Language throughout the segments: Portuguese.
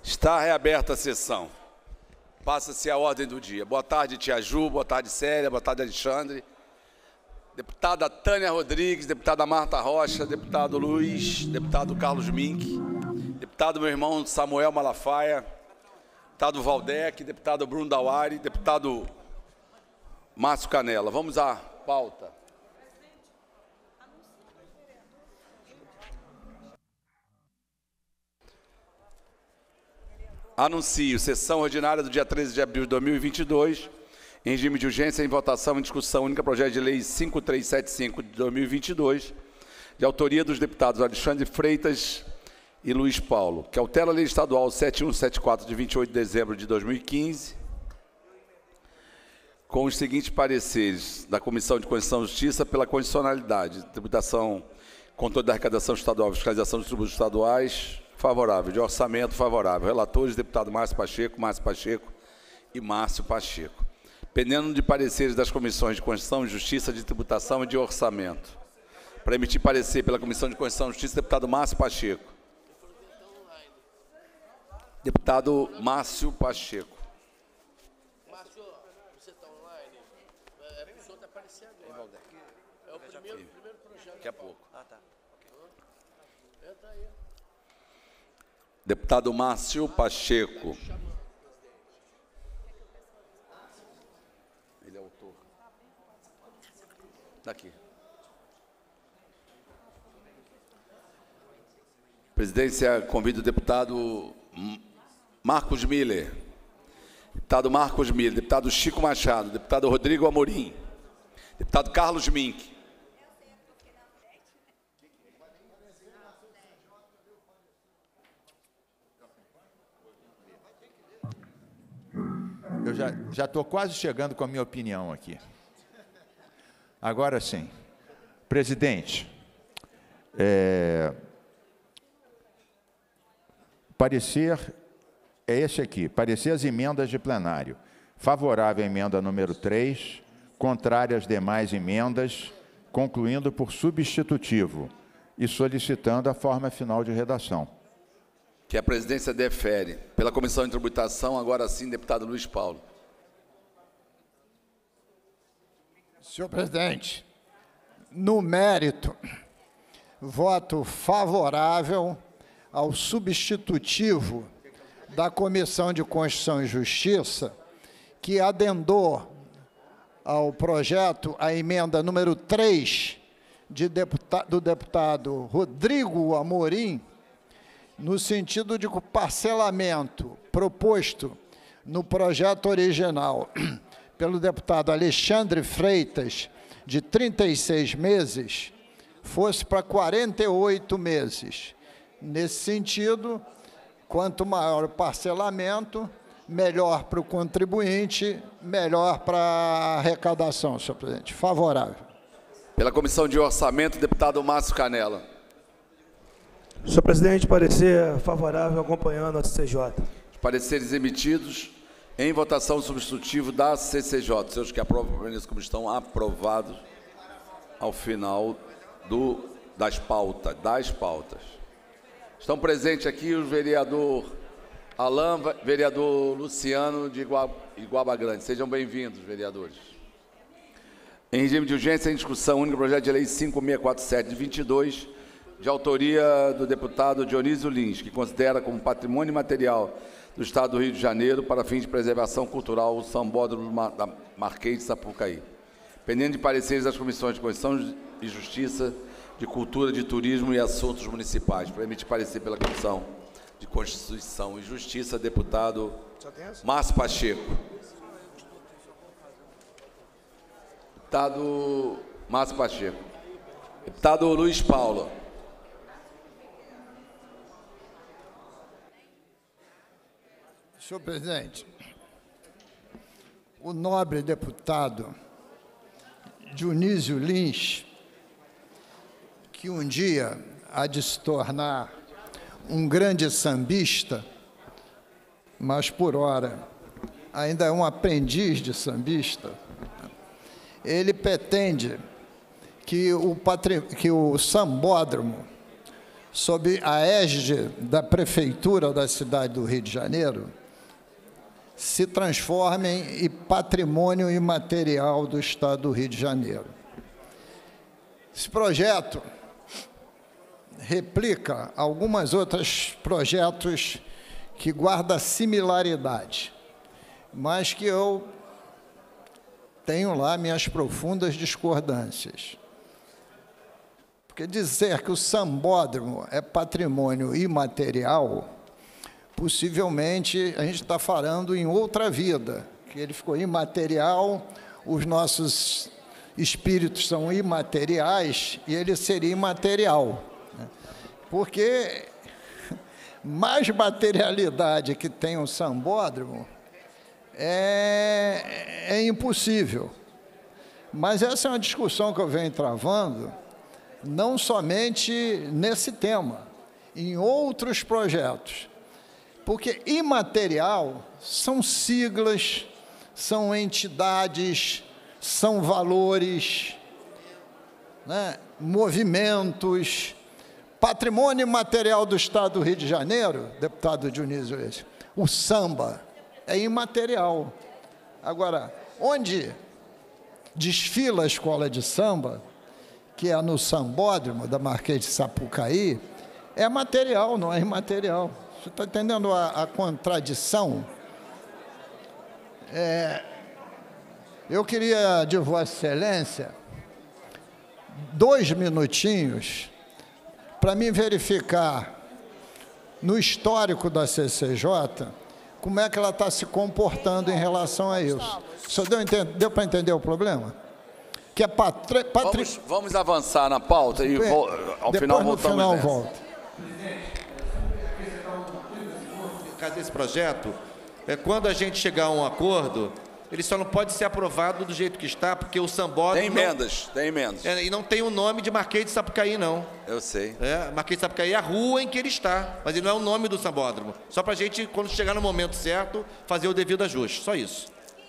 Está reaberta a sessão. Passa-se a ordem do dia. Boa tarde, Tia Ju, boa tarde, Célia, boa tarde, Alexandre. Deputada Tânia Rodrigues, deputada Marta Rocha, deputado Luiz, deputado Carlos Mink, deputado meu irmão Samuel Malafaia, deputado Valdec, deputado Bruno Dauari, deputado Márcio Canela. Vamos à pauta. Anuncio sessão ordinária do dia 13 de abril de 2022, em regime de urgência, em votação em discussão única, projeto de lei 5375 de 2022, de autoria dos deputados Alexandre Freitas e Luiz Paulo, que altera a lei estadual 7174 de 28 de dezembro de 2015, com os seguintes pareceres da Comissão de Constituição e Justiça pela condicionalidade, tributação, controle da arrecadação estadual, fiscalização dos tributos estaduais, favorável. De orçamento, favorável. Relatores, deputado Márcio Pacheco e Márcio Pacheco. Pendendo de pareceres das comissões de Constituição, Justiça, de Tributação e de Orçamento. Para emitir parecer pela Comissão de Constituição e Justiça, deputado Márcio Pacheco. Deputado Márcio Pacheco. Márcio, você está online? O senhor está aparecendo agora. É o primeiro projeto. Daqui a pouco. Ah, tá. Entra aí. Deputado Márcio Pacheco. Ele é autor. Daqui. Presidência convida o deputado Marcos Miller. Deputado Marcos Miller, deputado Chico Machado, deputado Rodrigo Amorim, deputado Carlos Mink. Eu já estou quase chegando com a minha opinião aqui. Agora sim. Presidente, parecer é esse aqui. Parecer as emendas de plenário. Favorável à emenda número 3, contrária às demais emendas, concluindo por substitutivo e solicitando a forma final de redação. Que a presidência defere. Pela Comissão de Tributação, agora sim, deputado Luiz Paulo. Senhor presidente, no mérito, voto favorável ao substitutivo da Comissão de Constituição e Justiça, que adendou ao projeto a emenda número 3 do deputado Rodrigo Amorim, no sentido de que o parcelamento proposto no projeto original pelo deputado Alexandre Freitas, de 36 meses, fosse para 48 meses. Nesse sentido, quanto maior o parcelamento, melhor para o contribuinte, melhor para a arrecadação, senhor presidente. Favorável. Pela Comissão de Orçamento, deputado Márcio Canela. Senhor presidente, parecer favorável acompanhando a CCJ. Os pareceres emitidos em votação substitutivo da CCJ. Seus que aprovam, permaneçam como estão, aprovados ao final das pautas. Estão presentes aqui o vereador Alain, vereador Luciano de Iguaba Grande. Sejam bem-vindos, vereadores. Em regime de urgência, em discussão única, projeto de lei 5647 de 22, de autoria do deputado Dionísio Lins, que considera como patrimônio material do Estado do Rio de Janeiro para fins de preservação cultural o Sambódromo da Marquês de Sapucaí. Pendendo de pareceres das comissões de Constituição e Justiça, de Cultura, de Turismo e Assuntos Municipais. Para emitir parecer pela Comissão de Constituição e Justiça, deputado Márcio Pacheco. Deputado Márcio Pacheco. Deputado Luiz Paulo. Senhor presidente, o nobre deputado Dionísio Lins, que um dia há de se tornar um grande sambista, mas por ora ainda é um aprendiz de sambista, ele pretende que o sambódromo sob a égide da Prefeitura da cidade do Rio de Janeiro, se transformem em patrimônio imaterial do Estado do Rio de Janeiro. Esse projeto replica alguns outros projetos que guardam similaridade, mas que eu tenho lá minhas profundas discordâncias. Porque dizer que o sambódromo é patrimônio imaterial, possivelmente a gente está falando em outra vida, que ele ficou imaterial, os nossos espíritos são imateriais e ele seria imaterial. Porque mais materialidade que tem o sambódromo é impossível. Mas essa é uma discussão que eu venho travando, não somente nesse tema, em outros projetos. Porque imaterial são siglas, são entidades, são valores, né, movimentos. Patrimônio imaterial do Estado do Rio de Janeiro, deputado Dionísio, o samba é imaterial. Agora, onde desfila a escola de samba, que é no sambódromo da Marquês de Sapucaí, é material, não é imaterial. Você está entendendo a contradição? Eu queria, de Vossa Excelência, 2 minutinhos para mim verificar no histórico da CCJ como é que ela está se comportando em relação a isso. Só deu para entender o problema? Que é vamos avançar na pauta e ao final voltamos nessa. Volta. No caso desse projeto, quando a gente chegar a um acordo, ele só não pode ser aprovado do jeito que está, porque o sambódromo... Tem emendas, tem emendas. E não tem o nome de Marquês de Sapucaí, não. Eu sei. Marquês de Sapucaí é a rua em que ele está, mas ele não é o nome do sambódromo. Só para a gente, quando chegar no momento certo, fazer o devido ajuste. Só isso.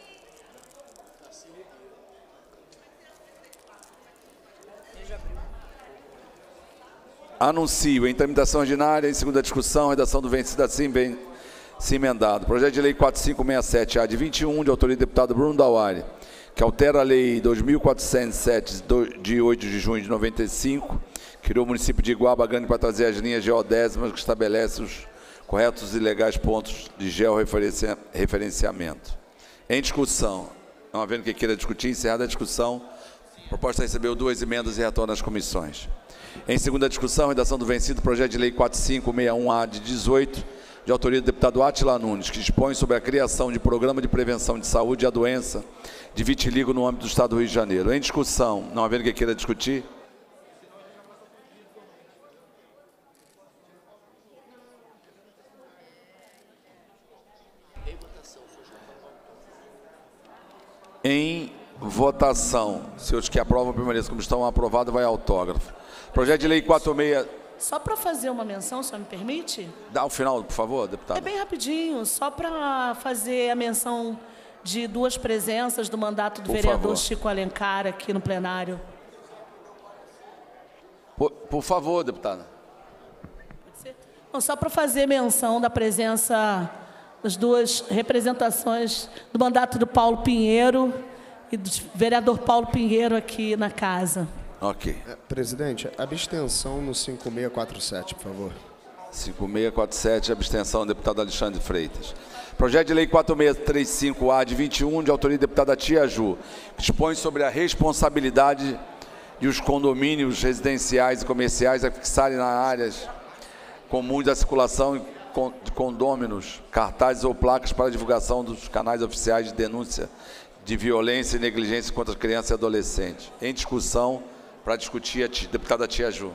Anuncio em tramitação ordinária, em segunda discussão, redação do vencido assim, se emendado. Projeto de lei 4567-A de 21, de autoria do deputado Bruno Dauari, que altera a lei 2407, de 8 de junho de 95, criou o município de Iguaba Grande para trazer as linhas geodésimas que estabelecem os corretos e legais pontos de georreferenciamento. Em discussão, não havendo quem queira discutir, encerrada a discussão, proposta recebeu 2 emendas e retorna às comissões. Em segunda discussão, redação do vencido, projeto de lei 4561-A de 18, de autoria do deputado Átila Nunes, que dispõe sobre a criação de programa de prevenção de saúde e a doença de vitiligo no âmbito do Estado do Rio de Janeiro. Em discussão, não havendo quem queira discutir. Em votação, se os que aprovam permaneçam como estão, aprovado, vai autógrafo. Projeto de lei 46... Só para fazer uma menção, só me permite? Dá o final, por favor, deputado. É bem rapidinho, só para fazer a menção de 2 presenças do mandato do vereador Chico Alencar aqui no plenário. Por favor, deputada. Pode ser? Não, só para fazer menção da presença das 2 representações do mandato do Paulo Pinheiro e do vereador Paulo Pinheiro aqui na casa. Ok. Presidente, abstenção no 5647, por favor. 5647, abstenção, deputado Alexandre Freitas. Projeto de lei 4635-A de 21, de autoria da deputada Tia Ju, que dispõe sobre a responsabilidade de os condomínios residenciais e comerciais a fixarem nas áreas comuns da circulação de condôminos, cartazes ou placas para divulgação dos canais oficiais de denúncia de violência e negligência contra crianças e adolescentes. Em discussão, para discutir, a deputada Tia Ju.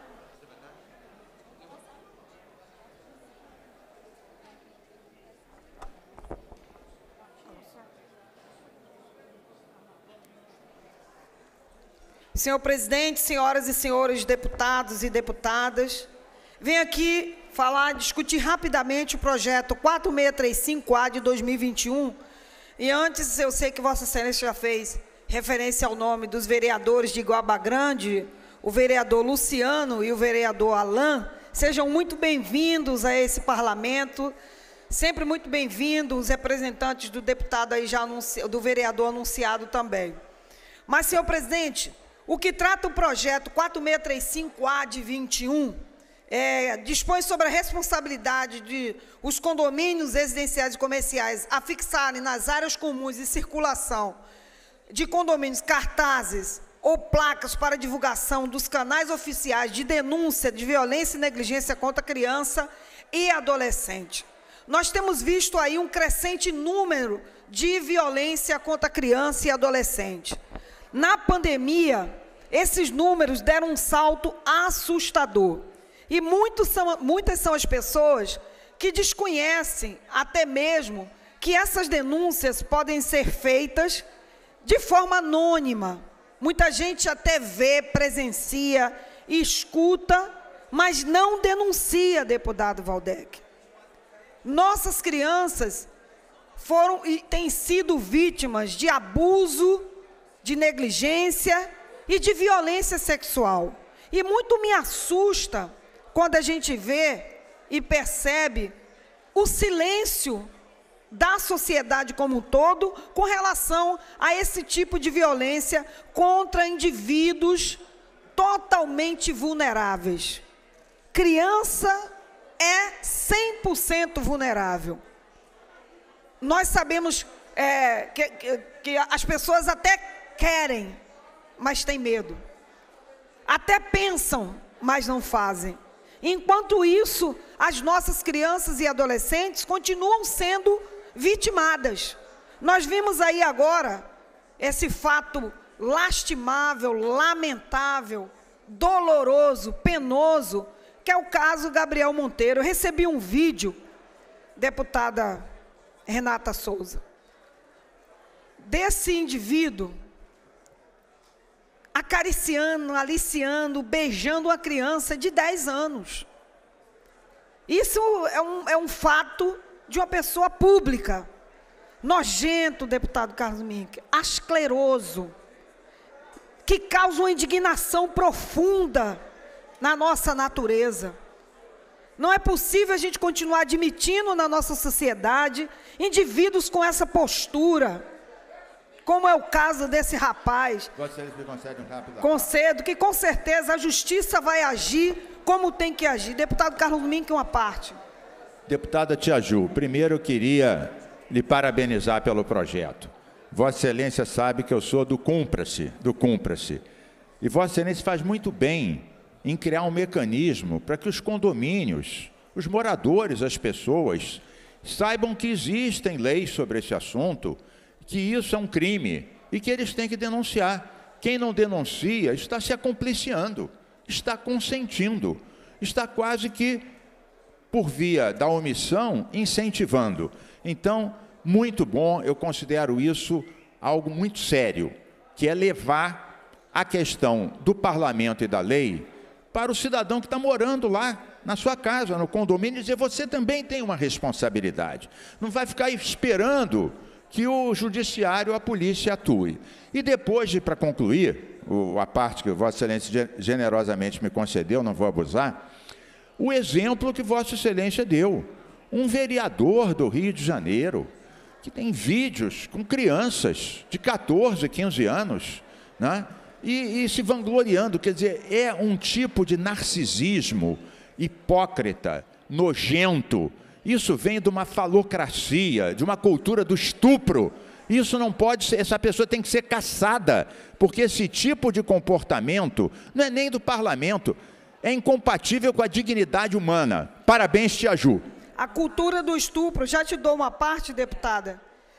Senhor presidente, senhoras e senhores deputados e deputadas, venho aqui discutir rapidamente o projeto 4635-A de 2021. E antes, eu sei que Vossa Excelência já fez referência ao nome dos vereadores de Iguaba Grande, o vereador Luciano e o vereador Alain, sejam muito bem-vindos a esse parlamento, sempre muito bem-vindos os representantes do deputado aí já do vereador anunciado também. Mas, senhor presidente, o que trata o projeto 4635A de 21, dispõe sobre a responsabilidade de os condomínios residenciais e comerciais afixarem nas áreas comuns de circulação de condomínios cartazes ou placas para divulgação dos canais oficiais de denúncia de violência e negligência contra criança e adolescente. Nós temos visto aí um crescente número de violência contra criança e adolescente. Na pandemia, esses números deram um salto assustador. E muitas são as pessoas que desconhecem até mesmo que essas denúncias podem ser feitas de forma anônima. Muita gente até vê, presencia, escuta, mas não denuncia, deputado Waldeck. Nossas crianças foram e têm sido vítimas de abuso, de negligência e de violência sexual. E muito me assusta quando a gente vê e percebe o silêncio da sociedade como um todo com relação a esse tipo de violência contra indivíduos totalmente vulneráveis. Criança é 100% vulnerável. Nós sabemos que as pessoas até querem, mas têm medo. Até pensam, mas não fazem. Enquanto isso, as nossas crianças e adolescentes continuam sendo vitimadas. Nós vimos aí agora esse fato lastimável, lamentável, doloroso, penoso, que é o caso Gabriel Monteiro. Eu recebi um vídeo, deputada Renata Souza, desse indivíduo acariciando, aliciando, beijando uma criança de 10 anos. Isso é um fato de uma pessoa pública. Nojento, deputado Carlos Mink, asqueroso, que causa uma indignação profunda na nossa natureza. Não é possível a gente continuar admitindo na nossa sociedade indivíduos com essa postura, como é o caso desse rapaz. Concedo que com certeza a justiça vai agir como tem que agir. Deputado Carlos Mink, uma parte. Deputada Tia Ju, primeiro eu queria lhe parabenizar pelo projeto. Vossa Excelência sabe que eu sou do Cumpra-se. E Vossa Excelência faz muito bem em criar um mecanismo para que os condomínios, os moradores, as pessoas, saibam que existem leis sobre esse assunto, que isso é um crime e que eles têm que denunciar. Quem não denuncia está se acompliciando, está consentindo, está quase que, por via da omissão, incentivando. Então, muito bom, eu considero isso algo muito sério, que é levar a questão do parlamento e da lei para o cidadão que está morando lá na sua casa, no condomínio, e dizer, você também tem uma responsabilidade. Não vai ficar esperando que o judiciário, a polícia atue. E depois, para concluir, a parte que Vossa Excelência generosamente me concedeu, não vou abusar, o exemplo que Vossa Excelência deu. Um vereador do Rio de Janeiro, que tem vídeos com crianças de 14, 15 anos, né? E se vangloriando, quer dizer, é um tipo de narcisismo hipócrita, nojento. Isso vem de uma falocracia, de uma cultura do estupro. Isso não pode ser, essa pessoa tem que ser caçada, porque esse tipo de comportamento não é nem do parlamento, é incompatível com a dignidade humana. Parabéns, Tia Ju. A cultura do estupro, já te dou uma parte, deputada.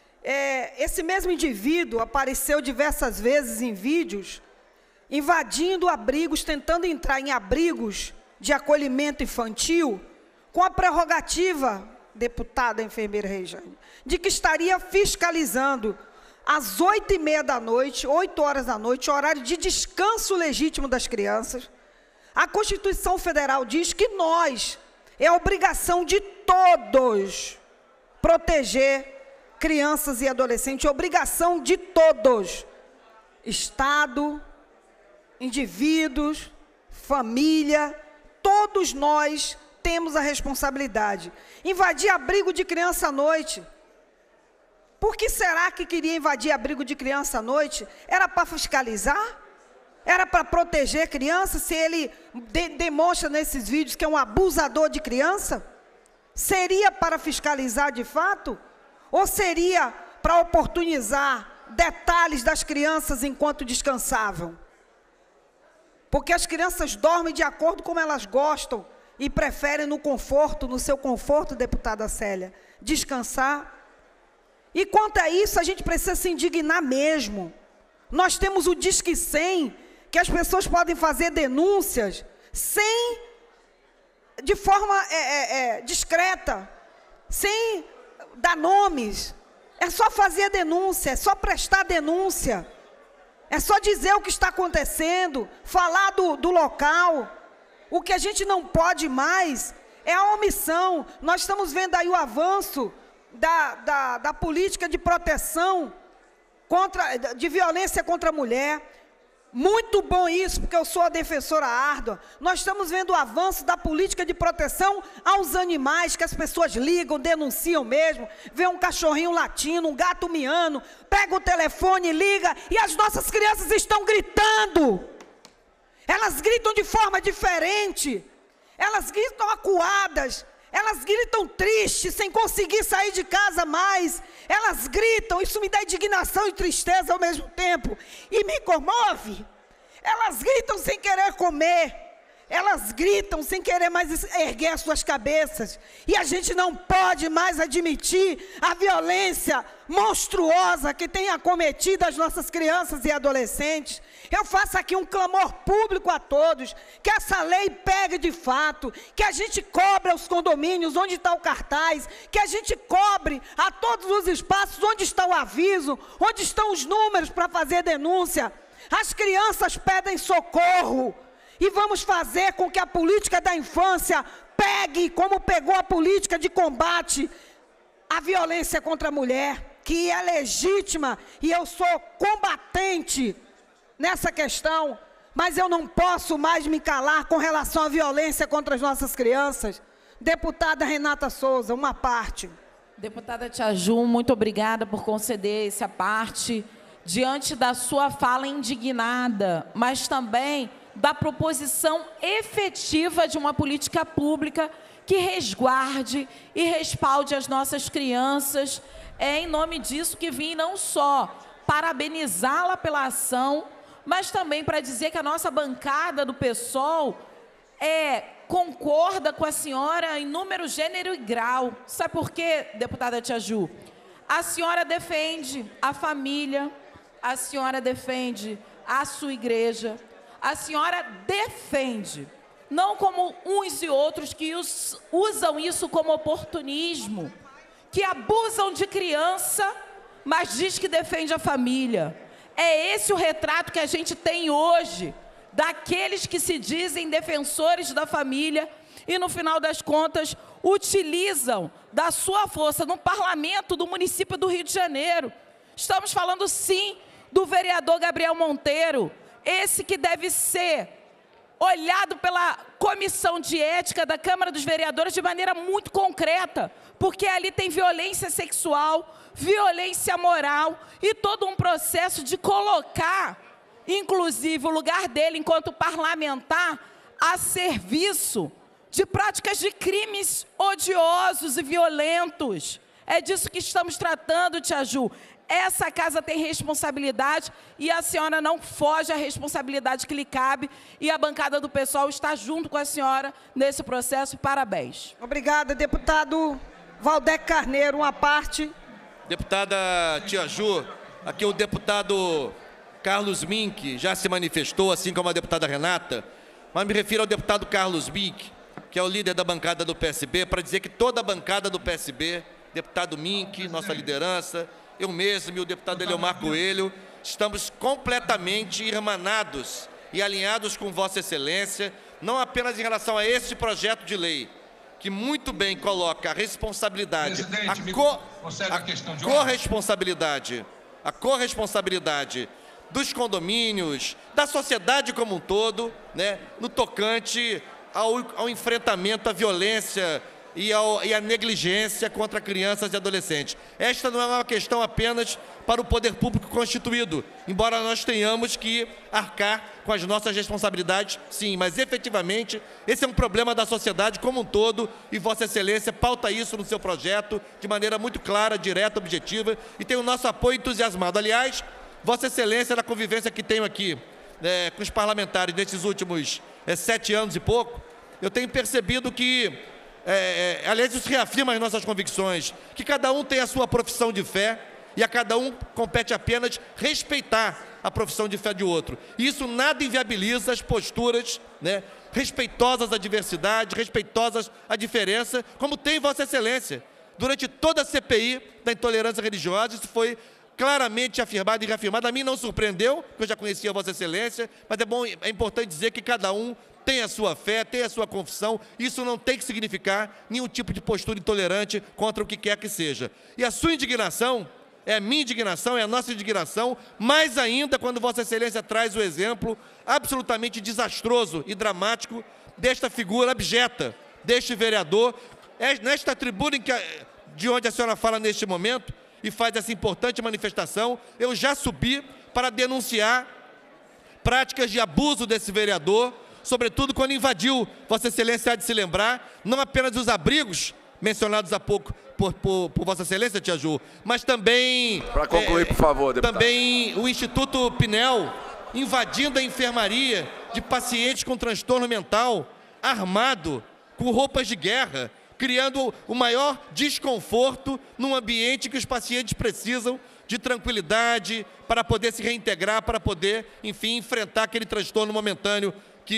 Esse mesmo indivíduo apareceu diversas vezes em vídeos, invadindo abrigos, tentando entrar em abrigos de acolhimento infantil, com a prerrogativa, deputada enfermeira Rejane, de que estaria fiscalizando às 8h30 da noite, 8 horas da noite, horário de descanso legítimo das crianças. A Constituição Federal diz que é obrigação de todos proteger crianças e adolescentes, é obrigação de todos, Estado, indivíduos, família, todos nós temos a responsabilidade. Invadir abrigo de criança à noite. Por que será que queria invadir abrigo de criança à noite? Era para fiscalizar? Era para proteger criança? Se ele demonstra nesses vídeos que é um abusador de criança? Seria para fiscalizar de fato? Ou seria para oportunizar detalhes das crianças enquanto descansavam? Porque as crianças dormem de acordo como elas gostam e preferem no conforto, no seu conforto, deputada Célia, descansar. E quanto a isso, a gente precisa se indignar mesmo. Nós temos o Disque 100, que as pessoas podem fazer denúncias de forma discreta, sem dar nomes. É só fazer a denúncia, é só prestar a denúncia. É só dizer o que está acontecendo, falar do local. O que a gente não pode mais é a omissão. Nós estamos vendo aí o avanço da política de proteção de violência contra a mulher. Muito bom isso, porque eu sou a defensora árdua. Nós estamos vendo o avanço da política de proteção aos animais, que as pessoas ligam, denunciam mesmo, vê um cachorrinho latindo, um gato miando, pega o telefone, liga, e as nossas crianças estão gritando. Elas gritam de forma diferente, elas gritam acuadas, elas gritam tristes, sem conseguir sair de casa mais. Elas gritam, isso me dá indignação e tristeza ao mesmo tempo. E me comove. Elas gritam sem querer comer. Elas gritam sem querer mais erguer as suas cabeças. E a gente não pode mais admitir a violência monstruosa que tem acometido as nossas crianças e adolescentes. Eu faço aqui um clamor público a todos, que essa lei pegue de fato, que a gente cobre os condomínios onde está o cartaz, que a gente cobre a todos os espaços onde está o aviso, onde estão os números para fazer denúncia. As crianças pedem socorro. E vamos fazer com que a política da infância pegue, como pegou a política de combate à violência contra a mulher, que é legítima, e eu sou combatente nessa questão, mas eu não posso mais me calar com relação à violência contra as nossas crianças. Deputada Renata Souza, uma parte. Deputada Tia Ju, muito obrigada por conceder essa parte, diante da sua fala indignada, mas também da proposição efetiva de uma política pública que resguarde e respalde as nossas crianças. É em nome disso que vim não só parabenizá-la pela ação, mas também para dizer que a nossa bancada do PSOL concorda com a senhora em número, gênero e grau. Sabe por quê, deputada Tia Ju? A senhora defende a família, a senhora defende a sua igreja, a senhora defende, não como uns e outros que usam isso como oportunismo, que abusam de criança, mas diz que defende a família. É esse o retrato que a gente tem hoje, daqueles que se dizem defensores da família e, no final das contas, utilizam da sua força no parlamento do município do Rio de Janeiro. Estamos falando, sim, do vereador Gabriel Monteiro, esse que deve ser olhado pela Comissão de Ética da Câmara dos Vereadores de maneira muito concreta, porque ali tem violência sexual, violência moral e todo um processo de colocar, inclusive, o lugar dele enquanto parlamentar a serviço de práticas de crimes odiosos e violentos. É disso que estamos tratando, Tia Ju. Essa casa tem responsabilidade e a senhora não foge à responsabilidade que lhe cabe, e a bancada do PSOL está junto com a senhora nesse processo. Parabéns. Obrigada, deputado Valdec Carneiro, uma parte. Deputada Tia Ju, aqui o deputado Carlos Mink já se manifestou, assim como a deputada Renata, mas me refiro ao deputado Carlos Mink, que é o líder da bancada do PSB, para dizer que toda a bancada do PSB, deputado Mink, nossa liderança, eu mesmo e o deputado Eleomar Coelho, estamos completamente irmanados e alinhados com Vossa Excelência, não apenas em relação a este projeto de lei, que muito bem coloca a responsabilidade, a corresponsabilidade dos condomínios, da sociedade como um todo, né, no tocante ao enfrentamento à violência e à negligência contra crianças e adolescentes. Esta não é uma questão apenas para o poder público constituído, embora nós tenhamos que arcar com as nossas responsabilidades, sim, mas efetivamente esse é um problema da sociedade como um todo e Vossa Excelência pauta isso no seu projeto de maneira muito clara, direta, objetiva e tem o nosso apoio entusiasmado. Aliás, Vossa Excelência, na convivência que tenho aqui com os parlamentares nesses últimos 7 anos e pouco, eu tenho percebido que, aliás, isso reafirma as nossas convicções, que cada um tem a sua profissão de fé e a cada um compete apenas respeitar a profissão de fé de outro. E isso nada inviabiliza as posturas, né, respeitosas à diversidade, respeitosas à diferença, como tem Vossa Excelência. Durante toda a CPI da intolerância religiosa, isso foi claramente afirmado e reafirmado. A mim não surpreendeu, porque eu já conhecia Vossa Excelência, mas é importante dizer que cada um tem a sua fé, tem a sua confissão, isso não tem que significar nenhum tipo de postura intolerante contra o que quer que seja. E a sua indignação é a minha indignação, é a nossa indignação, mais ainda quando Vossa Excelência traz o exemplo absolutamente desastroso e dramático desta figura abjeta, deste vereador, nesta tribuna de onde a senhora fala neste momento e faz essa importante manifestação, eu já subi para denunciar práticas de abuso desse vereador, sobretudo quando invadiu, Vossa Excelência há de se lembrar, não apenas os abrigos mencionados há pouco por Vossa Excelência, tia Ju, mas também... Para concluir, por favor, deputado. Também o Instituto Pinel, invadindo a enfermaria de pacientes com transtorno mental, armado, com roupas de guerra, criando o maior desconforto num ambiente que os pacientes precisam de tranquilidade para poder se reintegrar, para poder, enfim, enfrentar aquele transtorno momentâneo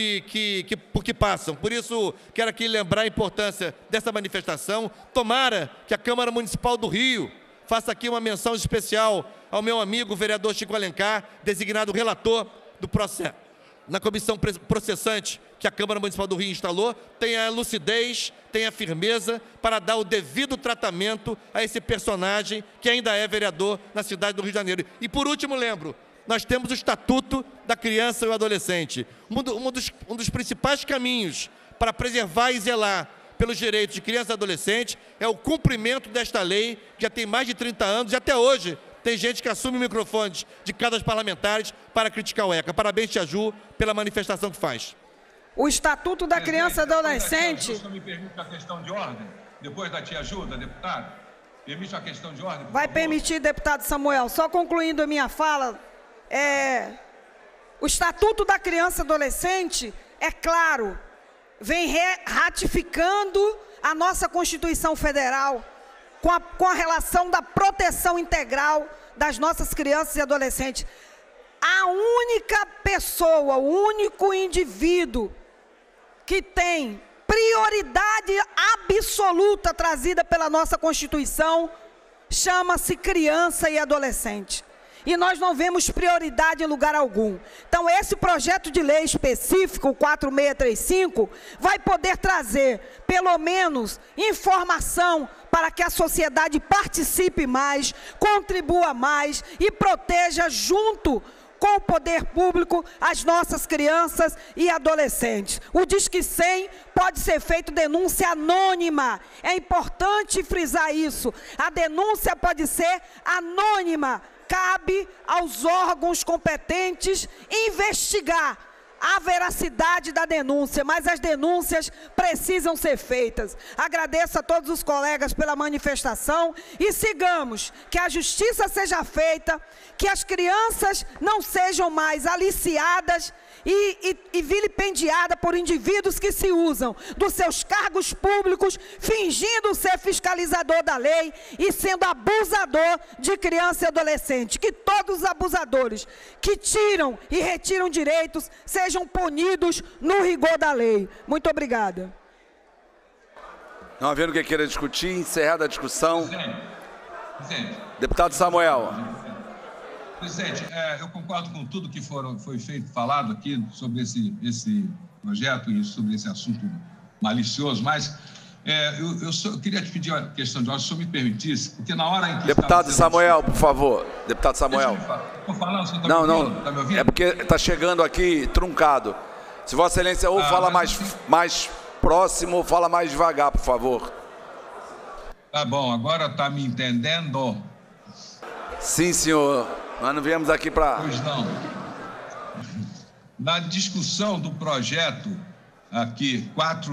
por que passam. Por isso, quero aqui lembrar a importância dessa manifestação. Tomara que a Câmara Municipal do Rio faça aqui uma menção especial ao meu amigo, o vereador Chico Alencar, designado relator do processo. Na comissão processante que a Câmara Municipal do Rio instalou, tenha a lucidez, tenha a firmeza para dar o devido tratamento a esse personagem que ainda é vereador na cidade do Rio de Janeiro. E, por último, lembro, nós temos o Estatuto da Criança e do Adolescente. Um dos principais caminhos para preservar e zelar pelos direitos de criança e adolescente é o cumprimento desta lei, que já tem mais de 30 anos, e até hoje tem gente que assume microfones de casas parlamentares para criticar o ECA. Parabéns, tia Ju, pela manifestação que faz. O Estatuto da Criança e Adolescente... O senhor me permite a questão de ordem, depois da tia Ju, da deputada? Permite a questão de ordem, por Vai favor? permitir, deputado Samuel. Só concluindo a minha fala, o Estatuto da Criança e Adolescente, é claro, vem ratificando a nossa Constituição Federal com a relação da proteção integral das nossas crianças e adolescentes. A única pessoa, o único indivíduo que tem prioridade absoluta trazida pela nossa Constituição chama-se criança e adolescente. E nós não vemos prioridade em lugar algum. Então, esse projeto de lei específico, o 4635, vai poder trazer, pelo menos, informação para que a sociedade participe mais, contribua mais e proteja junto com o poder público as nossas crianças e adolescentes. O Disque 100 pode ser feito denúncia anônima. É importante frisar isso. A denúncia pode ser anônima. Cabe aos órgãos competentes investigar a veracidade da denúncia, mas as denúncias precisam ser feitas. Agradeço a todos os colegas pela manifestação e sigamos, que a justiça seja feita, que as crianças não sejam mais aliciadas e vilipendiadas por indivíduos que se usam dos seus cargos públicos, fingindo ser fiscalizador da lei e sendo abusador de criança e adolescente. Que todos os abusadores que tiram e retiram direitos sejam punidos no rigor da lei. Muito obrigada. Não havendo o que queira discutir, encerrada a discussão. Presidente. Deputado Samuel. Presidente, eu concordo com tudo que foi falado aqui sobre esse projeto e sobre esse assunto malicioso, mas Eu queria te pedir uma questão de ordem, se o senhor me permitisse, porque na hora em que... Deputado Samuel, por favor. Deputado Samuel. Estou falando, o senhor está Não, me ouvindo? Está me ouvindo? é porque está chegando aqui truncado. Se Vossa Excelência ou fala mais próximo ou fala mais devagar, por favor. Tá bom, agora está me entendendo? Sim, senhor. Nós não viemos aqui para... Pois não. Na discussão do projeto aqui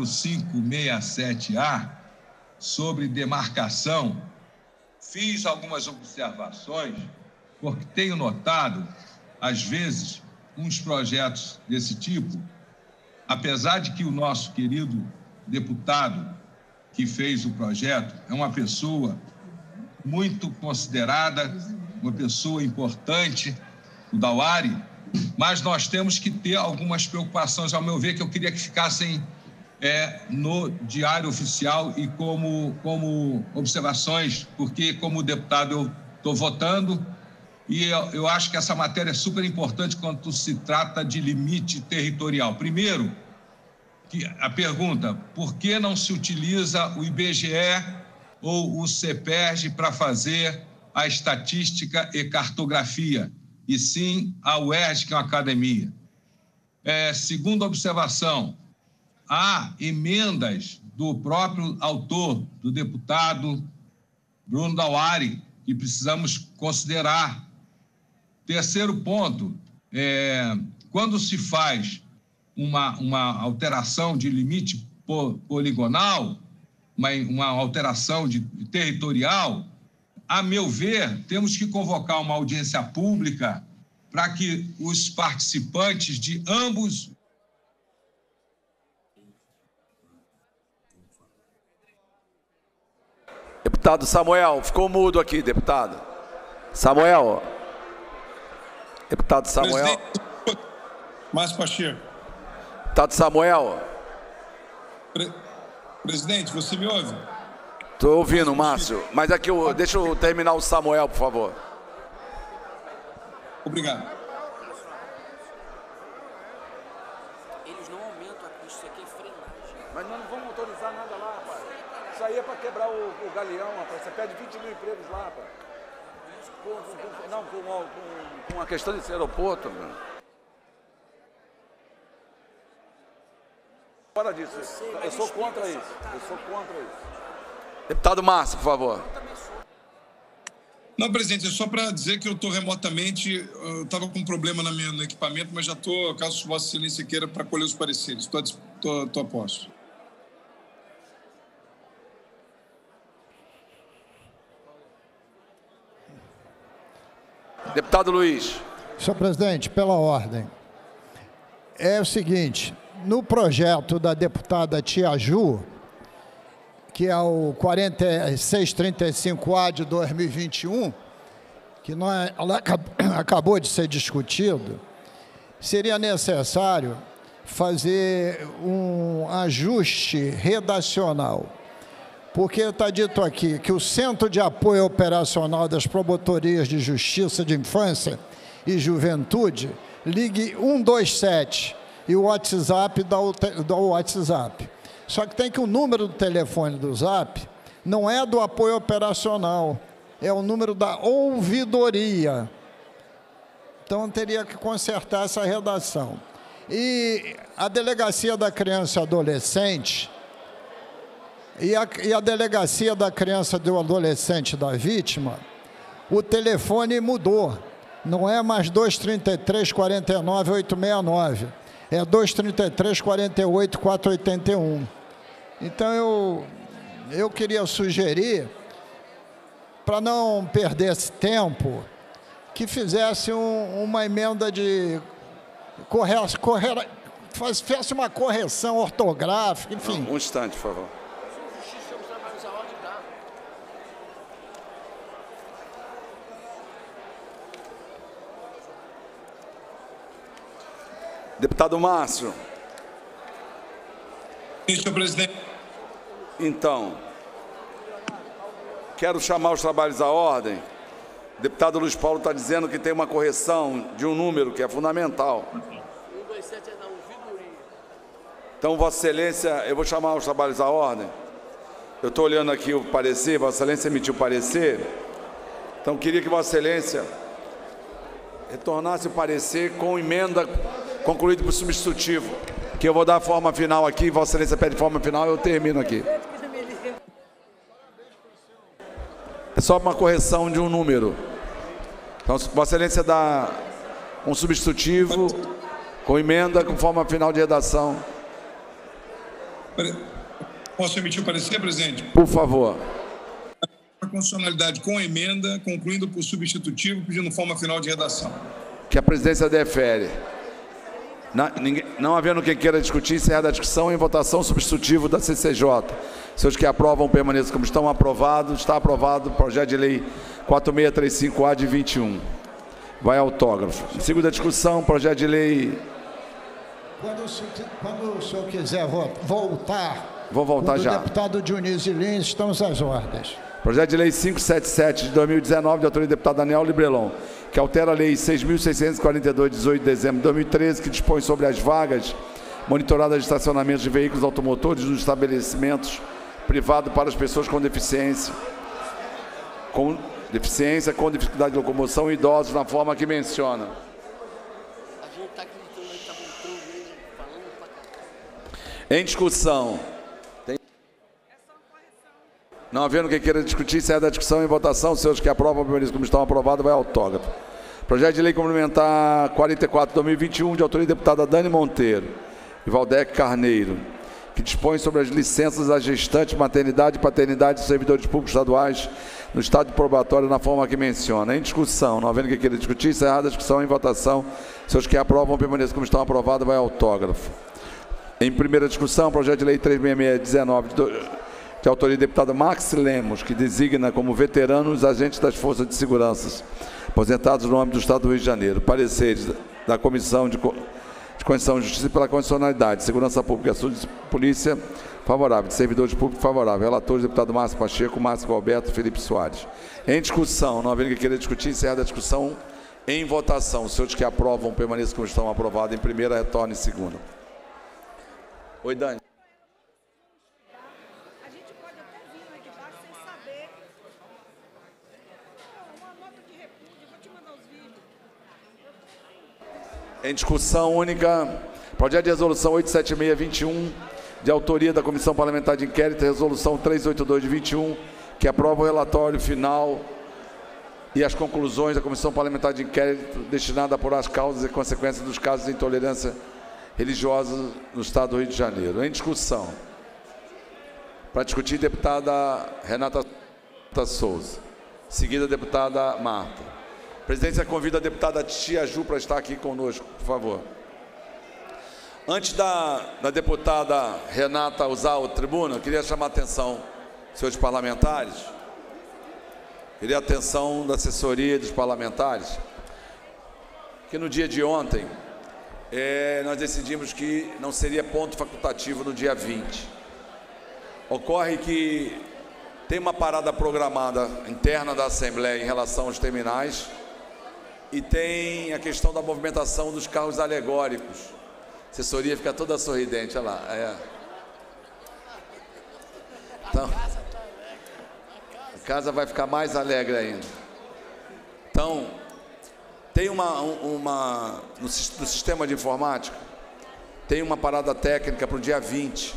4567A sobre demarcação, fiz algumas observações, porque tenho notado, às vezes, uns projetos desse tipo, apesar de que o nosso querido deputado que fez o projeto é uma pessoa muito considerada, uma pessoa importante, o Dauari, mas nós temos que ter algumas preocupações, ao meu ver, que eu queria que ficassem no Diário Oficial e como observações, porque, como deputado, eu estou votando e eu acho que essa matéria é super importante quando se trata de limite territorial. Primeiro, a pergunta, por que não se utiliza o IBGE ou o CEPERJ para fazer a estatística e cartografia, e sim a UERJ, que é uma academia? Segunda observação, há emendas do próprio autor, do deputado Bruno Dauari, que precisamos considerar. Terceiro ponto, quando se faz uma alteração de limite poligonal, uma alteração territorial, a meu ver, temos que convocar uma audiência pública para que os participantes de ambos... Deputado Samuel, ficou mudo aqui, deputado. Samuel. Deputado Samuel. Márcio Pacheco. Deputado Samuel. Presidente, você me ouve? Estou ouvindo, Márcio. Mas aqui, deixa eu terminar o Samuel, por favor. Obrigado. Eles não aumentam a pista, isso aqui é frenagem. Mas nós não vamos autorizar nada lá, rapaz. Isso aí é para quebrar o galeão, rapaz. Você perde 20 mil empregos lá, rapaz. Com a questão desse aeroporto, mano. Fora disso. Eu sou contra isso. Deputado Márcio, por favor. Não, presidente, é só para dizer que eu estou remotamente, eu estava com um problema no equipamento, mas já estou, caso Vossa Excelência queira, para colher os pareceres. Estou a posto. Deputado Luiz. Senhor presidente, pela ordem. É o seguinte, no projeto da deputada Tia Ju, que é o 4635A de 2021, que ela acabou de ser discutido, seria necessário fazer um ajuste redacional. Porque está dito aqui que o Centro de Apoio Operacional das Promotorias de Justiça de Infância e Juventude ligue 127 e o WhatsApp dá o WhatsApp. Só que tem que o número do telefone do Zap não é do apoio operacional, é o número da ouvidoria. Então, teria que consertar essa redação. E a Delegacia da Criança e Adolescente e a Delegacia da Criança e do Adolescente da Vítima, o telefone mudou. Não é mais 233 49 869, é 233 48 481. Então, eu queria sugerir, para não perder esse tempo, que fizesse uma emenda de... fizesse uma correção ortográfica, enfim. Um instante, por favor. Deputado Márcio. Senhor presidente. Então, quero chamar os trabalhos à ordem. O deputado Luiz Paulo está dizendo que tem uma correção de um número que é fundamental. 127 é da ouvidoria. Então, Vossa Excelência, eu vou chamar os trabalhos à ordem. Eu estou olhando aqui o parecer, Vossa Excelência emitiu o parecer, então queria que Vossa Excelência retornasse o parecer com emenda concluída por substitutivo, que eu vou dar a forma final aqui, Vossa Excelência pede forma final, eu termino aqui. É só uma correção de um número. Então, Vossa Excelência dá um substitutivo com emenda com forma final de redação. Posso emitir o parecer, presidente? Por favor. A constitucionalidade com emenda, concluindo por substitutivo, pedindo forma final de redação. Que a presidência defere. Não havendo quem queira discutir, encerrada a discussão em votação substitutivo da CCJ. Seus que aprovam permaneçam como estão. Aprovado. Está aprovado o projeto de lei 4635-A de 21. Vai autógrafo. Em segunda discussão, projeto de lei... Quando o senhor quiser voltar... Vou voltar já. Deputado Dionísio Lins, estamos às ordens. Projeto de lei 577 de 2019, de autoria do deputado Daniel Librelon, que altera a lei 6.642, de 18 de dezembro de 2013, que dispõe sobre as vagas monitoradas de estacionamentos de veículos automotores nos estabelecimentos privados para as pessoas com deficiência, com dificuldade de locomoção e idosos, na forma que menciona. Em discussão. Não havendo quem queira discutir, encerra a discussão em votação. Os senhores que aprovam, permaneçam como estão aprovados, vai autógrafo. Projeto de lei complementar 44 de 2021, de autoria da deputada Dani Monteiro e Valdec Carneiro, que dispõe sobre as licenças à gestante, maternidade e paternidade dos servidores públicos estaduais no estado de probatório, na forma que menciona. Em discussão, não havendo quem queira discutir, encerrada a discussão em votação. Os senhores que aprovam, permaneçam como estão aprovados, vai autógrafo. Em primeira discussão, projeto de lei 366/19, de autoria do deputado Max Lemos, que designa como veteranos os agentes das forças de segurança aposentados no âmbito do Estado do Rio de Janeiro. Pareceres da Comissão de Constituição e Justiça pela Constitucionalidade, Segurança Pública e Assuntos de Polícia, favorável. De Servidores Públicos, favorável. Relatores, deputado Márcio Pacheco, Márcio Alberto, Felipe Soares. Em discussão, não havendo quem queira discutir, encerrada a discussão em votação. Os senhores que aprovam, permaneçam como estão aprovados em primeira, retornem em segunda. Oi, Dani. Em discussão única, projeto de resolução 876/21, de autoria da Comissão Parlamentar de Inquérito, resolução 382 de 21, que aprova o relatório final e as conclusões da Comissão Parlamentar de Inquérito destinada a apurar as causas e consequências dos casos de intolerância religiosa no Estado do Rio de Janeiro. Em discussão, para discutir, deputada Renata Souza, seguida a deputada Marta. A presidência convida a deputada Tia Ju para estar aqui conosco, por favor. Antes da deputada Renata usar a tribuna, eu queria chamar a atenção, senhores parlamentares, queria a atenção da assessoria dos parlamentares, que no dia de ontem, nós decidimos que não seria ponto facultativo no dia 20. Ocorre que tem uma parada programada interna da Assembleia em relação aos terminais, e tem a questão da movimentação dos carros alegóricos. A assessoria fica toda sorridente, olha lá. Então, a casa vai ficar mais alegre ainda. Então, tem no sistema de informática, tem uma parada técnica para o dia 20.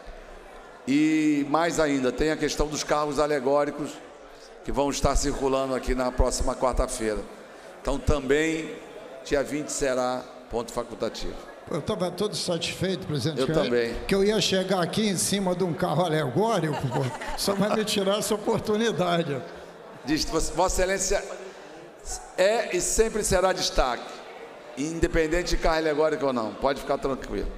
E mais ainda, tem a questão dos carros alegóricos que vão estar circulando aqui na próxima quarta-feira. Então, também, dia 20 será ponto facultativo. Eu estava todo satisfeito, presidente. Eu também. Que eu ia chegar aqui em cima de um carro alegórico, só vai me tirar essa oportunidade. Diz, Vossa Excelência é e sempre será destaque, independente de carro alegórico ou não. Pode ficar tranquilo.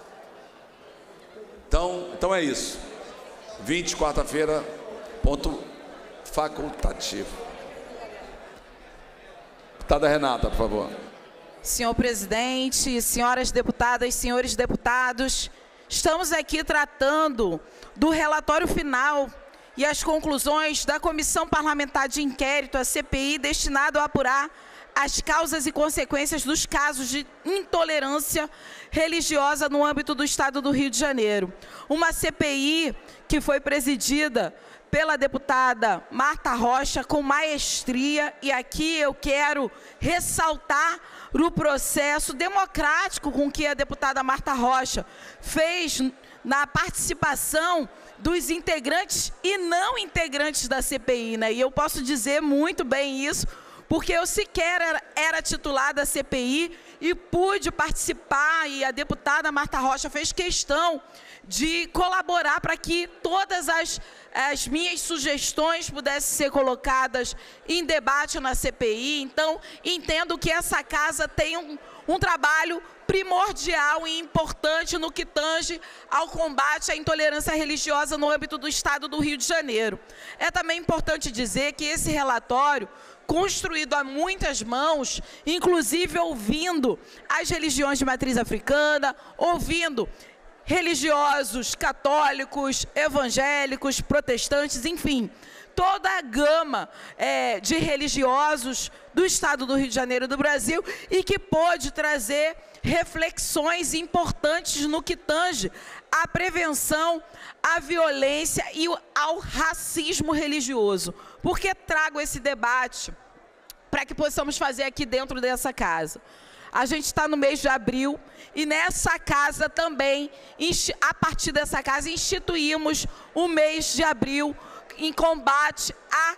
Então é isso. 20, quarta-feira, ponto facultativo. Deputada Renata, por favor. Senhor presidente, senhoras deputadas, senhores deputados, estamos aqui tratando do relatório final e as conclusões da Comissão Parlamentar de Inquérito, a CPI, destinado a apurar as causas e consequências dos casos de intolerância religiosa no âmbito do Estado do Rio de Janeiro. Uma CPI que foi presidida pela deputada Marta Rocha com maestria, e aqui eu quero ressaltar o processo democrático com que a deputada Marta Rocha fez na participação dos integrantes e não integrantes da CPI, né? E eu posso dizer muito bem isso, porque eu sequer era titular da CPI e pude participar, e a deputada Marta Rocha fez questão de colaborar para que todas as minhas sugestões pudessem ser colocadas em debate na CPI. Então, entendo que essa casa tem um trabalho primordial e importante no que tange ao combate à intolerância religiosa no âmbito do Estado do Rio de Janeiro. É também importante dizer que esse relatório, construído a muitas mãos, inclusive ouvindo as religiões de matriz africana, ouvindo religiosos católicos, evangélicos, protestantes, enfim, toda a gama de religiosos do Estado do Rio de Janeiro e do Brasil, e que pôde trazer reflexões importantes no que tange à prevenção, à violência e ao racismo religioso. Por que trago esse debate? Para que possamos fazer aqui dentro dessa casa. A gente está no mês de abril e nessa casa também, a partir dessa casa, instituímos o mês de abril em combate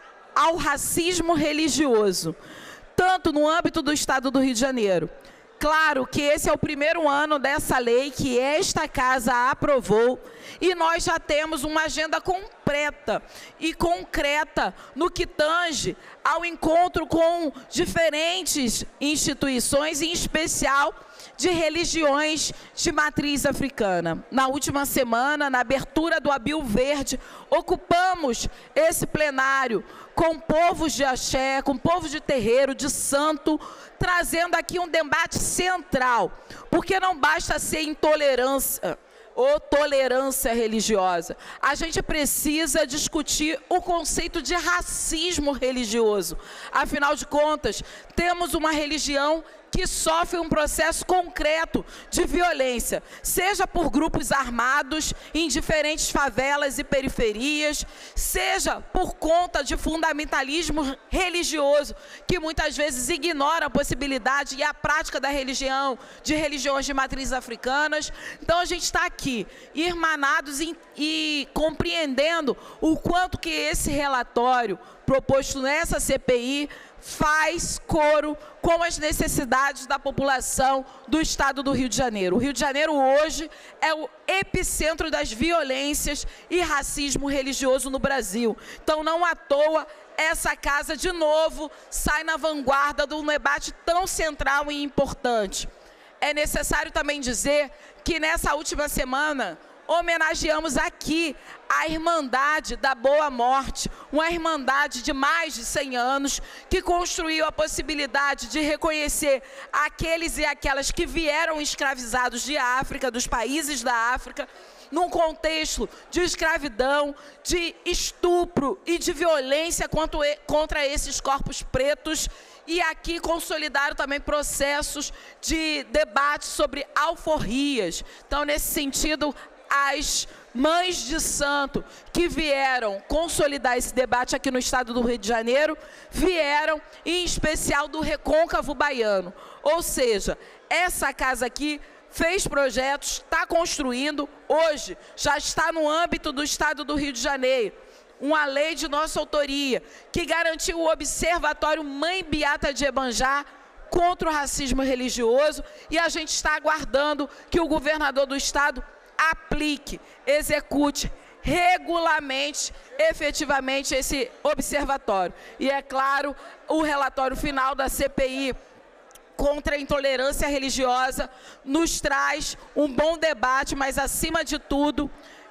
ao racismo religioso, tanto no âmbito do Estado do Rio de Janeiro. Claro que esse é o primeiro ano dessa lei que esta casa aprovou e nós já temos uma agenda completa e concreta no que tange ao encontro com diferentes instituições, em especial de religiões de matriz africana. Na última semana, na abertura do Abil Verde, ocupamos esse plenário com povos de axé, com povos de terreiro, de santo, trazendo aqui um debate central, porque não basta ser intolerância ou tolerância religiosa. A gente precisa discutir o conceito de racismo religioso. Afinal de contas, temos uma religião que sofre um processo concreto de violência, seja por grupos armados em diferentes favelas e periferias, seja por conta de fundamentalismo religioso, que muitas vezes ignora a possibilidade e a prática da religião, de religiões de matrizes africanas. Então a gente está aqui, irmanados e compreendendo o quanto que esse relatório proposto nessa CPI faz coro com as necessidades da população do Estado do Rio de Janeiro. O Rio de Janeiro hoje é o epicentro das violências e racismo religioso no Brasil. Então, não à toa, essa casa, de novo, sai na vanguarda de um debate tão central e importante. É necessário também dizer que nessa última semana homenageamos aqui a Irmandade da Boa Morte, uma irmandade de mais de 100 anos, que construiu a possibilidade de reconhecer aqueles e aquelas que vieram escravizados de África, dos países da África, num contexto de escravidão, de estupro e de violência contra esses corpos pretos, e aqui consolidaram também processos de debate sobre alforrias. Então, nesse sentido, as mães de santo que vieram consolidar esse debate aqui no Estado do Rio de Janeiro, vieram em especial do Recôncavo Baiano. Ou seja, essa casa aqui fez projetos, está construindo, hoje já está no âmbito do Estado do Rio de Janeiro, uma lei de nossa autoria, que garantiu o Observatório Mãe Beata de Iemanjá contra o racismo religioso, e a gente está aguardando que o governador do Estado aplique, execute, regulamente, efetivamente esse observatório. E é claro, o relatório final da CPI contra a intolerância religiosa nos traz um bom debate, mas acima de tudo,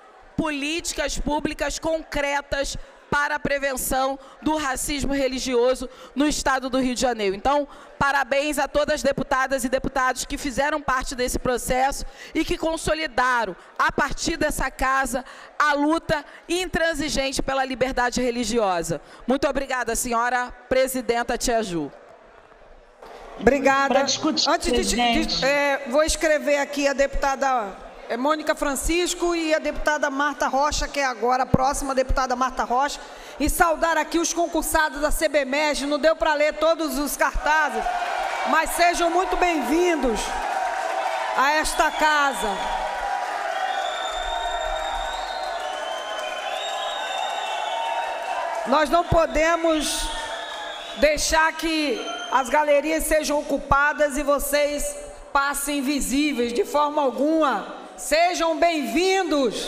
políticas públicas concretas para a prevenção do racismo religioso no Estado do Rio de Janeiro. Então, parabéns a todas as deputadas e deputados que fizeram parte desse processo e que consolidaram, a partir dessa casa, a luta intransigente pela liberdade religiosa. Muito obrigada, senhora presidenta Tia Ju. Obrigada. Para discutir, vou escrever aqui a deputada Mônica Francisco e a deputada Marta Rocha, que é agora a próxima deputada Marta Rocha, e saudar aqui os concursados da CBMEG. Não deu para ler todos os cartazes, mas sejam muito bem-vindos a esta casa. Nós não podemos deixar que as galerias sejam ocupadas e vocês passem invisíveis de forma alguma. Sejam bem-vindos.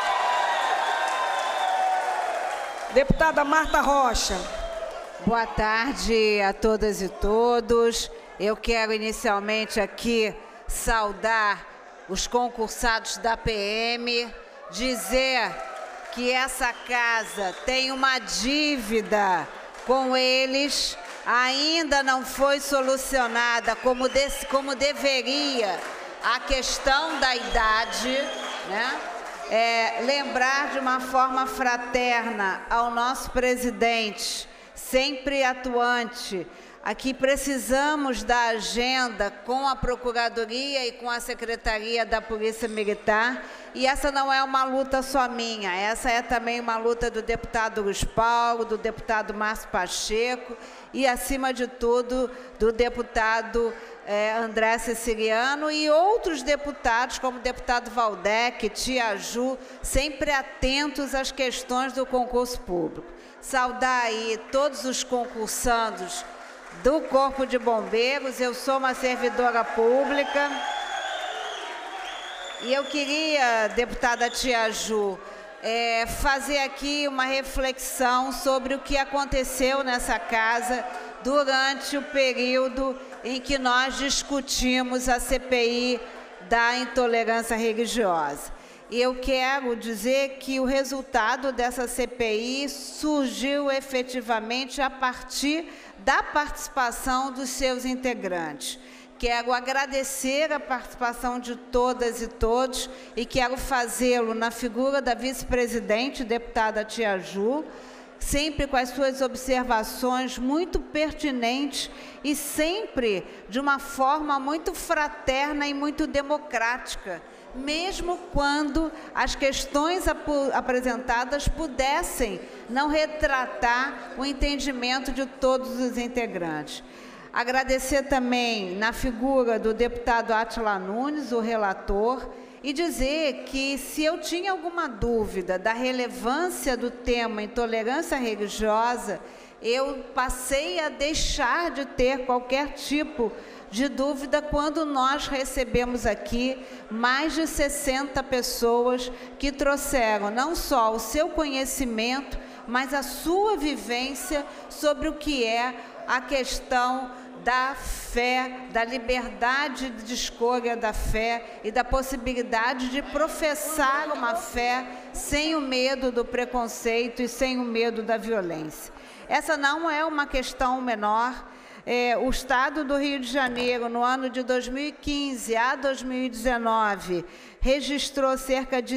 Deputada Marta Rocha. Boa tarde a todas e todos. Eu quero inicialmente aqui saudar os concursados da PM, dizer que essa casa tem uma dívida com eles, ainda não foi solucionada como deveria a questão da idade, né? Lembrar de uma forma fraterna ao nosso presidente, sempre atuante. Aqui precisamos da agenda com a Procuradoria e com a Secretaria da Polícia Militar, e essa não é uma luta só minha, essa é também uma luta do deputado Luiz Paulo, do deputado Márcio Pacheco e, acima de tudo, do deputado André Siciliano e outros deputados, como o deputado Valdec, Tia Ju, sempre atentos às questões do concurso público. Saudar aí todos os concursandos do Corpo de Bombeiros. Eu sou uma servidora pública e eu queria, deputada Tia Ju, fazer aqui uma reflexão sobre o que aconteceu nessa casa durante o período em que nós discutimos a CPI da intolerância religiosa. E eu quero dizer que o resultado dessa CPI surgiu efetivamente a partir da participação dos seus integrantes. Quero agradecer a participação de todas e todos e quero fazê-lo na figura da vice-presidente, deputada Tia Ju, sempre com as suas observações muito pertinentes e sempre de uma forma muito fraterna e muito democrática, mesmo quando as questões apresentadas pudessem não retratar o entendimento de todos os integrantes. Agradecer também na figura do deputado Átila Nunes, o relator, e dizer que se eu tinha alguma dúvida da relevância do tema intolerância religiosa, eu passei a deixar de ter qualquer tipo de dúvida quando nós recebemos aqui mais de 60 pessoas que trouxeram não só o seu conhecimento, mas a sua vivência sobre o que é a questão da fé, da liberdade de escolha da fé e da possibilidade de professar uma fé sem o medo do preconceito e sem o medo da violência. Essa não é uma questão menor. O Estado do Rio de Janeiro, no ano de 2015 a 2019, registrou cerca de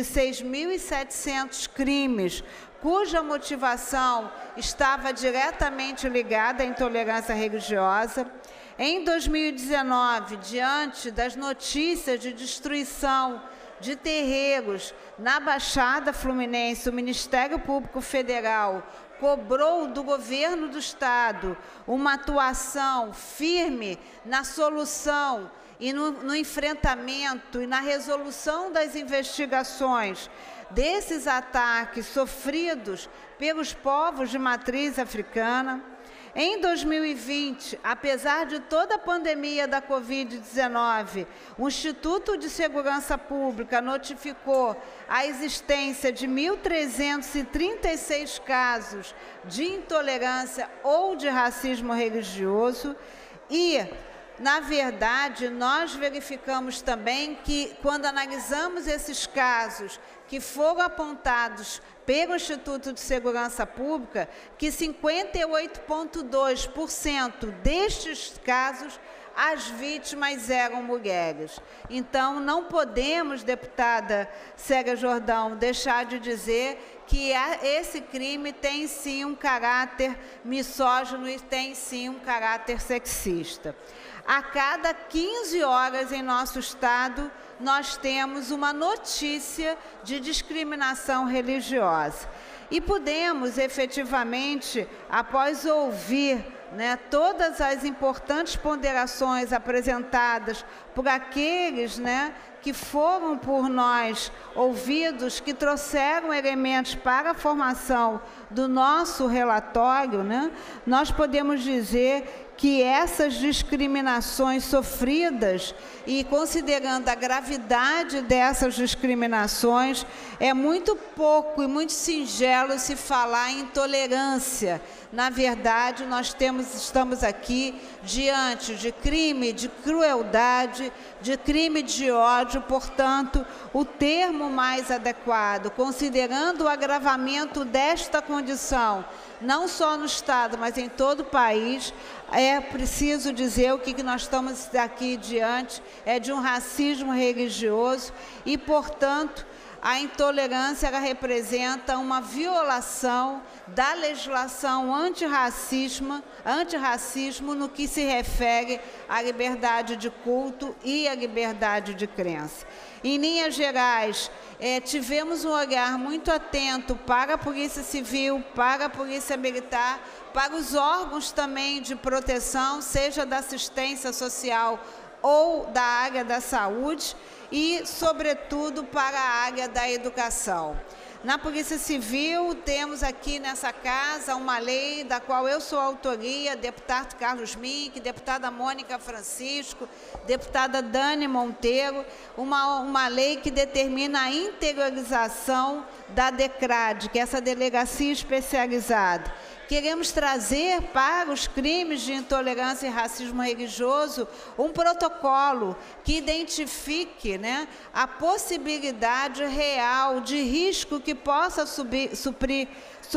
6.700 crimes, cuja motivação estava diretamente ligada à intolerância religiosa. Em 2019, diante das notícias de destruição de terreiros na Baixada Fluminense, o Ministério Público Federal cobrou do governo do Estado uma atuação firme na solução e no enfrentamento e na resolução das investigações desses ataques sofridos pelos povos de matriz africana. Em 2020, apesar de toda a pandemia da Covid-19, o Instituto de Segurança Pública notificou a existência de 1.336 casos de intolerância ou de racismo religioso e, na verdade, nós verificamos também que, quando analisamos esses casos que foram apontados pelo Instituto de Segurança Pública, que 58,2% destes casos as vítimas eram mulheres. Então, não podemos, deputada Célia Jordão, deixar de dizer que esse crime tem sim um caráter misógino e tem sim um caráter sexista. A cada 15 horas em nosso estado, nós temos uma notícia de discriminação religiosa. E podemos, efetivamente, após ouvir, né, todas as importantes ponderações apresentadas por aqueles, né, que foram por nós ouvidos, que trouxeram elementos para a formação do nosso relatório, né, nós podemos dizer que essas discriminações sofridas, e considerando a gravidade dessas discriminações, é muito pouco e muito singelo se falar em intolerância. Na verdade, nós estamos aqui diante de crime de crueldade, de crime de ódio, portanto, o termo mais adequado, considerando o agravamento desta condição, não só no Estado, mas em todo o país, é preciso dizer o que nós estamos aqui diante, é de um racismo religioso e, portanto, a intolerância ela representa uma violação da legislação antirracismo no que se refere à liberdade de culto e à liberdade de crença. Em linhas gerais, tivemos um olhar muito atento para a Polícia Civil, para a Polícia Militar, para os órgãos também de proteção, seja da assistência social ou da área da saúde, e, sobretudo, para a área da educação. Na Polícia Civil, temos aqui nessa casa uma lei da qual eu sou autoria, deputado Carlos Mink, deputada Mônica Francisco, deputada Dani Monteiro, uma lei que determina a interiorização da DECRAD, que é essa delegacia especializada. Queremos trazer para os crimes de intolerância e racismo religioso um protocolo que identifique, né, a possibilidade real de risco que possa sofrer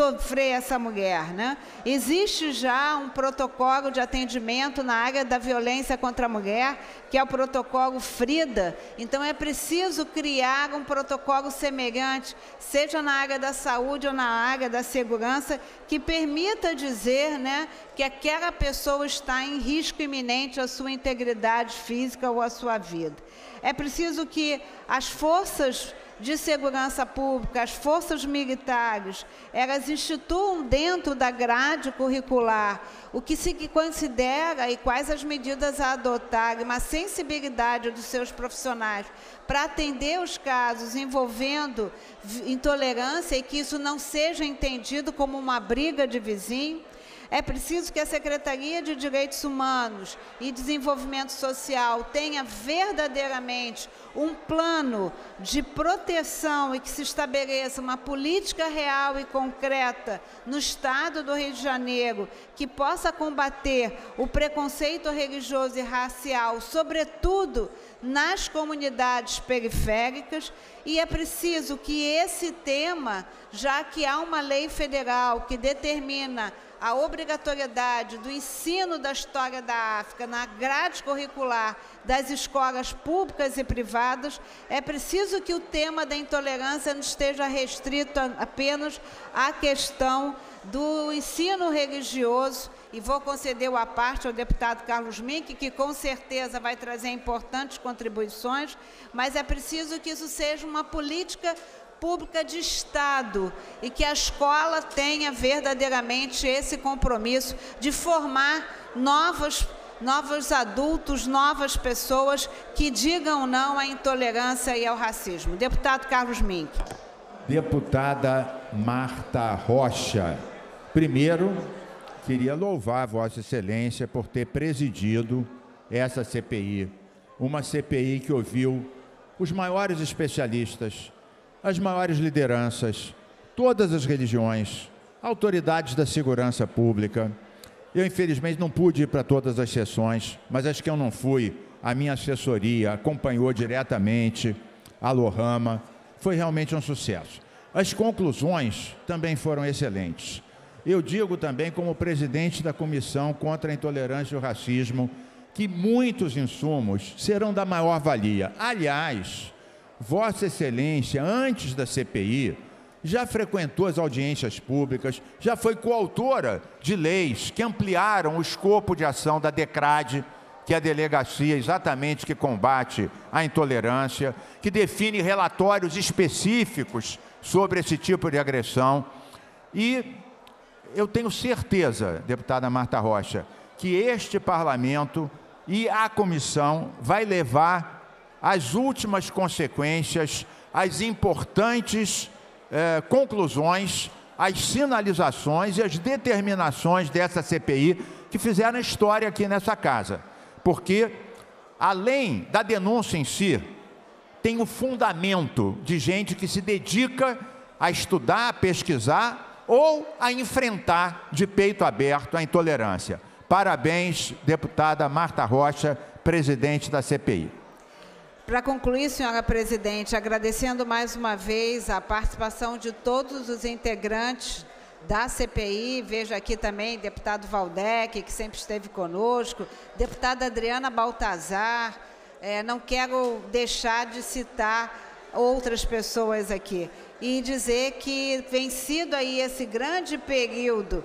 essa mulher, né? Existe já um protocolo de atendimento na área da violência contra a mulher, que é o protocolo FRIDA. Então, é preciso criar um protocolo semelhante, seja na área da saúde ou na área da segurança, que permita dizer, né, que aquela pessoa está em risco iminente à sua integridade física ou à sua vida. É preciso que as forças de segurança pública, as forças militares, elas instituam dentro da grade curricular o que se considera e quais as medidas a adotar, uma sensibilidade dos seus profissionais para atender os casos envolvendo intolerância e que isso não seja entendido como uma briga de vizinho. É preciso que a Secretaria de Direitos Humanos e Desenvolvimento Social tenha verdadeiramente um plano de proteção e que se estabeleça uma política real e concreta no Estado do Rio de Janeiro que possa combater o preconceito religioso e racial, sobretudo nas comunidades periféricas, e é preciso que esse tema, já que há uma lei federal que determina a obrigatoriedade do ensino da história da África na grade curricular das escolas públicas e privadas, é preciso que o tema da intolerância não esteja restrito apenas à questão do ensino religioso, e vou conceder a parte ao deputado Carlos Mink, que com certeza vai trazer importantes contribuições, mas é preciso que isso seja uma política pública de Estado e que a escola tenha verdadeiramente esse compromisso de formar novos adultos, novas pessoas que digam não à intolerância e ao racismo. Deputado Carlos Mink. Deputada Marta Rocha. Primeiro, queria louvar Vossa Excelência por ter presidido essa CPI, uma CPI que ouviu os maiores especialistas, as maiores lideranças, todas as religiões, autoridades da segurança pública. Eu, infelizmente, não pude ir para todas as sessões, mas as que eu não fui, a minha assessoria acompanhou diretamente, a Lohama, foi realmente um sucesso. As conclusões também foram excelentes. Eu digo também, como presidente da Comissão contra a Intolerância e o Racismo, que muitos insumos serão da maior valia. Aliás, Vossa Excelência, antes da CPI, já frequentou as audiências públicas, já foi coautora de leis que ampliaram o escopo de ação da DECRAD, que é a delegacia exatamente que combate a intolerância, que define relatórios específicos sobre esse tipo de agressão. E eu tenho certeza, deputada Marta Rocha, que este parlamento e a comissão vai levar às últimas consequências, às importantes conclusões, as sinalizações e as determinações dessa CPI que fizeram história aqui nessa casa. Porque, além da denúncia em si, tem o fundamento de gente que se dedica a estudar, a pesquisar ou a enfrentar de peito aberto a intolerância. Parabéns, deputada Marta Rocha, presidente da CPI. Para concluir, senhora presidente, agradecendo mais uma vez a participação de todos os integrantes da CPI, vejo aqui também deputado Valdec, que sempre esteve conosco, deputada Adriana Baltazar, não quero deixar de citar outras pessoas aqui, e dizer que vencido aí esse grande período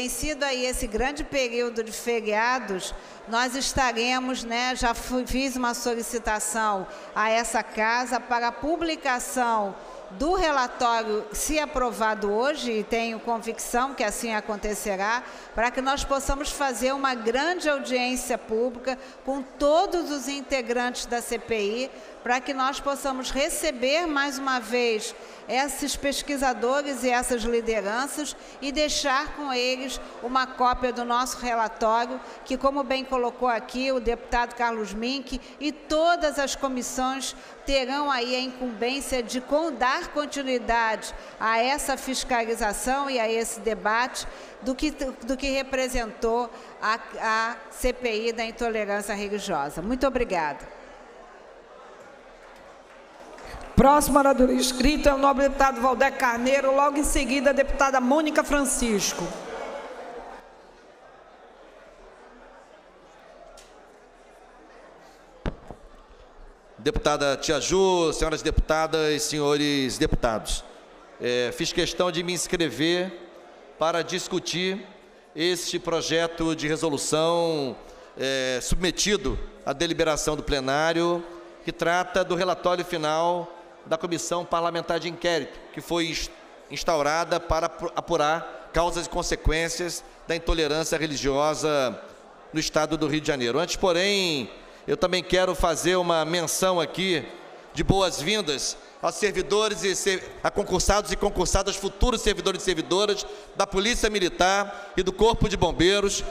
de feriados, nós estaremos, já fiz uma solicitação a essa casa para a publicação do relatório, se aprovado hoje, e tenho convicção que assim acontecerá, para que nós possamos fazer uma grande audiência pública com todos os integrantes da CPI, para que nós possamos receber mais uma vez esses pesquisadores e essas lideranças e deixar com eles uma cópia do nosso relatório, que, como bem colocou aqui o deputado Carlos Mink, e todas as comissões terão aí a incumbência de dar continuidade a essa fiscalização e a esse debate do que representou a CPI da intolerância religiosa. Muito obrigada. Próximo orador inscrito é o nobre deputado Valdec Carneiro, logo em seguida a deputada Mônica Francisco. Deputada Tia Ju, senhoras deputadas, senhores deputados, fiz questão de me inscrever para discutir este projeto de resolução submetido à deliberação do plenário, que trata do relatório final da Comissão Parlamentar de Inquérito, que foi instaurada para apurar causas e consequências da intolerância religiosa no estado do Rio de Janeiro. Antes, porém, eu também quero fazer uma menção aqui de boas-vindas aos servidores a concursados e concursadas, futuros servidores e servidoras da Polícia Militar e do Corpo de Bombeiros.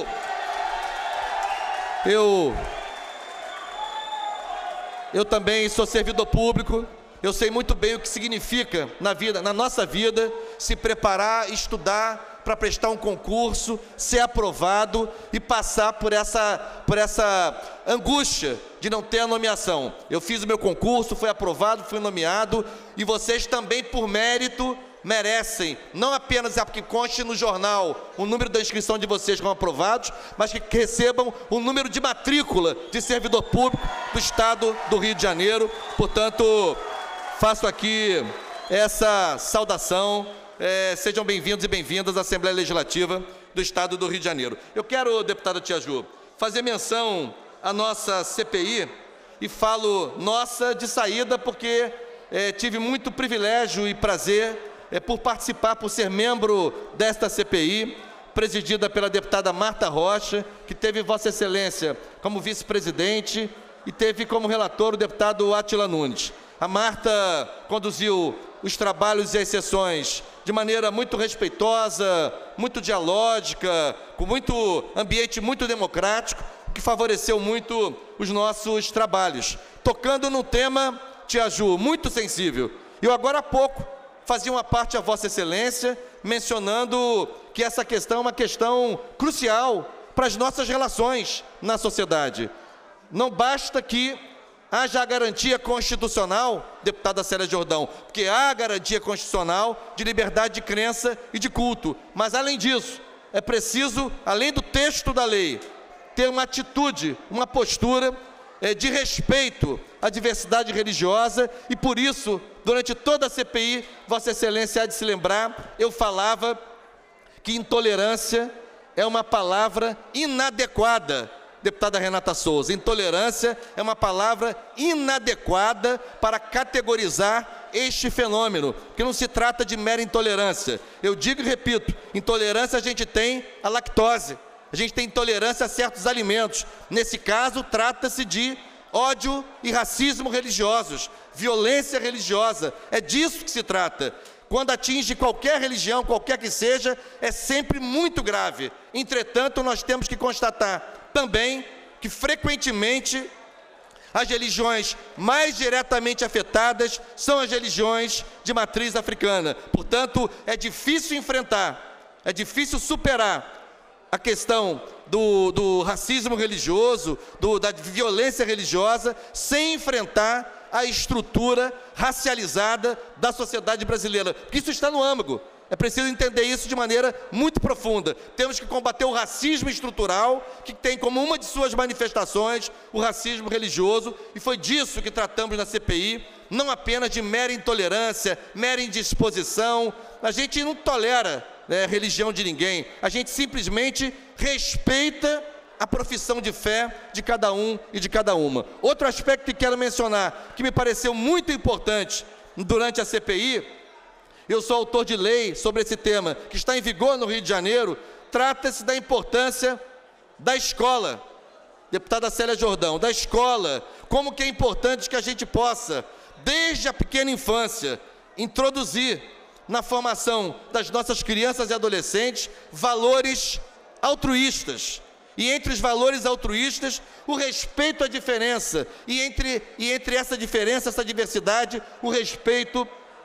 Eu também sou servidor público, eu sei muito bem o que significa na nossa vida, se preparar, estudar para prestar um concurso, ser aprovado e passar por essa angústia de não ter a nomeação. Eu fiz o meu concurso, fui aprovado, fui nomeado, e vocês também, por mérito, merecem, não apenas porque conste no jornal o número da inscrição de vocês como aprovados, mas que recebam o número de matrícula de servidor público do Estado do Rio de Janeiro. Portanto, faço aqui essa saudação. Sejam bem-vindos e bem-vindas à Assembleia Legislativa do Estado do Rio de Janeiro. Eu quero, deputada Tia Ju, fazer menção à nossa CPI, e falo nossa de saída porque tive muito privilégio e prazer por participar, por ser membro desta CPI, presidida pela deputada Marta Rocha, que teve Vossa Excelência como vice-presidente e teve como relator o deputado Átila Nunes. A Marta conduziu os trabalhos e as sessões de maneira muito respeitosa, muito dialógica, com muito ambiente muito democrático, que favoreceu muito os nossos trabalhos, tocando num tema, Tia Ju, muito sensível. Eu agora há pouco fazia uma parte a Vossa Excelência, mencionando que essa questão é uma questão crucial para as nossas relações na sociedade. Não basta que haja a garantia constitucional, deputada Célia Jordão, porque há a garantia constitucional de liberdade de crença e de culto, mas além disso, é preciso, além do texto da lei, ter uma atitude, uma postura de respeito à diversidade religiosa, e por isso, durante toda a CPI, Vossa Excelência há de se lembrar, eu falava que intolerância é uma palavra inadequada, deputada Renata Souza. Intolerância é uma palavra inadequada para categorizar este fenômeno, que não se trata de mera intolerância. Eu digo e repito, intolerância a gente tem à lactose, a gente tem intolerância a certos alimentos. Nesse caso, trata-se de ódio e racismo religiosos, violência religiosa. É disso que se trata. Quando atinge qualquer religião, qualquer que seja, é sempre muito grave. Entretanto, nós temos que constatar também que, frequentemente, as religiões mais diretamente afetadas são as religiões de matriz africana. Portanto, é difícil enfrentar, é difícil superar a questão do racismo religioso, da violência religiosa, sem enfrentar a estrutura racializada da sociedade brasileira. Porque isso está no âmago. É preciso entender isso de maneira muito profunda. Temos que combater o racismo estrutural, que tem como uma de suas manifestações o racismo religioso, e foi disso que tratamos na CPI, não apenas de mera intolerância, mera indisposição. A gente não tolera religião de ninguém, a gente simplesmente respeita a profissão de fé de cada um e de cada uma. Outro aspecto que quero mencionar, que me pareceu muito importante durante a CPI, eu sou autor de lei sobre esse tema, que está em vigor no Rio de Janeiro, trata-se da importância da escola, deputada Célia Jordão, da escola, como que é importante que a gente possa, desde a pequena infância, introduzir na formação das nossas crianças e adolescentes valores altruístas. E entre os valores altruístas, o respeito à diferença, e entre essa diferença, essa diversidade, o respeito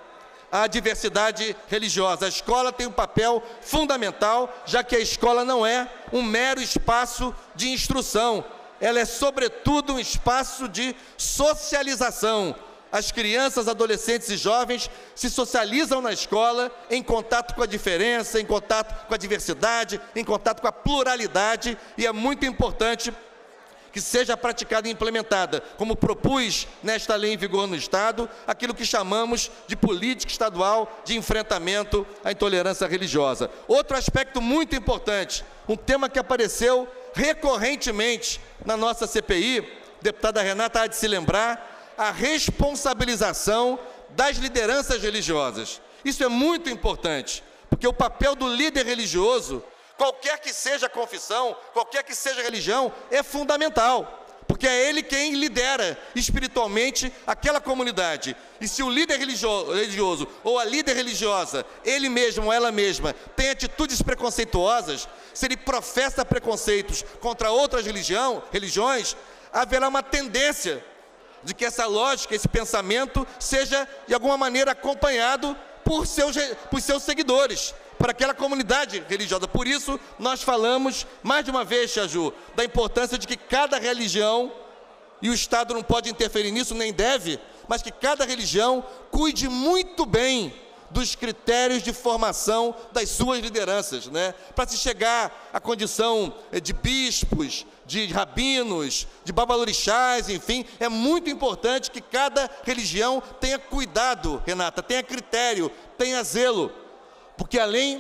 à diversidade religiosa. A escola tem um papel fundamental, já que a escola não é um mero espaço de instrução, ela é sobretudo um espaço de socialização. As crianças, adolescentes e jovens se socializam na escola em contato com a diferença, em contato com a diversidade, em contato com a pluralidade, e é muito importante que seja praticada e implementada, como propus nesta lei em vigor no Estado, aquilo que chamamos de política estadual de enfrentamento à intolerância religiosa. Outro aspecto muito importante, um tema que apareceu recorrentemente na nossa CPI, deputada Renata há de se lembrar, a responsabilização das lideranças religiosas. Isso é muito importante, porque o papel do líder religioso, qualquer que seja a confissão, qualquer que seja a religião, é fundamental, porque é ele quem lidera espiritualmente aquela comunidade. E se o líder religioso ou a líder religiosa, ele mesmo ou ela mesma, tem atitudes preconceituosas, se ele professa preconceitos contra outras religiões, haverá uma tendência de que essa lógica, esse pensamento, seja de alguma maneira acompanhado por seus seguidores, para aquela comunidade religiosa. Por isso, nós falamos, mais de uma vez, Tia Ju, da importância de que cada religião, e o Estado não pode interferir nisso, nem deve, mas que cada religião cuide muito bem dos critérios de formação das suas lideranças, para se chegar à condição de bispos, de rabinos, de babalorixás, enfim, é muito importante que cada religião tenha cuidado, Renata, tenha critério, tenha zelo, porque além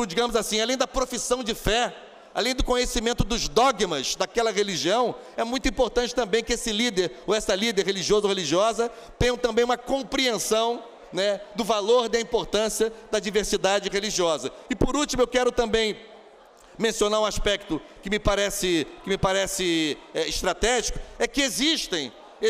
além da profissão de fé, além do conhecimento dos dogmas daquela religião, é muito importante também que esse líder, ou essa líder religioso ou religiosa, tenham também uma compreensão do valor, da importância da diversidade religiosa. E por último, eu quero também mencionar um aspecto que me parece estratégico, é que existem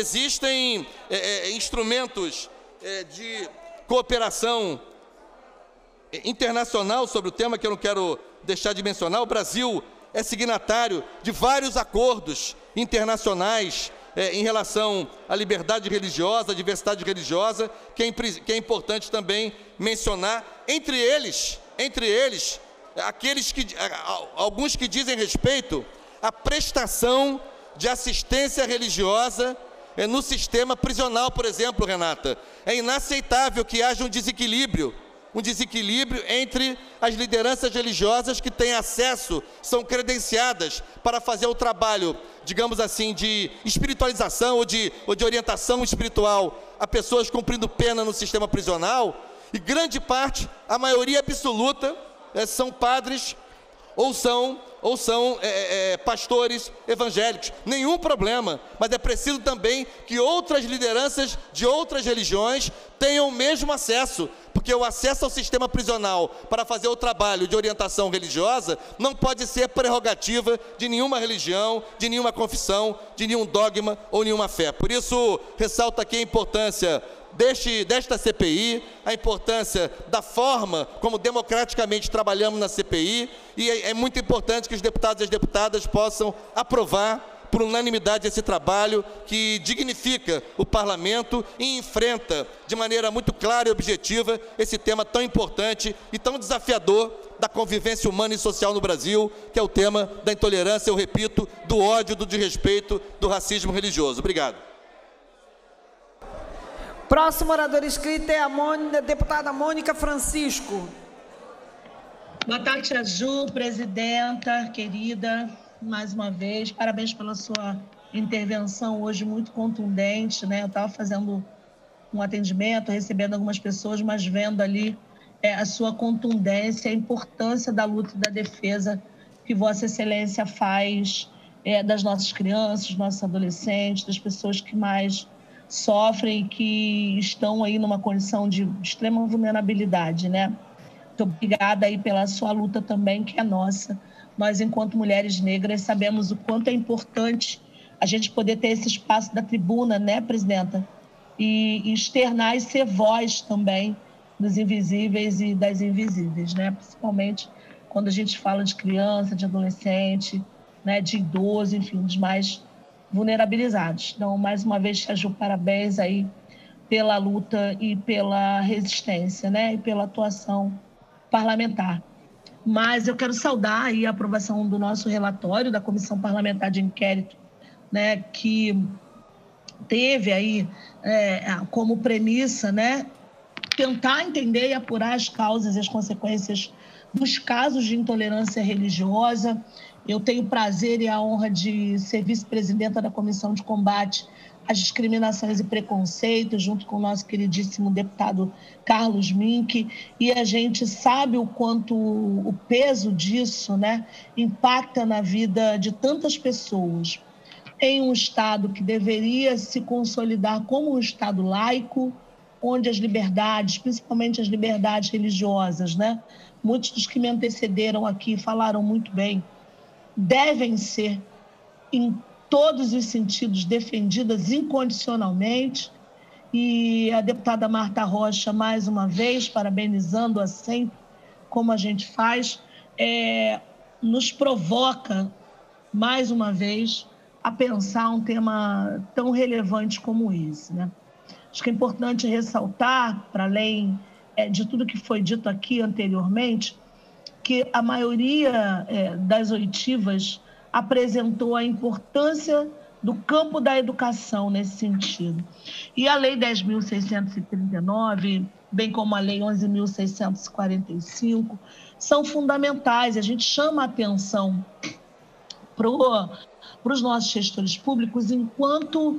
instrumentos de cooperação internacional sobre o tema, que eu não quero deixar de mencionar. O Brasil é signatário de vários acordos internacionais em relação à liberdade religiosa, à diversidade religiosa, que é importante também mencionar, entre eles, alguns que dizem respeito à prestação de assistência religiosa no sistema prisional, por exemplo, Renata. É inaceitável que haja um desequilíbrio um desequilíbrio entre as lideranças religiosas que têm acesso, são credenciadas para fazer o trabalho, digamos assim, de espiritualização ou de orientação espiritual a pessoas cumprindo pena no sistema prisional, e grande parte, a maioria absoluta, são padres ou são pastores evangélicos. Nenhum problema, mas é preciso também que outras lideranças de outras religiões tenham o mesmo acesso, porque o acesso ao sistema prisional para fazer o trabalho de orientação religiosa não pode ser prerrogativa de nenhuma religião, de nenhuma confissão, de nenhum dogma ou nenhuma fé. Por isso, ressalto aqui a importância desta CPI, a importância da forma como democraticamente trabalhamos na CPI, e é muito importante que os deputados e as deputadas possam aprovar por unanimidade esse trabalho que dignifica o parlamento e enfrenta de maneira muito clara e objetiva esse tema tão importante e tão desafiador da convivência humana e social no Brasil, que é o tema da intolerância, eu repito, do ódio, do desrespeito, do racismo religioso. Obrigado. Próximo orador inscrito é a deputada Mônica Francisco. Boa tarde, Tia Ju, presidenta, querida, mais uma vez, parabéns pela sua intervenção hoje muito contundente, né? Eu estava fazendo um atendimento, recebendo algumas pessoas, mas vendo ali a sua contundência, a importância da luta e da defesa que Vossa Excelência faz das nossas crianças, dos nossos adolescentes, das pessoas que mais sofrem e que estão aí numa condição de extrema vulnerabilidade, né? Muito obrigada aí pela sua luta também, que é nossa. Nós, enquanto mulheres negras, sabemos o quanto é importante a gente poder ter esse espaço da tribuna, né, presidenta? E externar e ser voz também dos invisíveis e das invisíveis, né? Principalmente quando a gente fala de criança, de adolescente, né, de idoso, enfim, dos mais vulnerabilizados. Então, mais uma vez, Tia Ju, parabéns aí pela luta e pela resistência, né, e pela atuação parlamentar. Mas eu quero saudar aí a aprovação do nosso relatório da Comissão Parlamentar de Inquérito, né, que teve aí como premissa, né, tentar entender e apurar as causas e as consequências dos casos de intolerância religiosa. Eu tenho o prazer e a honra de ser vice-presidenta da Comissão de Combate às Discriminações e Preconceitos, junto com o nosso queridíssimo deputado Carlos Mink, e a gente sabe o quanto o peso disso, né, impacta na vida de tantas pessoas. Em um Estado que deveria se consolidar como um Estado laico, onde as liberdades, principalmente as liberdades religiosas, né, muitos dos que me antecederam aqui falaram muito bem, devem ser, em todos os sentidos, defendidas incondicionalmente. E a deputada Marta Rocha, mais uma vez, parabenizando-a sempre, como a gente faz, nos provoca, mais uma vez, a pensar um tema tão relevante como esse, né? Acho que é importante ressaltar, para além de tudo que foi dito aqui anteriormente, que a maioria das oitivas apresentou a importância do campo da educação nesse sentido. E a Lei 10.639, bem como a Lei 11.645, são fundamentais. A gente chama a atenção para os nossos gestores públicos enquanto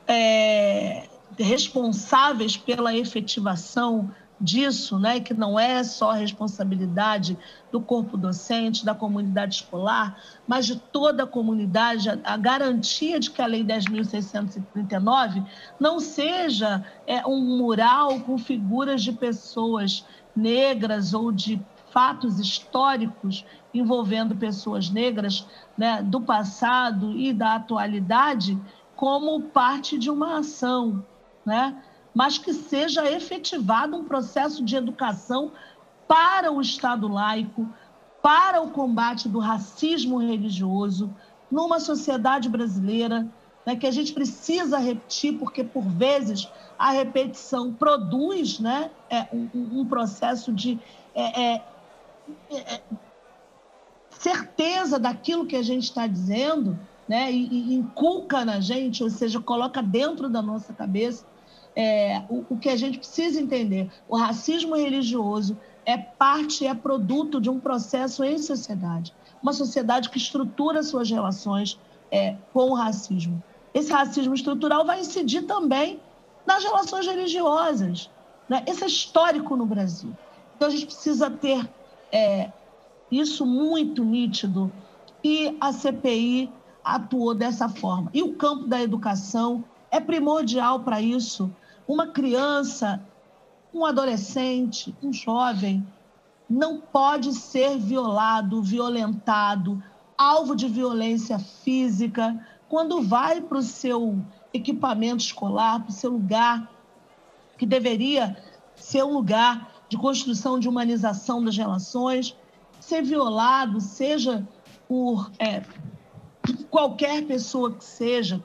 responsáveis pela efetivação disso, né, que não é só responsabilidade do corpo docente, da comunidade escolar, mas de toda a comunidade, a garantia de que a Lei 10.639 não seja um mural com figuras de pessoas negras ou de fatos históricos envolvendo pessoas negras, né, do passado e da atualidade como parte de uma ação, né? Mas que seja efetivado um processo de educação para o Estado laico, para o combate do racismo religioso, numa sociedade brasileira, né, que a gente precisa repetir, porque, por vezes, a repetição produz, né, um processo de certeza daquilo que a gente está dizendo, né, e inculca na gente, ou seja, coloca dentro da nossa cabeça o que a gente precisa entender. O racismo religioso é parte, é produto de um processo em sociedade. Uma sociedade que estrutura suas relações com o racismo. Esse racismo estrutural vai incidir também nas relações religiosas, né? Isso é histórico no Brasil. Então, a gente precisa ter isso muito nítido, e a CPI atuou dessa forma. E o campo da educação é primordial para isso. Uma criança, um adolescente, um jovem, não pode ser violado, violentado, alvo de violência física, quando vai para o seu equipamento escolar, para o seu lugar, que deveria ser um lugar de construção, de humanização das relações, ser violado, seja por qualquer pessoa que seja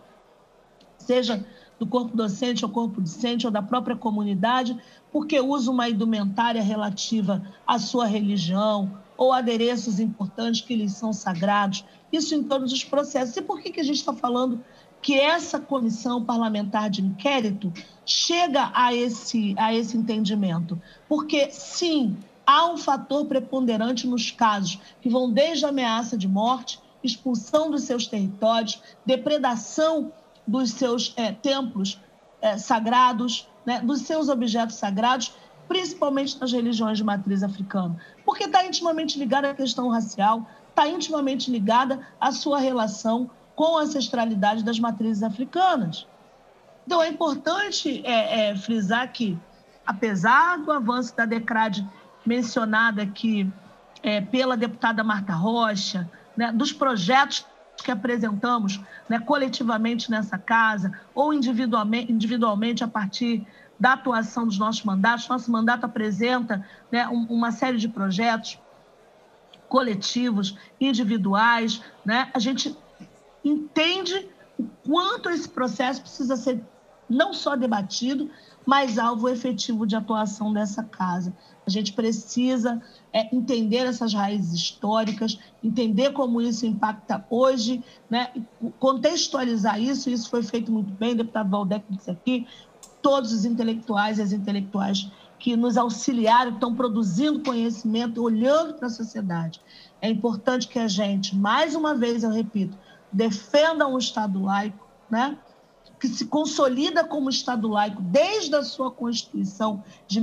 do corpo docente ou corpo discente ou da própria comunidade, porque usa uma indumentária relativa à sua religião ou adereços importantes que lhes são sagrados. Isso em todos os processos. E por que a gente está falando que essa comissão parlamentar de inquérito chega a esse entendimento? Porque, sim, há um fator preponderante nos casos que vão desde a ameaça de morte, expulsão dos seus territórios, depredação dos seus templos sagrados, né, dos seus objetos sagrados, principalmente nas religiões de matriz africana, porque está intimamente ligada à questão racial, está intimamente ligada à sua relação com a ancestralidade das matrizes africanas. Então, é importante frisar que, apesar do avanço da DECRAD mencionada aqui pela deputada Marta Rocha, né, dos projetos que apresentamos, né, coletivamente nessa casa ou individualmente a partir da atuação dos nossos mandatos. Nosso mandato apresenta, né, uma série de projetos coletivos, individuais, né? A gente entende o quanto esse processo precisa ser não só debatido, mas alvo efetivo de atuação dessa casa. A gente precisa entender essas raízes históricas, entender como isso impacta hoje, né? Contextualizar isso, isso foi feito muito bem, o deputado Valdec disse aqui, todos os intelectuais e as intelectuais que nos auxiliaram, estão produzindo conhecimento, olhando para a sociedade. É importante que a gente, mais uma vez, eu repito, defenda um Estado laico, né? Que se consolida como Estado laico desde a sua Constituição de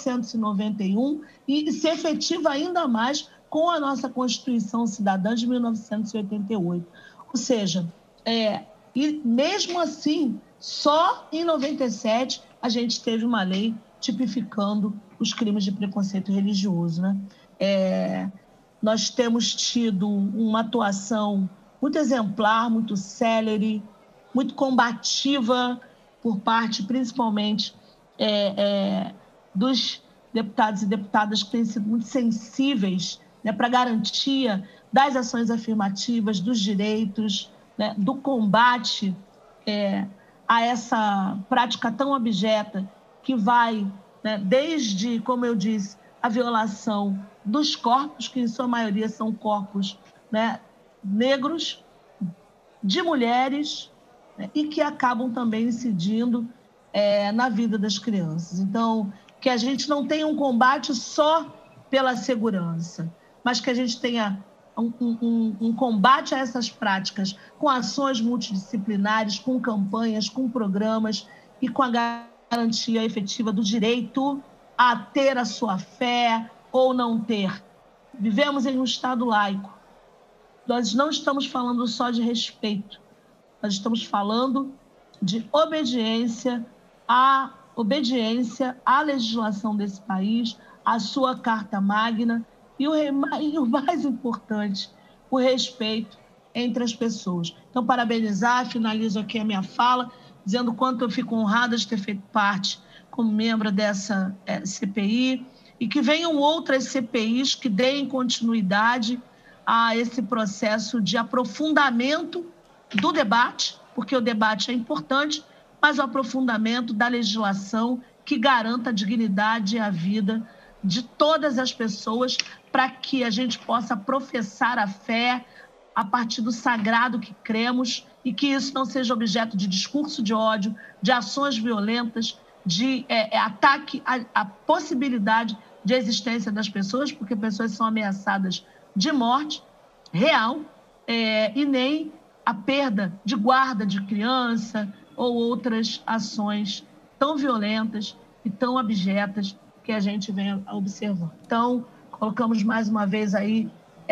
1891 e se efetiva ainda mais com a nossa Constituição Cidadã de 1988. Ou seja, e mesmo assim, só em 97 a gente teve uma lei tipificando os crimes de preconceito religioso, né? Nós temos tido uma atuação muito exemplar, muito célere, muito combativa por parte, principalmente, dos deputados e deputadas que têm sido muito sensíveis, né, para a garantia das ações afirmativas, dos direitos, né, do combate a essa prática tão abjeta que vai, né, desde, como eu disse, a violação dos corpos, que em sua maioria são corpos, né, negros, de mulheres, e que acabam também incidindo na vida das crianças. Então, que a gente não tenha um combate só pela segurança, mas que a gente tenha um combate a essas práticas com ações multidisciplinares, com campanhas, com programas e com a garantia efetiva do direito a ter a sua fé ou não ter. Vivemos em um Estado laico. Nós não estamos falando só de respeito, nós estamos falando de obediência à legislação desse país, à sua Carta Magna e o mais importante, o respeito entre as pessoas. Então, parabenizar, finalizo aqui a minha fala, dizendo o quanto eu fico honrada de ter feito parte como membro dessa CPI e que venham outras CPIs que deem continuidade a esse processo de aprofundamento do debate, porque o debate é importante, mas o aprofundamento da legislação que garanta a dignidade e a vida de todas as pessoas para que a gente possa professar a fé a partir do sagrado que cremos e que isso não seja objeto de discurso de ódio, de ações violentas de ataque à possibilidade de existência das pessoas, porque pessoas são ameaçadas de morte real, e nem a perda de guarda de criança ou outras ações tão violentas e tão abjetas que a gente vem observando. Então, colocamos mais uma vez aí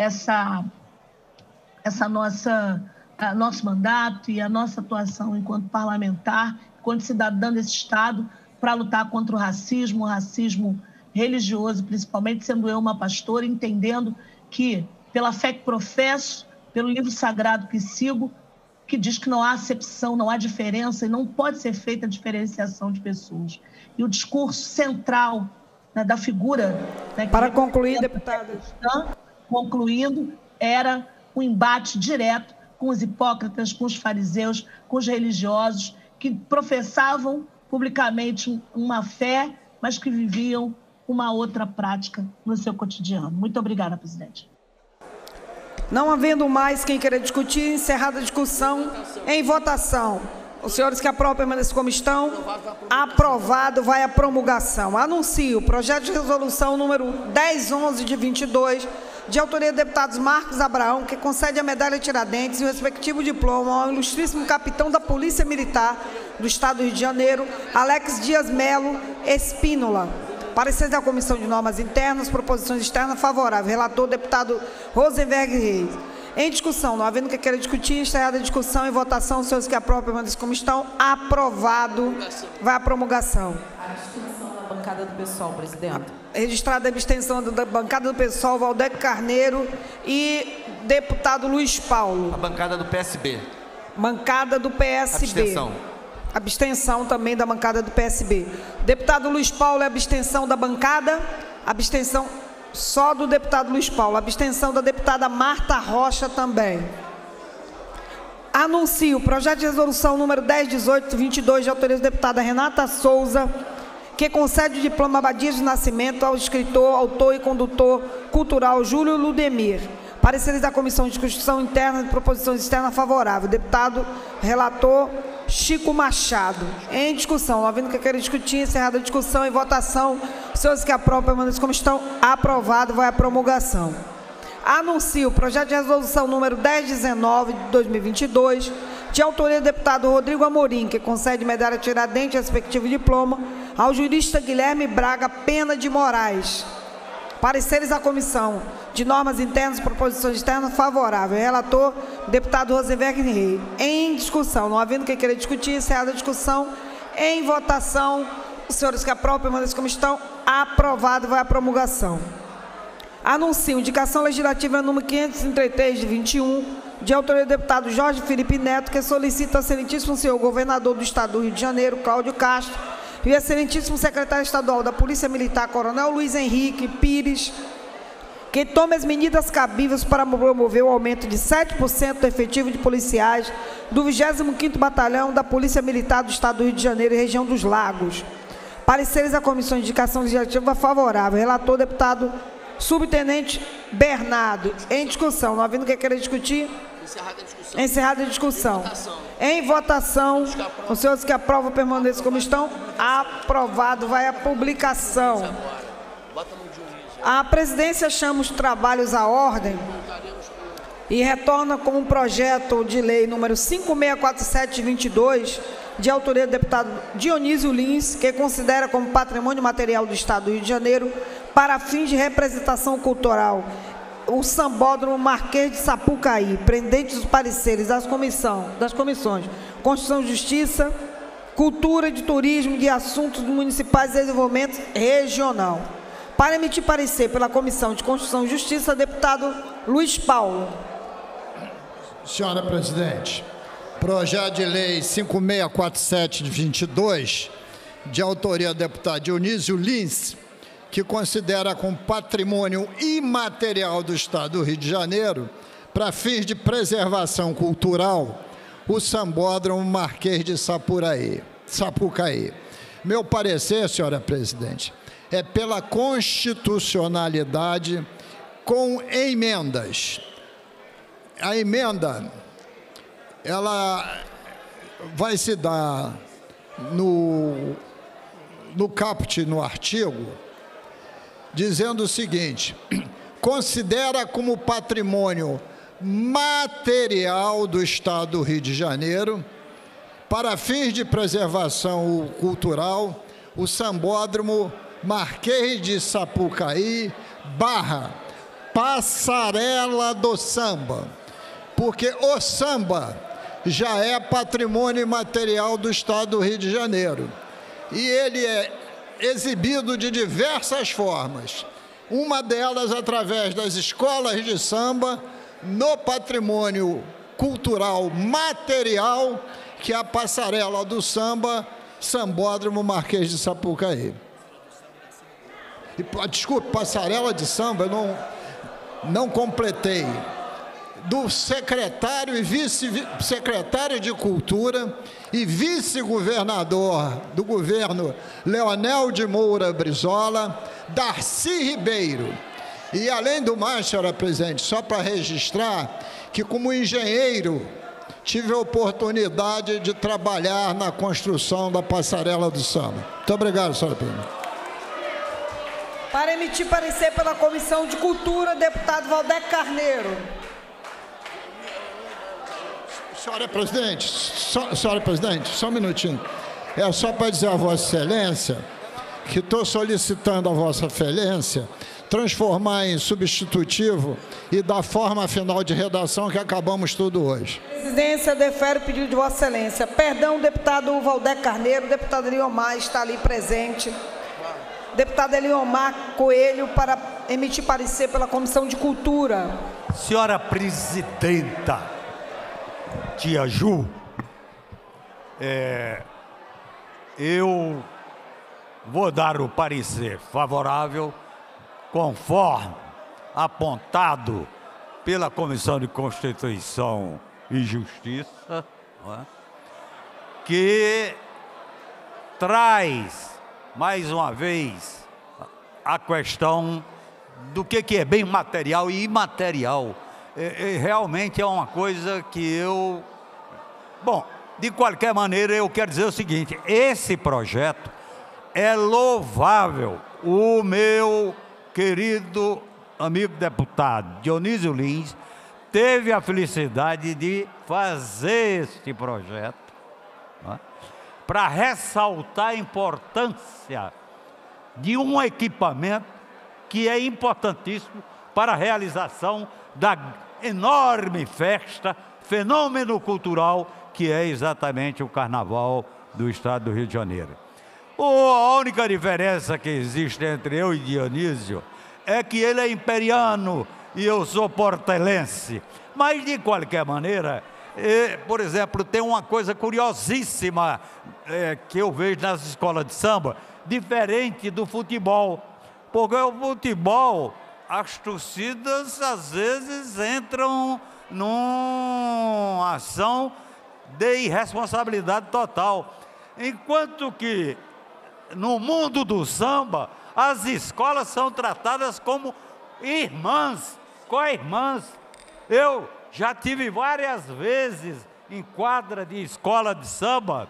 nosso mandato e a nossa atuação enquanto parlamentar, enquanto cidadã desse Estado, para lutar contra o racismo religioso, principalmente, sendo eu uma pastora, entendendo que, pela fé que professo, pelo livro sagrado que sigo, que diz que não há acepção, não há diferença e não pode ser feita a diferenciação de pessoas. E o discurso central, né, da figura... Né, para concluir, deputada. Concluindo, era um embate direto com os hipócritas, com os fariseus, com os religiosos, que professavam publicamente uma fé, mas que viviam uma outra prática no seu cotidiano. Muito obrigada, presidente. Não havendo mais quem queira discutir, encerrada a discussão, em votação. Os senhores que aprovam permaneçam como estão. Aprovado, vai à promulgação. Anuncio o projeto de resolução número 1011 de 22, de autoria de deputados Marcos Abraão, que concede a medalha Tiradentes e o respectivo diploma ao ilustríssimo capitão da Polícia Militar do Estado do Rio de Janeiro, Alex Dias Melo Espínola. Pareceres da Comissão de Normas Internas, proposições externas favorável. Relator, deputado Rosenberg Reis. Em discussão, não havendo que queira discutir, encerrada a discussão e votação, os senhores que aprovam permanecem como estão. Aprovado. Vai à promulgação. A abstenção da bancada do PSOL, presidente. Registrada a abstenção da bancada do PSOL, Valdeco Carneiro e deputado Luiz Paulo. A bancada do PSB. Bancada do PSB. Abstenção. Abstenção também da bancada do PSB. Deputado Luiz Paulo, é abstenção da bancada? Abstenção só do deputado Luiz Paulo. Abstenção da deputada Marta Rocha também. Anuncio o projeto de resolução número 1018-22, de autoria da deputada Renata Souza, que concede o diploma Abadias de Nascimento ao escritor, autor e condutor cultural Júlio Ludemir. Pareceres da Comissão de Discussão Interna e Proposições Externas favorável. Deputado relator Chico Machado. Em discussão, não havendo que queira discutir, encerrada a discussão e votação, os senhores que aprovam permanecem como estão. Aprovado, vai à promulgação. Anuncio o projeto de resolução número 1019 de 2022, de autoria do deputado Rodrigo Amorim, que concede medalha Tiradentes e respectivo diploma ao jurista Guilherme Braga Pena de Moraes. Pareceres da Comissão de Normas Internas e Proposições Externas favorável. Relator, deputado Rosenberg Rei. Em discussão, não havendo quem queira discutir, encerrada a discussão. Em votação, os senhores que aprovam permanecem como estão. Aprovado, vai à promulgação. Anuncio indicação legislativa número 533 de 21, de autoria do deputado Jorge Felipe Neto, que solicita ao excelentíssimo senhor governador do Estado do Rio de Janeiro, Cláudio Castro, e o excelentíssimo secretário estadual da Polícia Militar, Coronel Luiz Henrique Pires, que tome as medidas cabíveis para promover o aumento de 7% do efetivo de policiais do 25º Batalhão da Polícia Militar do Estado do Rio de Janeiro e região dos Lagos. Pareceres da Comissão de Indicação Legislativa favorável. Relator, deputado Subtenente Bernardo. Em discussão, não havendo que queira discutir. Encerrada a discussão. Em votação, os senhores que aprovam permanecem como estão. Aprovado, vai à publicação. A presidência chama os trabalhos à ordem e retorna com um projeto de lei número 5647-22, de autoria do deputado Dionísio Lins, que considera como patrimônio material do Estado do Rio de Janeiro, para fins de representação cultural, o Sambódromo Marquês de Sapucaí, pendentes dos pareceres das comissões Constituição e Justiça, Cultura, de Turismo, de Assuntos Municipais e Desenvolvimento Regional. Para emitir parecer pela Comissão de Constituição e Justiça, deputado Luiz Paulo. Senhora presidente, projeto de lei 5647 de 22, de autoria do deputado Dionísio Lins, que considera como patrimônio imaterial do Estado do Rio de Janeiro, para fins de preservação cultural, o Sambódromo Marquês de Sapucaí. Meu parecer, senhora presidente, é pela constitucionalidade com emendas. A emenda, ela vai se dar no no caput, no artigo, dizendo o seguinte: considera como patrimônio material do Estado do Rio de Janeiro, para fins de preservação cultural, o Sambódromo Marquês de Sapucaí / Passarela do Samba, porque o samba já é patrimônio material do Estado do Rio de Janeiro. E ele é exibido de diversas formas. Uma delas através das escolas de samba, no patrimônio cultural material, que é a Passarela do Samba, Sambódromo Marquês de Sapucaí. E, desculpe, Passarela de Samba, eu não completei. Do secretário e vice-secretário de Cultura e vice-governador do governo Leonel de Moura Brizola, Darcy Ribeiro. E, além do mais, senhora presidente, só para registrar que, como engenheiro, tive a oportunidade de trabalhar na construção da Passarela do Samba. Muito obrigado, senhora presidente. Para emitir parecer pela Comissão de Cultura, deputado Valdec Carneiro. Senhora presidente, só um minutinho. É só para dizer a Vossa Excelência que estou solicitando a Vossa Excelência transformar em substitutivo e dar forma final de redação que acabamos tudo hoje. A presidência defere o pedido de Vossa Excelência. Perdão, deputado Valdec Carneiro, deputado Eliomar está ali presente. Deputado Eliomar Coelho, para emitir parecer pela Comissão de Cultura. Senhora presidenta, tia Ju, eu vou dar o parecer favorável conforme apontado pela Comissão de Constituição e Justiça, não é? Que traz, mais uma vez, a questão do que é bem material e imaterial. Realmente é uma coisa que eu... Bom, de qualquer maneira, eu quero dizer o seguinte: esse projeto é louvável. O meu querido amigo deputado Dionísio Lins teve a felicidade de fazer este projeto, né, para ressaltar a importância de um equipamento que é importantíssimo para a realização da enorme festa, fenômeno cultural, que é exatamente o Carnaval do Estado do Rio de Janeiro. A única diferença que existe entre eu e Dionísio é que ele é imperiano e eu sou portelense. Mas, de qualquer maneira, por exemplo, tem uma coisa curiosíssima que eu vejo nas escolas de samba, diferente do futebol. Porque o futebol, as torcidas às vezes entram numa ação de irresponsabilidade total. Enquanto que no mundo do samba, as escolas são tratadas como irmãs, co-irmãs. Eu já tive várias vezes em quadra de escola de samba,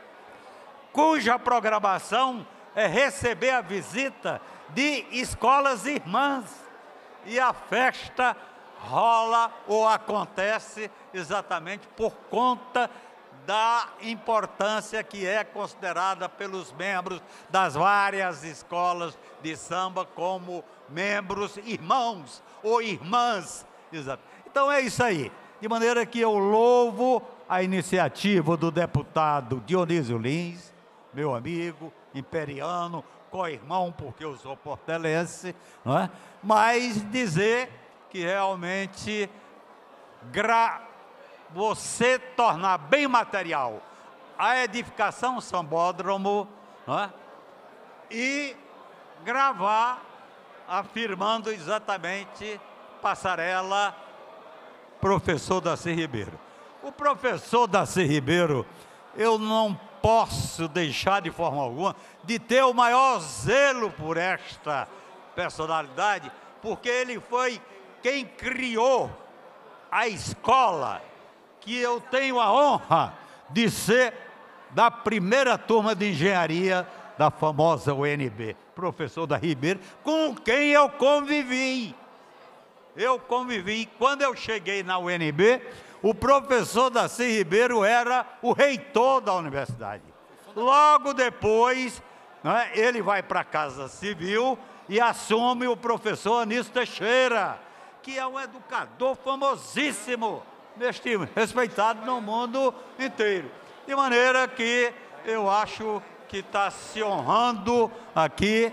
cuja programação é receber a visita de escolas irmãs. E a festa rola ou acontece exatamente por conta da importância que é considerada pelos membros das várias escolas de samba como membros irmãos ou irmãs. Exato. Então é isso aí. De maneira que eu louvo a iniciativa do deputado Dionísio Lins, meu amigo, imperiano, co-irmão, porque eu sou portelense, não é? Mas dizer que realmente você tornar bem material a edificação Sambódromo, não é? E gravar afirmando exatamente Passarela Professor Darcy Ribeiro. O professor Darcy Ribeiro, eu não posso deixar de forma alguma de ter o maior zelo por esta personalidade, porque ele foi quem criou a escola que eu tenho a honra de ser da primeira turma de engenharia da famosa UNB, professor da Ribeiro, com quem eu convivi. Quando eu cheguei na UNB, o professor Darcy Ribeiro era o reitor da universidade. Logo depois, né, ele vai para a Casa Civil e assume o professor Anísio Teixeira, que é um educador famosíssimo, respeitado no mundo inteiro. De maneira que eu acho que está se honrando aqui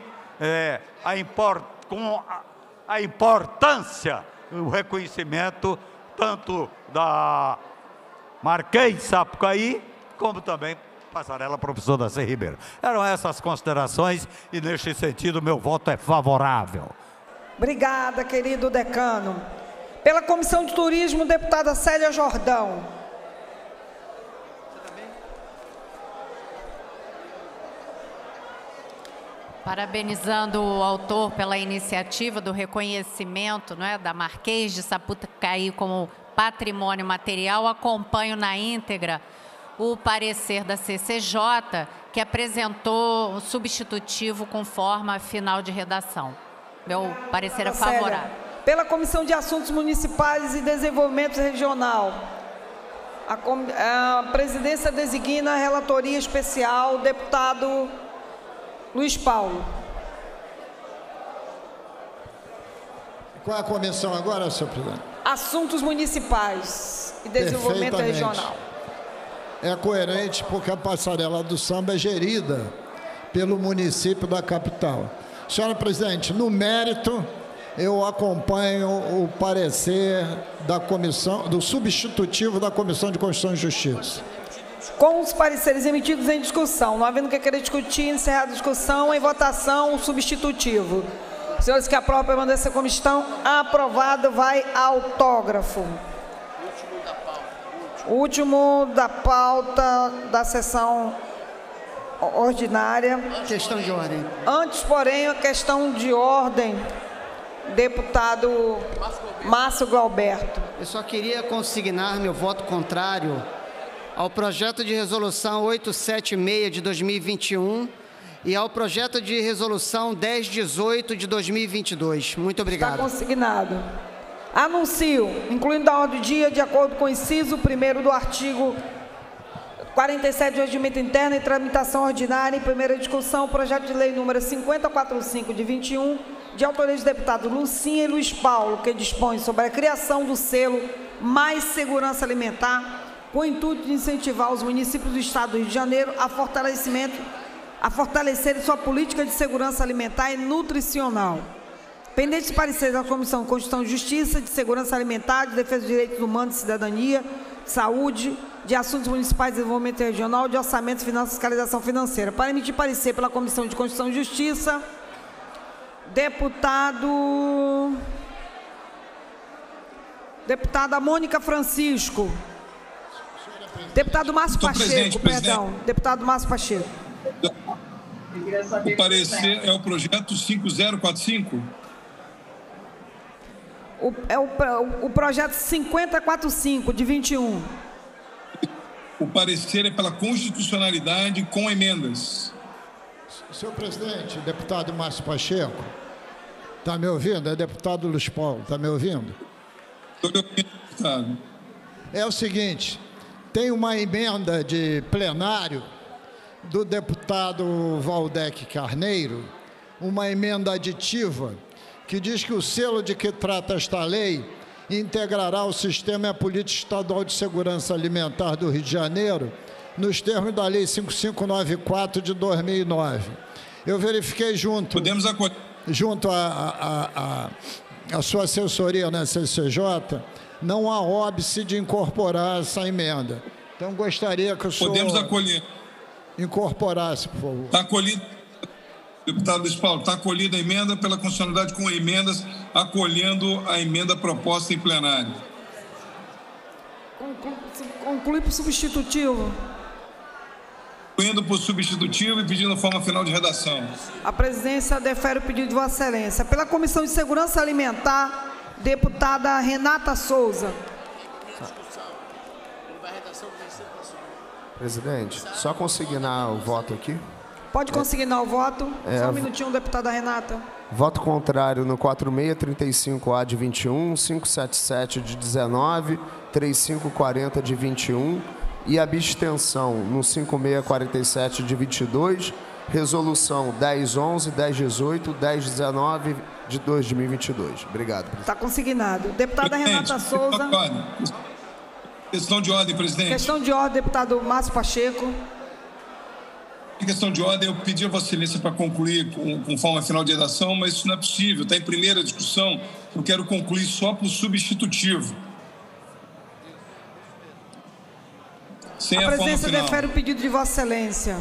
com a importância, o reconhecimento tanto da Marquês de Sapucaí, como também Passarela, professor Darcy Ribeiro. Eram essas considerações e, neste sentido, meu voto é favorável. Obrigada, querido decano. Pela Comissão de Turismo, deputada Célia Jordão. Parabenizando o autor pela iniciativa do reconhecimento, né, da Marquês de Sapucaí como patrimônio material, acompanho na íntegra o parecer da CCJ, que apresentou o substitutivo com forma final de redação. Meu parecer é favorável. Pela Comissão de Assuntos Municipais e Desenvolvimento Regional, a presidência designa a relatoria especial, o deputado Luiz Paulo. Qual é a comissão agora, senhor presidente? Assuntos Municipais e Desenvolvimento Regional. É coerente porque a Passarela do Samba é gerida pelo município da capital. Senhora presidente, no mérito, eu acompanho o parecer da comissão, do substitutivo da Comissão de Constituição e Justiça. Com os pareceres emitidos em discussão, não havendo que querer discutir, encerrada a discussão, em votação, o substitutivo. Os senhores que aprovam permanecer como estão, aprovado, vai autógrafo. O último da pauta da sessão ordinária. Questão de ordem. Antes, porém, a questão de ordem, deputado Márcio Glauberto. Eu só queria consignar meu voto contrário ao projeto de resolução 876 de 2021 e ao projeto de resolução 1018 de 2022. Muito obrigado. Está consignado. Anuncio, incluindo da ordem do dia, de acordo com o inciso 1º do artigo 47 do Regimento Interno, em tramitação ordinária, em primeira discussão, o projeto de lei número 5045 de 21, de autoria dos deputados Lucinha e Luiz Paulo, que dispõe sobre a criação do selo Mais Segurança Alimentar, com o intuito de incentivar os municípios do Estado do Rio de Janeiro a fortalecerem sua política de segurança alimentar e nutricional. Pendentes pareceres da Comissão de Constituição e Justiça, de Segurança Alimentar, de Defesa dos Direitos Humanos e Cidadania, de Saúde, de Assuntos Municipais de Desenvolvimento Regional, de Orçamento, Finanças e Fiscalização Financeira. Para emitir parecer pela Comissão de Constituição e Justiça, deputada Mônica Francisco. Deputado Márcio Pacheco, perdão. Deputado Márcio Pacheco. O parecer é o projeto 5045? O projeto 5045, de 21. O parecer é pela constitucionalidade com emendas. Senhor presidente, deputado Márcio Pacheco, está me ouvindo? É deputado Luiz Paulo, está me ouvindo? Estou me ouvindo, deputado. É o seguinte, tem uma emenda de plenário do deputado Valdec Carneiro, uma emenda aditiva, que diz que o selo de que trata esta lei integrará o sistema e a política estadual de segurança alimentar do Rio de Janeiro, nos termos da Lei 5594 de 2009. Eu verifiquei junto à sua assessoria na CCJ, não há óbice de incorporar essa emenda. Então, gostaria que o senhor incorporasse, por favor. Está acolhido, deputado Luiz Paulo, está acolhida a emenda pela constitucionalidade com emendas, acolhendo a emenda proposta em plenário. Conclui por substitutivo. Concluindo por substitutivo e pedindo a forma final de redação. A presidência defere o pedido de Vossa Excelência. Pela Comissão de Segurança Alimentar, deputada Renata Souza. Presidente, só consignar o voto aqui. Pode consignar o voto. Só um minutinho, deputada Renata. Voto contrário no 4635A de 21, 577 de 19, 3540 de 21 e abstenção no 5647 de 22, resolução 1011, 1018, 1019 de 2022. Obrigado, presidente. Está consignado. Deputada Renata Souza. Questão de ordem, presidente. Questão de ordem, deputado Márcio Pacheco. Em questão de ordem, eu pedi a Vossa Excelência para concluir com forma final de redação, mas isso não é possível. Está em primeira discussão. Eu quero concluir só por substitutivo. Sem a presidência forma final. defere o pedido de Vossa Excelência.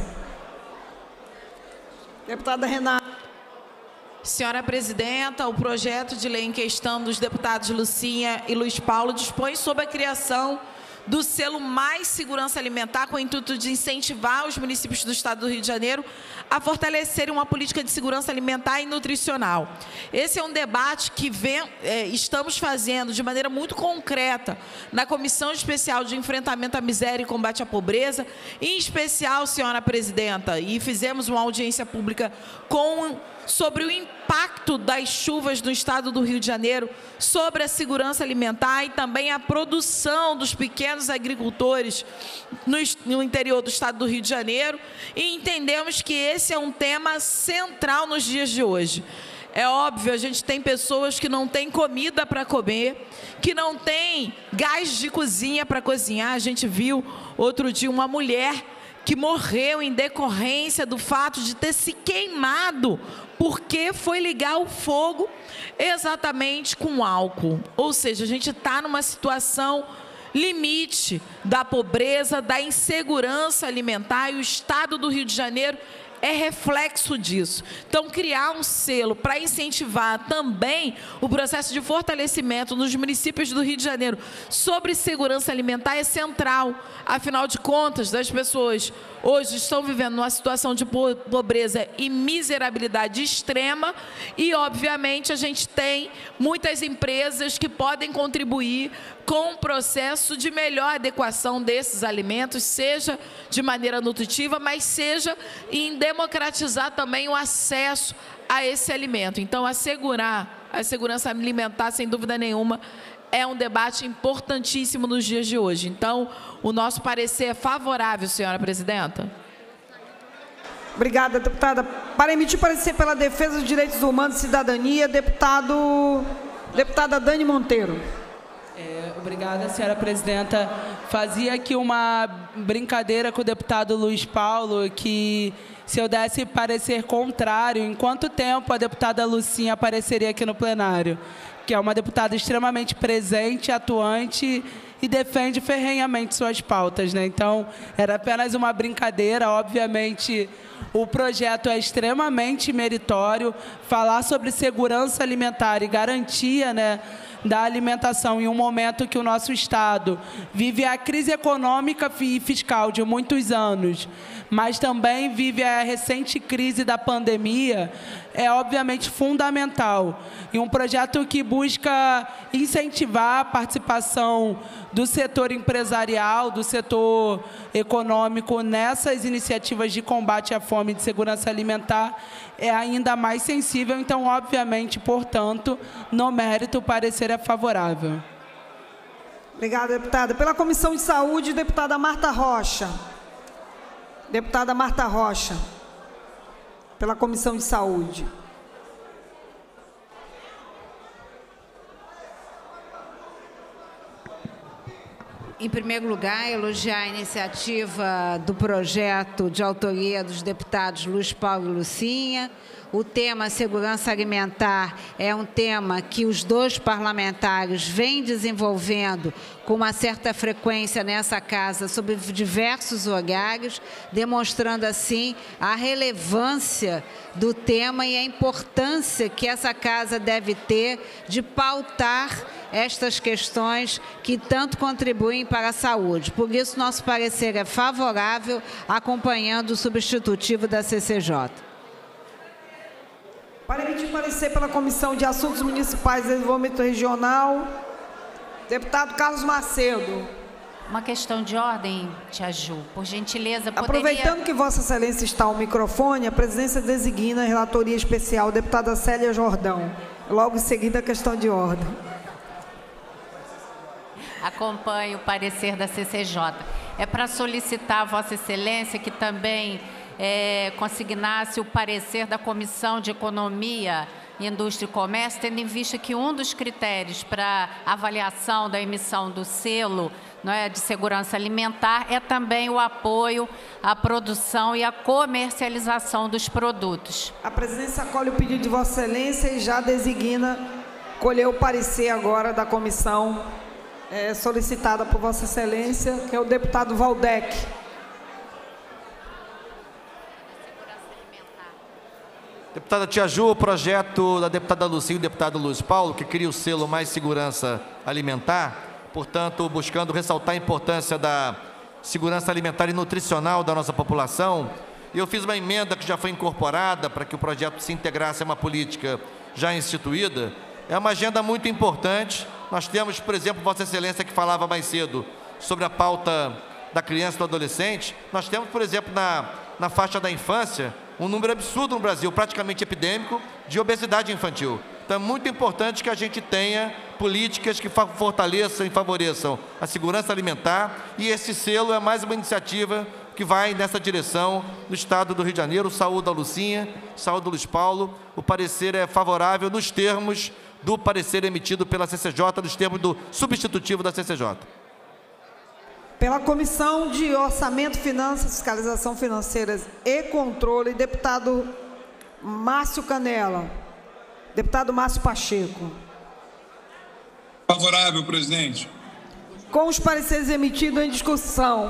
Deputada Renata. Senhora Presidenta, o projeto de lei em questão dos deputados Lucinha e Luiz Paulo dispõe sobre a criação do selo Mais Segurança Alimentar, com o intuito de incentivar os municípios do Estado do Rio de Janeiro a fortalecerem uma política de segurança alimentar e nutricional. Esse é um debate que estamos fazendo de maneira muito concreta na Comissão Especial de Enfrentamento à Miséria e Combate à Pobreza, em especial, senhora Presidenta, e fizemos uma audiência pública sobre o impacto das chuvas no Estado do Rio de Janeiro sobre a segurança alimentar e também a produção dos pequenos agricultores no interior do Estado do Rio de Janeiro, e entendemos que esse é um tema central nos dias de hoje. É óbvio, a gente tem pessoas que não têm comida para comer, que não têm gás de cozinha para cozinhar. A gente viu outro dia uma mulher que morreu em decorrência do fato de ter se queimado porque foi ligar o fogo exatamente com álcool. Ou seja, a gente está numa situação limite da pobreza, da insegurança alimentar, e o Estado do Rio de Janeiro é reflexo disso. Então, criar um selo para incentivar também o processo de fortalecimento nos municípios do Rio de Janeiro sobre segurança alimentar é central. Afinal de contas, as pessoas hoje estão vivendo numa situação de pobreza e miserabilidade extrema e, obviamente, a gente tem muitas empresas que podem contribuir com o processo de melhor adequação desses alimentos, seja de maneira nutritiva, mas seja em democratizar também o acesso a esse alimento. Então, assegurar a segurança alimentar, sem dúvida nenhuma, é um debate importantíssimo nos dias de hoje. Então, o nosso parecer é favorável, senhora Presidenta. Obrigada, deputada. Para emitir parecer pela defesa dos direitos humanos e cidadania, deputada Dani Monteiro. Obrigada, senhora Presidenta. Fazia aqui uma brincadeira com o deputado Luiz Paulo, que se eu desse parecer contrário, em quanto tempo a deputada Lucinha apareceria aqui no plenário? Que é uma deputada extremamente presente, atuante e defende ferrenhamente suas pautas, né? Então, era apenas uma brincadeira. Obviamente, o projeto é extremamente meritório. Falar sobre segurança alimentar e garantia, né, da alimentação em um momento que o nosso Estado vive a crise econômica e fiscal de muitos anos, mas também vive a recente crise da pandemia, é obviamente fundamental. E um projeto que busca incentivar a participação do setor empresarial, do setor econômico nessas iniciativas de combate à fome e de segurança alimentar é ainda mais sensível. Então, obviamente, portanto, no mérito, o parecer é favorável. Obrigada, deputada. Pela Comissão de Saúde, deputada Marta Rocha. Deputada Marta Rocha, pela Comissão de Saúde. Em primeiro lugar, elogiar a iniciativa do projeto de autoria dos deputados Luiz Paulo e Lucinha. O tema segurança alimentar é um tema que os dois parlamentares vêm desenvolvendo com uma certa frequência nessa casa sobre diversos horários, demonstrando assim a relevância do tema e a importância que essa casa deve ter de pautar estas questões que tanto contribuem para a saúde. Por isso, nosso parecer é favorável, acompanhando o substitutivo da CCJ. Para emitir parecer pela Comissão de Assuntos Municipais e Desenvolvimento Regional, deputado Carlos Macedo. Uma questão de ordem, Tia Ju. Por gentileza, poderia... Aproveitando que Vossa Excelência está ao microfone, a presidência designa a relatoria especial, deputada Célia Jordão. Logo em seguida, a questão de ordem. Acompanho o parecer da CCJ. É para solicitar a Vossa Excelência que também consignasse o parecer da Comissão de Economia, Indústria e Comércio, tendo em vista que um dos critérios para avaliação da emissão do selo de segurança alimentar é também o apoio à produção e à comercialização dos produtos. A presidência acolhe o pedido de Vossa Excelência e já designa, colher o parecer agora da comissão solicitada por Vossa Excelência, que é o deputado Valdec. Deputada Tia Ju, o projeto da deputada Lucinha e do deputado Luiz Paulo, que cria o selo Mais Segurança Alimentar, portanto, buscando ressaltar a importância da segurança alimentar e nutricional da nossa população. Eu fiz uma emenda que já foi incorporada para que o projeto se integrasse a uma política já instituída. É uma agenda muito importante. Nós temos, por exemplo, Vossa Excelência, que falava mais cedo sobre a pauta da criança e do adolescente. Nós temos, por exemplo, na faixa da infância, um número absurdo no Brasil, praticamente epidêmico, de obesidade infantil. Então, é muito importante que a gente tenha políticas que fortaleçam e favoreçam a segurança alimentar, e esse selo é mais uma iniciativa que vai nessa direção no Estado do Rio de Janeiro. Saúde a Lucinha, saúde do Luiz Paulo. O parecer é favorável nos termos do parecer emitido pela CCJ, nos termos do substitutivo da CCJ. Pela Comissão de Orçamento, Finanças, Fiscalização Financeira e Controle, deputado Márcio Canela. Deputado Márcio Pacheco. Favorável, presidente. Com os pareceres emitidos em discussão.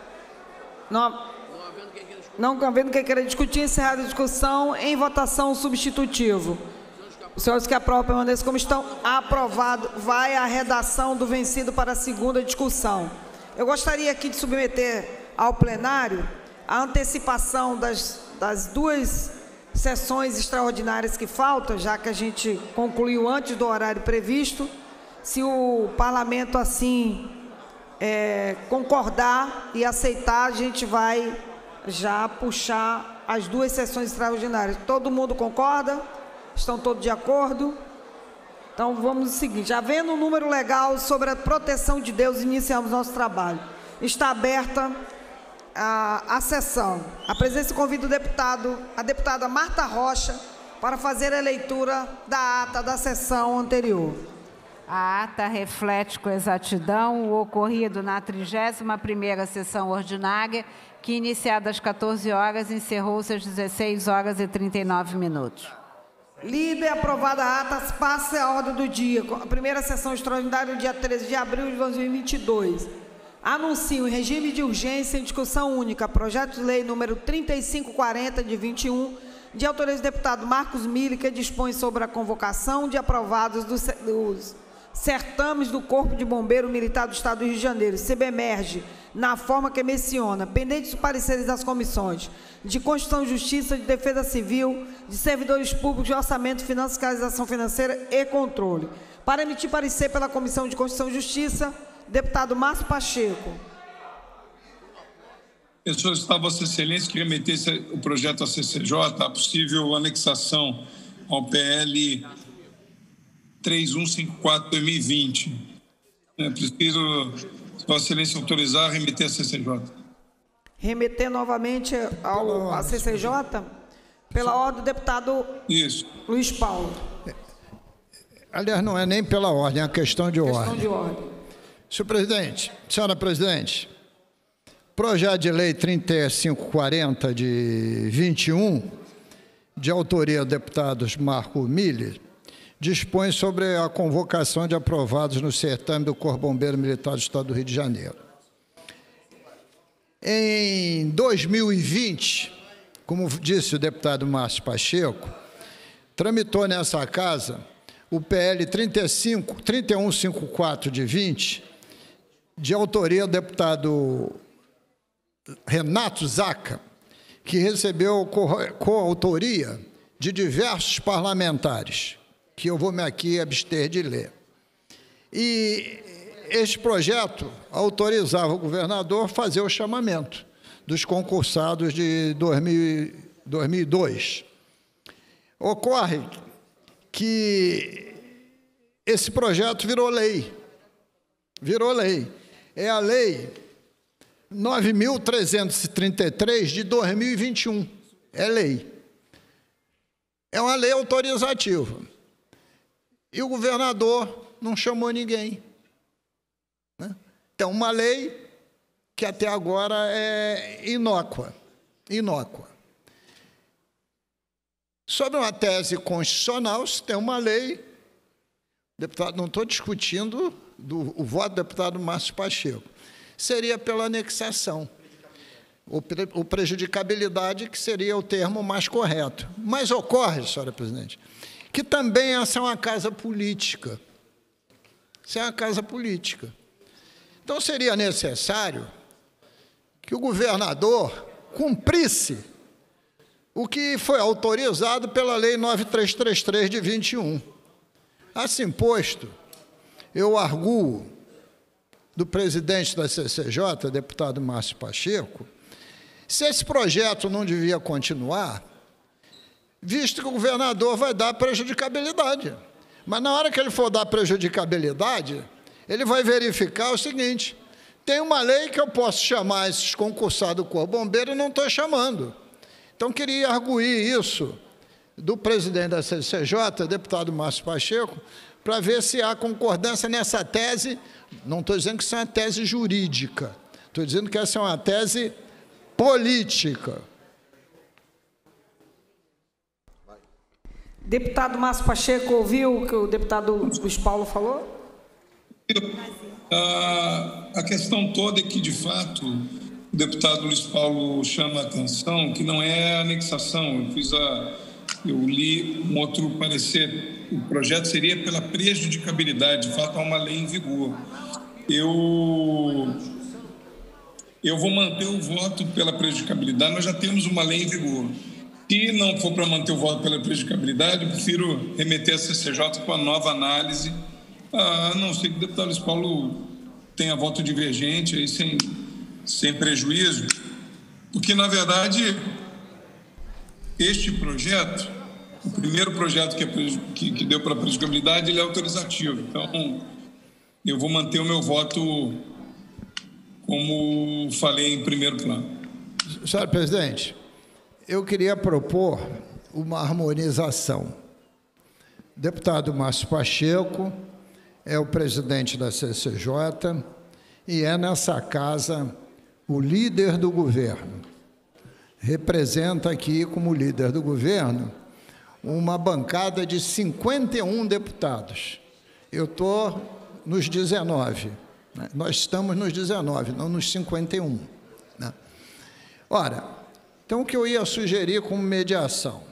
Não havendo quem queira discutir, encerrada a discussão, em votação substitutivo. Os senhores que aprovam permaneçam como estão. Aprovado. Vai a redação do vencido para a segunda discussão. Eu gostaria aqui de submeter ao plenário a antecipação das duas sessões extraordinárias que faltam, já que a gente concluiu antes do horário previsto. Se o parlamento assim concordar e aceitar, a gente vai já puxar as duas sessões extraordinárias. Todo mundo concorda? Estão todos de acordo? Então, vamos ao seguinte, havendo um número legal sobre a proteção de Deus, iniciamos nosso trabalho. Está aberta a sessão. A presidência convida a deputada Marta Rocha para fazer a leitura da ata da sessão anterior. A ata reflete com exatidão o ocorrido na 31ª sessão ordinária, que, iniciada às 14 horas, encerrou-se às 16 horas e 39 minutos. Lida e aprovada a ata, passe a ordem do dia. A primeira sessão extraordinária, dia 13 de abril de 2022. Anuncio em regime de urgência em discussão única projeto de lei número 3540 de 21, de autoria do deputado Marcos Mille, que dispõe sobre a convocação de aprovados dos certames do Corpo de Bombeiro Militar do Estado do Rio de Janeiro, CBMERGE, na forma que menciona, pendentes os pareceres das comissões de Constituição e Justiça, de Defesa Civil, de Servidores Públicos, de Orçamento, Finanças, Fiscalização Financeira e Controle. Para emitir parecer pela Comissão de Constituição e Justiça, deputado Márcio Pacheco. Eu solicito a Vossa Excelência que remetesse o projeto à CCJ, a possível anexação ao PL 3154/2020. Preciso, se Vossa Excelência autorizar, remeter à CCJ. Remeter novamente à CCJ? Pela ordem do deputado Luiz Paulo. Aliás, não é nem pela ordem, é uma questão de ordem. Questão de ordem. Senhor presidente, senhora presidente, projeto de lei 3540 de 21, de autoria do deputado Marcos Mille, dispõe sobre a convocação de aprovados no certame do Corpo Bombeiro Militar do Estado do Rio de Janeiro. Em 2020, como disse o deputado Márcio Pacheco, tramitou nessa casa o PL 3154 de 20, de autoria do deputado Renato Zaca, que recebeu coautoria de diversos parlamentares, que eu vou me aqui abster de ler. E este projeto autorizava o governador a fazer o chamamento dos concursados de 2002. Ocorre que esse projeto virou lei. Virou lei. É a lei 9.333 de 2021. É lei. É uma lei autorizativa. E o governador não chamou ninguém. Né? Então, uma lei que até agora é inócua. Inócua. Sobre uma tese constitucional, se tem uma lei, deputado, não estou discutindo o voto do deputado Márcio Pacheco, seria pela anexação, ou prejudicabilidade, que seria o termo mais correto. Mas ocorre, senhora presidente, que também essa é uma casa política. Isso é uma casa política. Então, seria necessário que o governador cumprisse o que foi autorizado pela Lei 9333 de 21. Assim posto, eu arguo do presidente da CCJ, deputado Márcio Pacheco, se esse projeto não devia continuar, visto que o governador vai dar prejudicabilidade. Mas na hora que ele for dar prejudicabilidade, ele vai verificar o seguinte: tem uma lei que eu posso chamar esses concursados do Corpo Bombeiro e não estou chamando. Então, queria arguir isso do presidente da CCJ, deputado Márcio Pacheco, para ver se há concordância nessa tese. Não estou dizendo que isso é uma tese jurídica, estou dizendo que essa é uma tese política. Deputado Márcio Pacheco, ouviu o que o deputado Luiz Paulo falou? A questão toda é que, de fato, o deputado Luiz Paulo chama a atenção que não é anexação. Eu li um outro parecer. O projeto seria pela prejudicabilidade. De fato, há uma lei em vigor. Eu vou manter o voto pela prejudicabilidade. Nós já temos uma lei em vigor. Se não for para manter o voto pela prejudicabilidade, eu prefiro remeter a CCJ para uma nova análise, a não ser que o deputado Luiz Paulo tenha voto divergente, aí sem prejuízo, porque, na verdade, este projeto, o primeiro projeto que deu para a prejudicabilidade, ele é autorizativo. Então, eu vou manter o meu voto como falei em primeiro plano. Senhor presidente, eu queria propor uma harmonização. O deputado Márcio Pacheco é o presidente da CCJ e é, nessa casa, o líder do governo. Representa aqui, como líder do governo, uma bancada de 51 deputados. Eu estou nos 19. Né? Nós estamos nos 19, não nos 51. Né? Ora, então o que eu ia sugerir como mediação?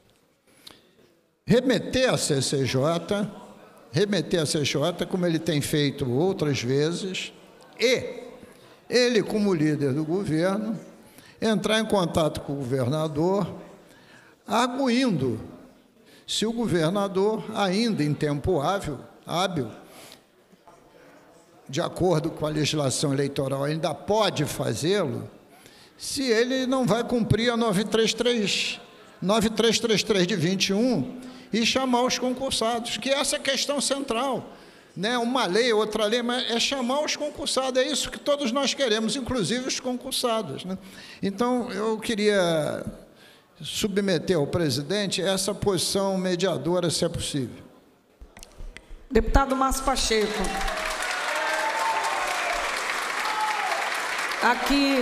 Remeter a CCJ, como ele tem feito outras vezes, e ele, como líder do governo, entrar em contato com o governador, arguindo se o governador, ainda em tempo hábil, de acordo com a legislação eleitoral, ainda pode fazê-lo, se ele não vai cumprir a 9333 de 21 e chamar os concursados, que essa é a questão central. Né? Uma lei, outra lei, mas é chamar os concursados, é isso que todos nós queremos, inclusive os concursados. Né? Então, eu queria submeter ao presidente essa posição mediadora, se é possível. Deputado Márcio Pacheco. Aqui,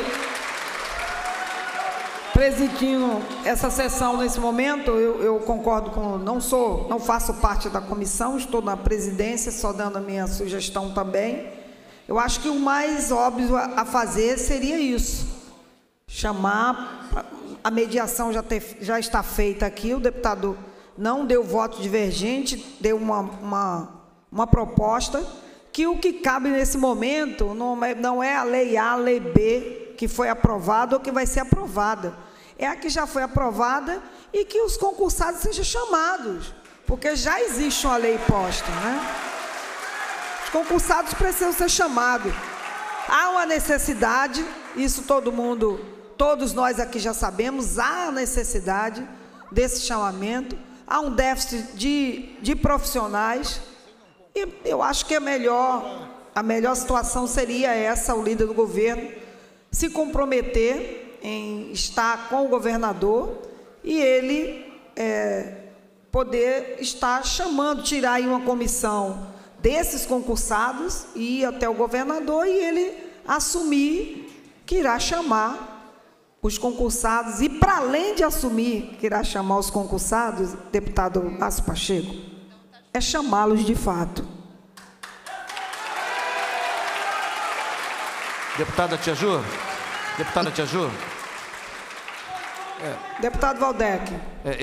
presidindo essa sessão nesse momento, eu concordo com, não faço parte da comissão, estou na presidência, só dando a minha sugestão também. Eu acho que o mais óbvio a fazer seria isso, chamar, a mediação já está feita aqui, o deputado não deu voto divergente, deu uma proposta, que o que cabe nesse momento não é a lei A, a lei B, que foi aprovada ou que vai ser aprovada. É a que já foi aprovada e que os concursados sejam chamados, porque já existe uma lei posta, né? Os concursados precisam ser chamados. Há uma necessidade, isso todos nós aqui já sabemos, há a necessidade desse chamamento, há um déficit de profissionais, e eu acho que a melhor situação seria essa, o líder do governo se comprometer em estar com o governador e ele poder estar chamando, tirar aí uma comissão desses concursados e ir até o governador e ele assumir que irá chamar os concursados, e para além de assumir que irá chamar os concursados, deputado Márcio Pacheco, é chamá-los de fato. Deputada Tia Ju? Deputada Tia Ju? Deputado Valdec.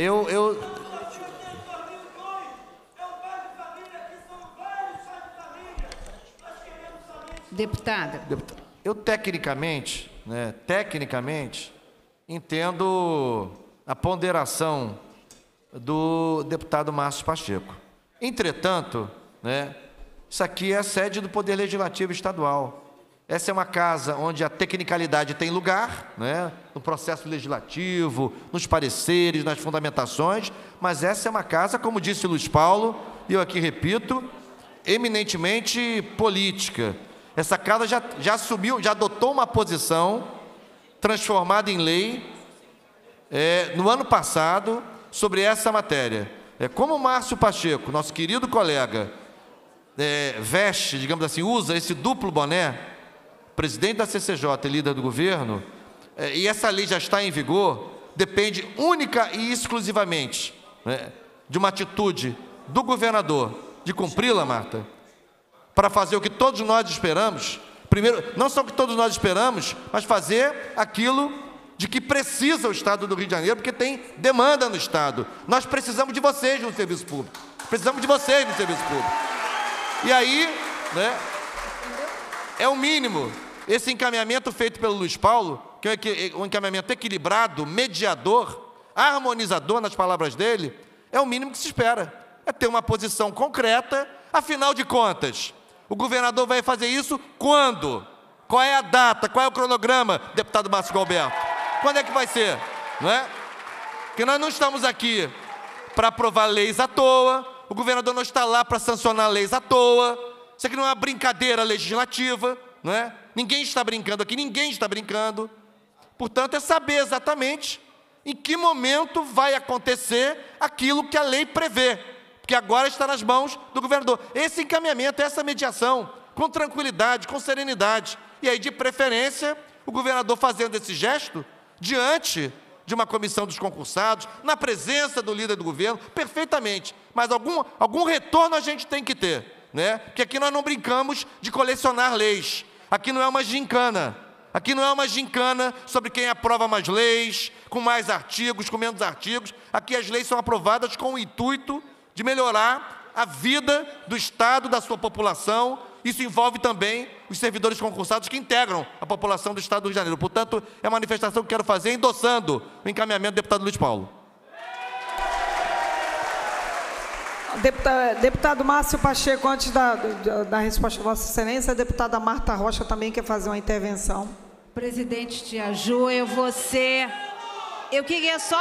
Deputada. Eu tecnicamente, entendo a ponderação do deputado Márcio Pacheco. Entretanto, isso aqui é a sede do Poder Legislativo Estadual. Essa é uma casa onde a tecnicalidade tem lugar, no processo legislativo, nos pareceres, nas fundamentações, mas essa é uma casa, como disse Luiz Paulo, e eu aqui repito, eminentemente política. Essa casa já assumiu, já adotou uma posição transformada em lei no ano passado sobre essa matéria. Como o Márcio Pacheco, nosso querido colega, veste, digamos assim, usa esse duplo boné, presidente da CCJ e líder do governo, e essa lei já está em vigor, depende única e exclusivamente de uma atitude do governador de cumpri-la, Marta, para fazer o que todos nós esperamos. Primeiro, não só o que todos nós esperamos, mas fazer aquilo de que precisa o Estado do Rio de Janeiro, porque tem demanda no Estado. Nós precisamos de vocês no serviço público. Precisamos de vocês no serviço público. E aí, é o mínimo. Esse encaminhamento feito pelo Luiz Paulo, que é um encaminhamento equilibrado, mediador, harmonizador, nas palavras dele, é o mínimo que se espera. É ter uma posição concreta. Afinal de contas, o governador vai fazer isso quando? Qual é a data? Qual é o cronograma, deputado Márcio Galberto? Quando é que vai ser? Porque nós não estamos aqui para aprovar leis à toa, o governador não está lá para sancionar leis à toa. Isso aqui não é uma brincadeira legislativa, Ninguém está brincando aqui, ninguém está brincando. Portanto, é saber exatamente em que momento vai acontecer aquilo que a lei prevê, porque agora está nas mãos do governador. Esse encaminhamento, essa mediação, com tranquilidade, com serenidade. E aí, de preferência, o governador fazendo esse gesto diante de uma comissão dos concursados, na presença do líder do governo, perfeitamente. Mas algum retorno a gente tem que ter, Porque aqui nós não brincamos de colecionar leis. Aqui não é uma gincana. Aqui não é uma gincana sobre quem aprova mais leis, com mais artigos, com menos artigos. Aqui as leis são aprovadas com o intuito de melhorar a vida do Estado, da sua população. Isso envolve também os servidores concursados que integram a população do Estado do Rio de Janeiro. Portanto, é uma manifestação que quero fazer endossando o encaminhamento do deputado Luiz Paulo. Deputado Márcio Pacheco, antes da resposta de Vossa Excelência, a deputada Marta Rocha também quer fazer uma intervenção. Presidente Tia Ju, eu queria só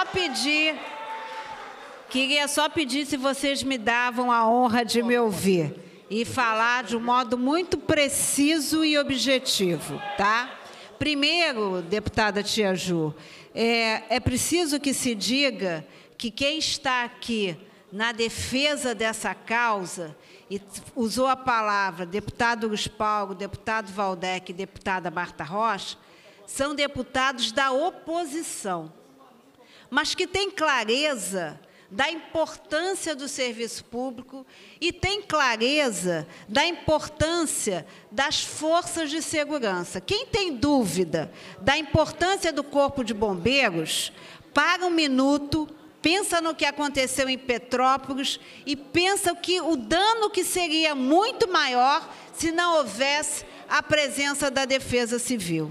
pedir se vocês me davam a honra de me ouvir e falar de um modo muito preciso e objetivo, tá? Primeiro, deputada Tia Ju, é preciso que se diga que quem está aqui na defesa dessa causa, e usou a palavra deputado Luiz Paulo, deputado Valdec e deputada Marta Rocha, são deputados da oposição, mas que têm clareza da importância do serviço público e têm clareza da importância das forças de segurança. Quem tem dúvida da importância do Corpo de Bombeiros, para um minuto, pensa no que aconteceu em Petrópolis e pensa que o dano que seria muito maior se não houvesse a presença da Defesa Civil.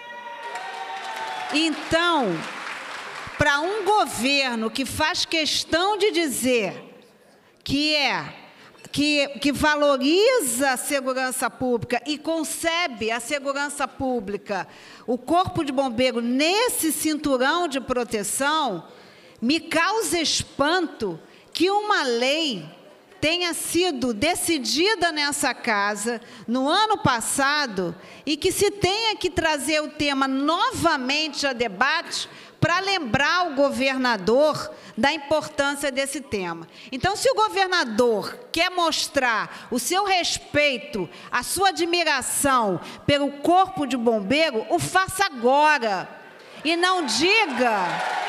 Então, para um governo que faz questão de dizer que que valoriza a segurança pública e concebe a segurança pública, o Corpo de Bombeiro, nesse cinturão de proteção, me causa espanto que uma lei tenha sido decidida nessa casa no ano passado e que se tenha que trazer o tema novamente a debate para lembrar o governador da importância desse tema. Então, se o governador quer mostrar o seu respeito, a sua admiração pelo Corpo de Bombeiro, o faça agora. E não diga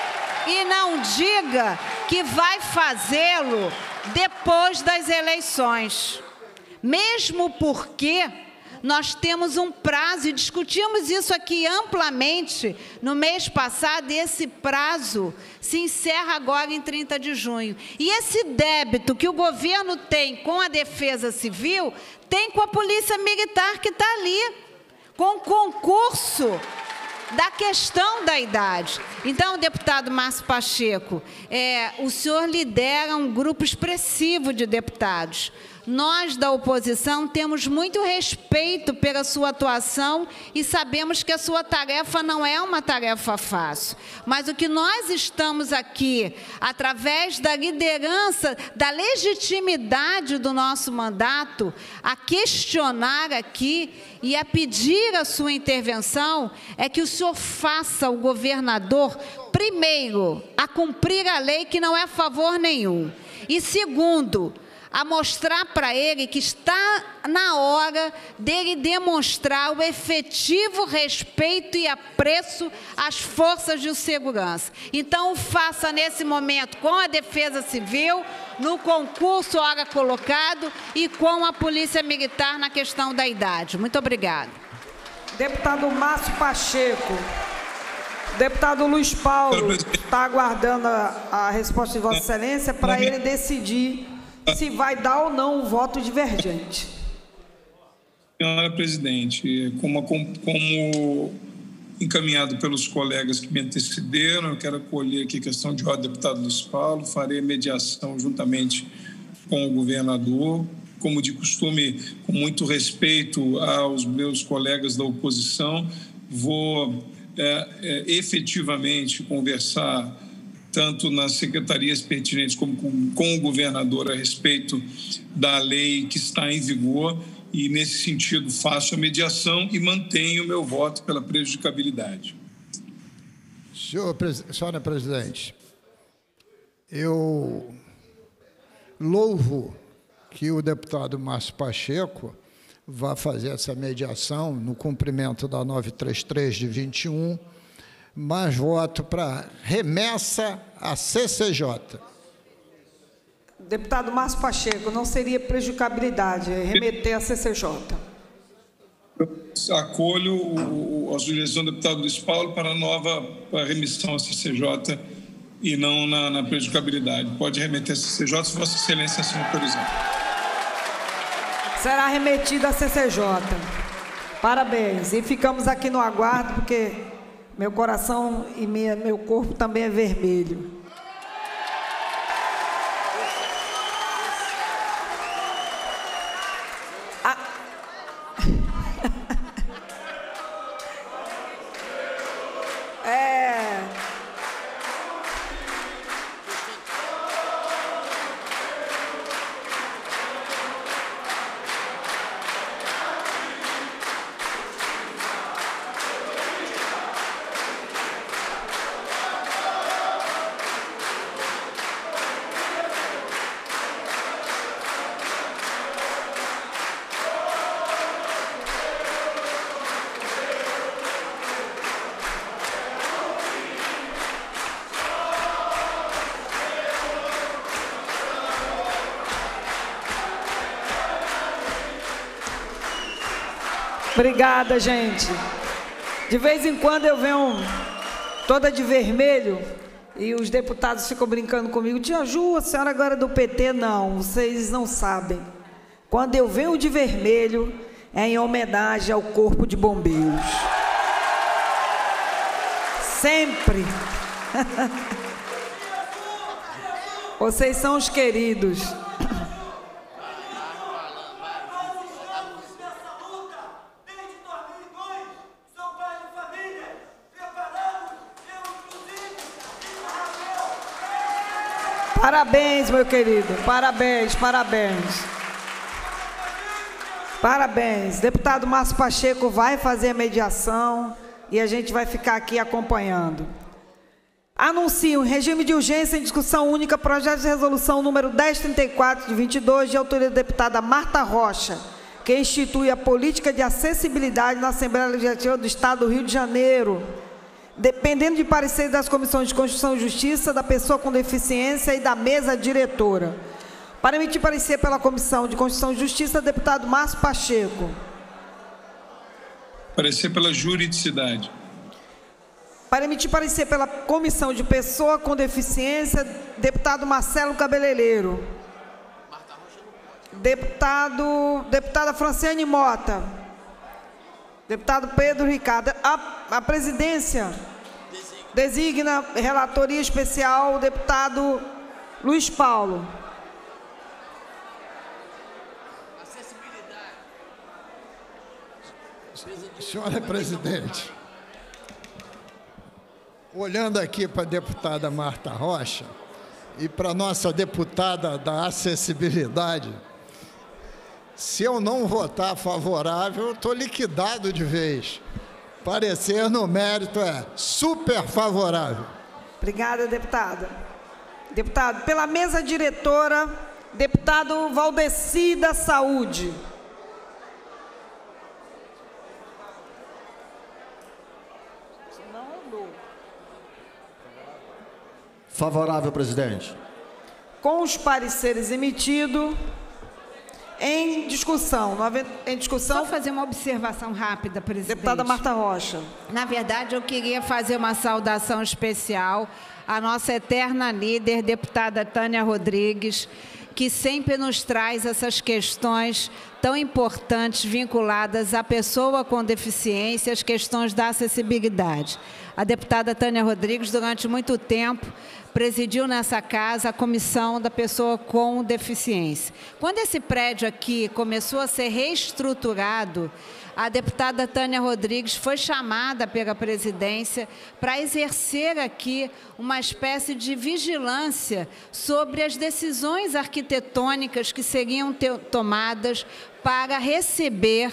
que vai fazê-lo depois das eleições. Mesmo porque nós temos um prazo, e discutimos isso aqui amplamente no mês passado, e esse prazo se encerra agora em 30 de junho. E esse débito que o governo tem com a Defesa Civil, tem com a Polícia Militar que está ali, com o concurso da questão da idade. Então, deputado Márcio Pacheco, o senhor lidera um grupo expressivo de deputados. Nós, da oposição, temos muito respeito pela sua atuação e sabemos que a sua tarefa não é uma tarefa fácil. Mas o que nós estamos aqui, através da liderança, da legitimidade do nosso mandato, a questionar aqui e a pedir a sua intervenção, é que o senhor faça o governador, primeiro, a cumprir a lei, que não é favor nenhum. E segundo, a mostrar para ele que está na hora dele demonstrar o efetivo respeito e apreço às forças de segurança. Então, faça nesse momento com a Defesa Civil, no concurso hora colocado, e com a Polícia Militar na questão da idade. Muito obrigada. Deputado Márcio Pacheco. Deputado Luiz Paulo está aguardando a resposta de Vossa Excelência para ele decidir se vai dar ou não um voto divergente. Senhora presidente, como encaminhado pelos colegas que me antecederam, eu quero acolher aqui a questão de ordem do deputado Luiz Paulo, farei mediação juntamente com o governador, como de costume, com muito respeito aos meus colegas da oposição, vou efetivamente conversar tanto nas secretarias pertinentes como com o governador a respeito da lei que está em vigor, e, nesse sentido, faço a mediação e mantenho o meu voto pela prejudicabilidade. Senhora presidente, eu louvo que o deputado Márcio Pacheco vá fazer essa mediação no cumprimento da 933 de 21, mas voto para remessa à CCJ. Deputado Márcio Pacheco, não seria prejudicabilidade remeter à CCJ? Eu acolho a sugestão do deputado Luiz Paulo para a remissão à CCJ e não na prejudicabilidade. Pode remeter à CCJ se Vossa Excelência assim autorizar. Será remetida à CCJ. Parabéns. E ficamos aqui no aguardo, porque meu coração e meu corpo também é vermelho. Obrigada, gente. De vez em quando eu venho toda de vermelho e os deputados ficam brincando comigo. Tia Ju, a senhora agora é do PT? Não, vocês não sabem. Quando eu venho de vermelho, é em homenagem ao Corpo de Bombeiros. Sempre. Vocês são os queridos. Parabéns, meu querido. Parabéns, parabéns. Parabéns. Deputado Márcio Pacheco vai fazer a mediação e a gente vai ficar aqui acompanhando. Anuncio regime de urgência em discussão única, projeto de resolução número 1034 de 22, de autoria da deputada Marta Rocha, que institui a política de acessibilidade na Assembleia Legislativa do Estado do Rio de Janeiro, dependendo de parecer das comissões de Constituição e Justiça, da pessoa com deficiência e da mesa diretora. Para emitir parecer pela Comissão de Constituição e Justiça, deputado Márcio Pacheco. Parecer pela juridicidade. Para emitir parecer pela Comissão de Pessoa com Deficiência, deputado Marcelo Cabeleireiro. Deputada Franciane Mota. Deputado Pedro Ricardo. A presidência designa relatoria especial o deputado Luiz Paulo. Senhora presidente, olhando aqui para a deputada Marta Rocha e para a nossa deputada da acessibilidade, se eu não votar favorável, eu estou liquidado de vez. Parecer no mérito é super favorável. Obrigada, deputada. Deputado, pela mesa diretora, deputado Valdeci da Saúde. Favorável, presidente. Com os pareceres emitidos, em discussão. Só fazer uma observação rápida, presidente. Deputada Marta Rocha. Na verdade, eu queria fazer uma saudação especial à nossa eterna líder, deputada Tânia Rodrigues, que sempre nos traz essas questões tão importantes vinculadas à pessoa com deficiência, as questões da acessibilidade. A deputada Tânia Rodrigues, durante muito tempo, presidiu nessa casa a comissão da pessoa com deficiência. Quando esse prédio aqui começou a ser reestruturado, a deputada Tânia Rodrigues foi chamada pela presidência para exercer aqui uma espécie de vigilância sobre as decisões arquitetônicas que seriam tomadas para receber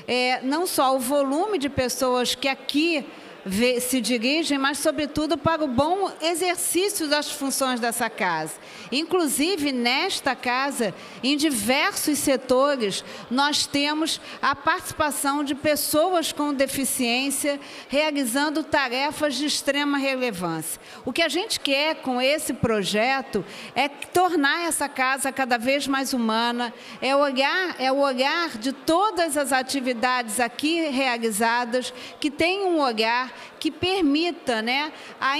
não só o volume de pessoas que aqui se dirigem, mas, sobretudo, para o bom exercício das funções dessa casa. Inclusive, nesta casa, em diversos setores, nós temos a participação de pessoas com deficiência realizando tarefas de extrema relevância. O que a gente quer com esse projeto é tornar essa casa cada vez mais humana, é o olhar de todas as atividades aqui realizadas, que tem um olhar que permita, né, a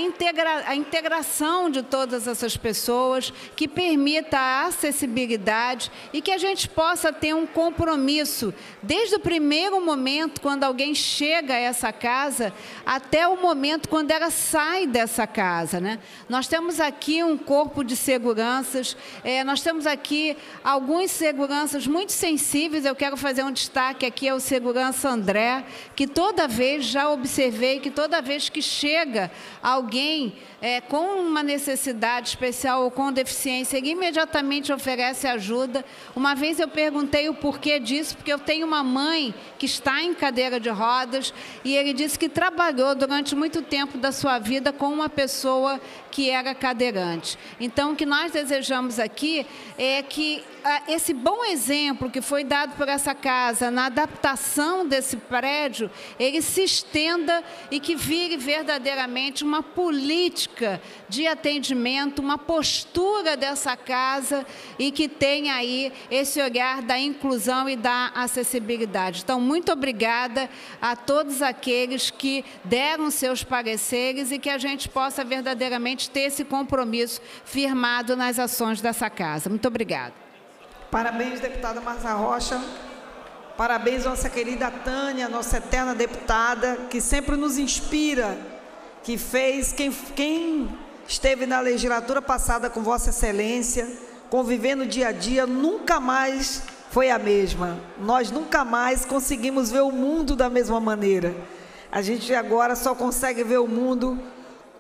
integração de todas essas pessoas, que permita a acessibilidade e que a gente possa ter um compromisso, desde o primeiro momento, quando alguém chega a essa casa, até o momento quando ela sai dessa casa, né? Nós temos aqui um corpo de seguranças, nós temos aqui alguns seguranças muito sensíveis. Eu quero fazer um destaque aqui ao segurança André, que toda vez, já observei que toda vez que chega alguém com uma necessidade especial ou com deficiência, ele imediatamente oferece ajuda. Uma vez eu perguntei o porquê disso, porque eu tenho uma mãe que está em cadeira de rodas e ele disse que trabalhou durante muito tempo da sua vida com uma pessoa que era cadeirante. Então, o que nós desejamos aqui é que esse bom exemplo que foi dado por essa casa na adaptação desse prédio, ele se estenda e que vire verdadeiramente uma política de atendimento, uma postura dessa casa e que tenha aí esse olhar da inclusão e da acessibilidade. Então, muito obrigada a todos aqueles que deram seus pareceres e que a gente possa verdadeiramente ter esse compromisso firmado nas ações dessa casa. Muito obrigada. Parabéns, deputada Marta Rocha. Parabéns, nossa querida Tânia, nossa eterna deputada, que sempre nos inspira, que fez, quem esteve na legislatura passada com Vossa Excelência, convivendo dia a dia, nunca mais foi a mesma. Nós nunca mais conseguimos ver o mundo da mesma maneira. A gente agora só consegue ver o mundo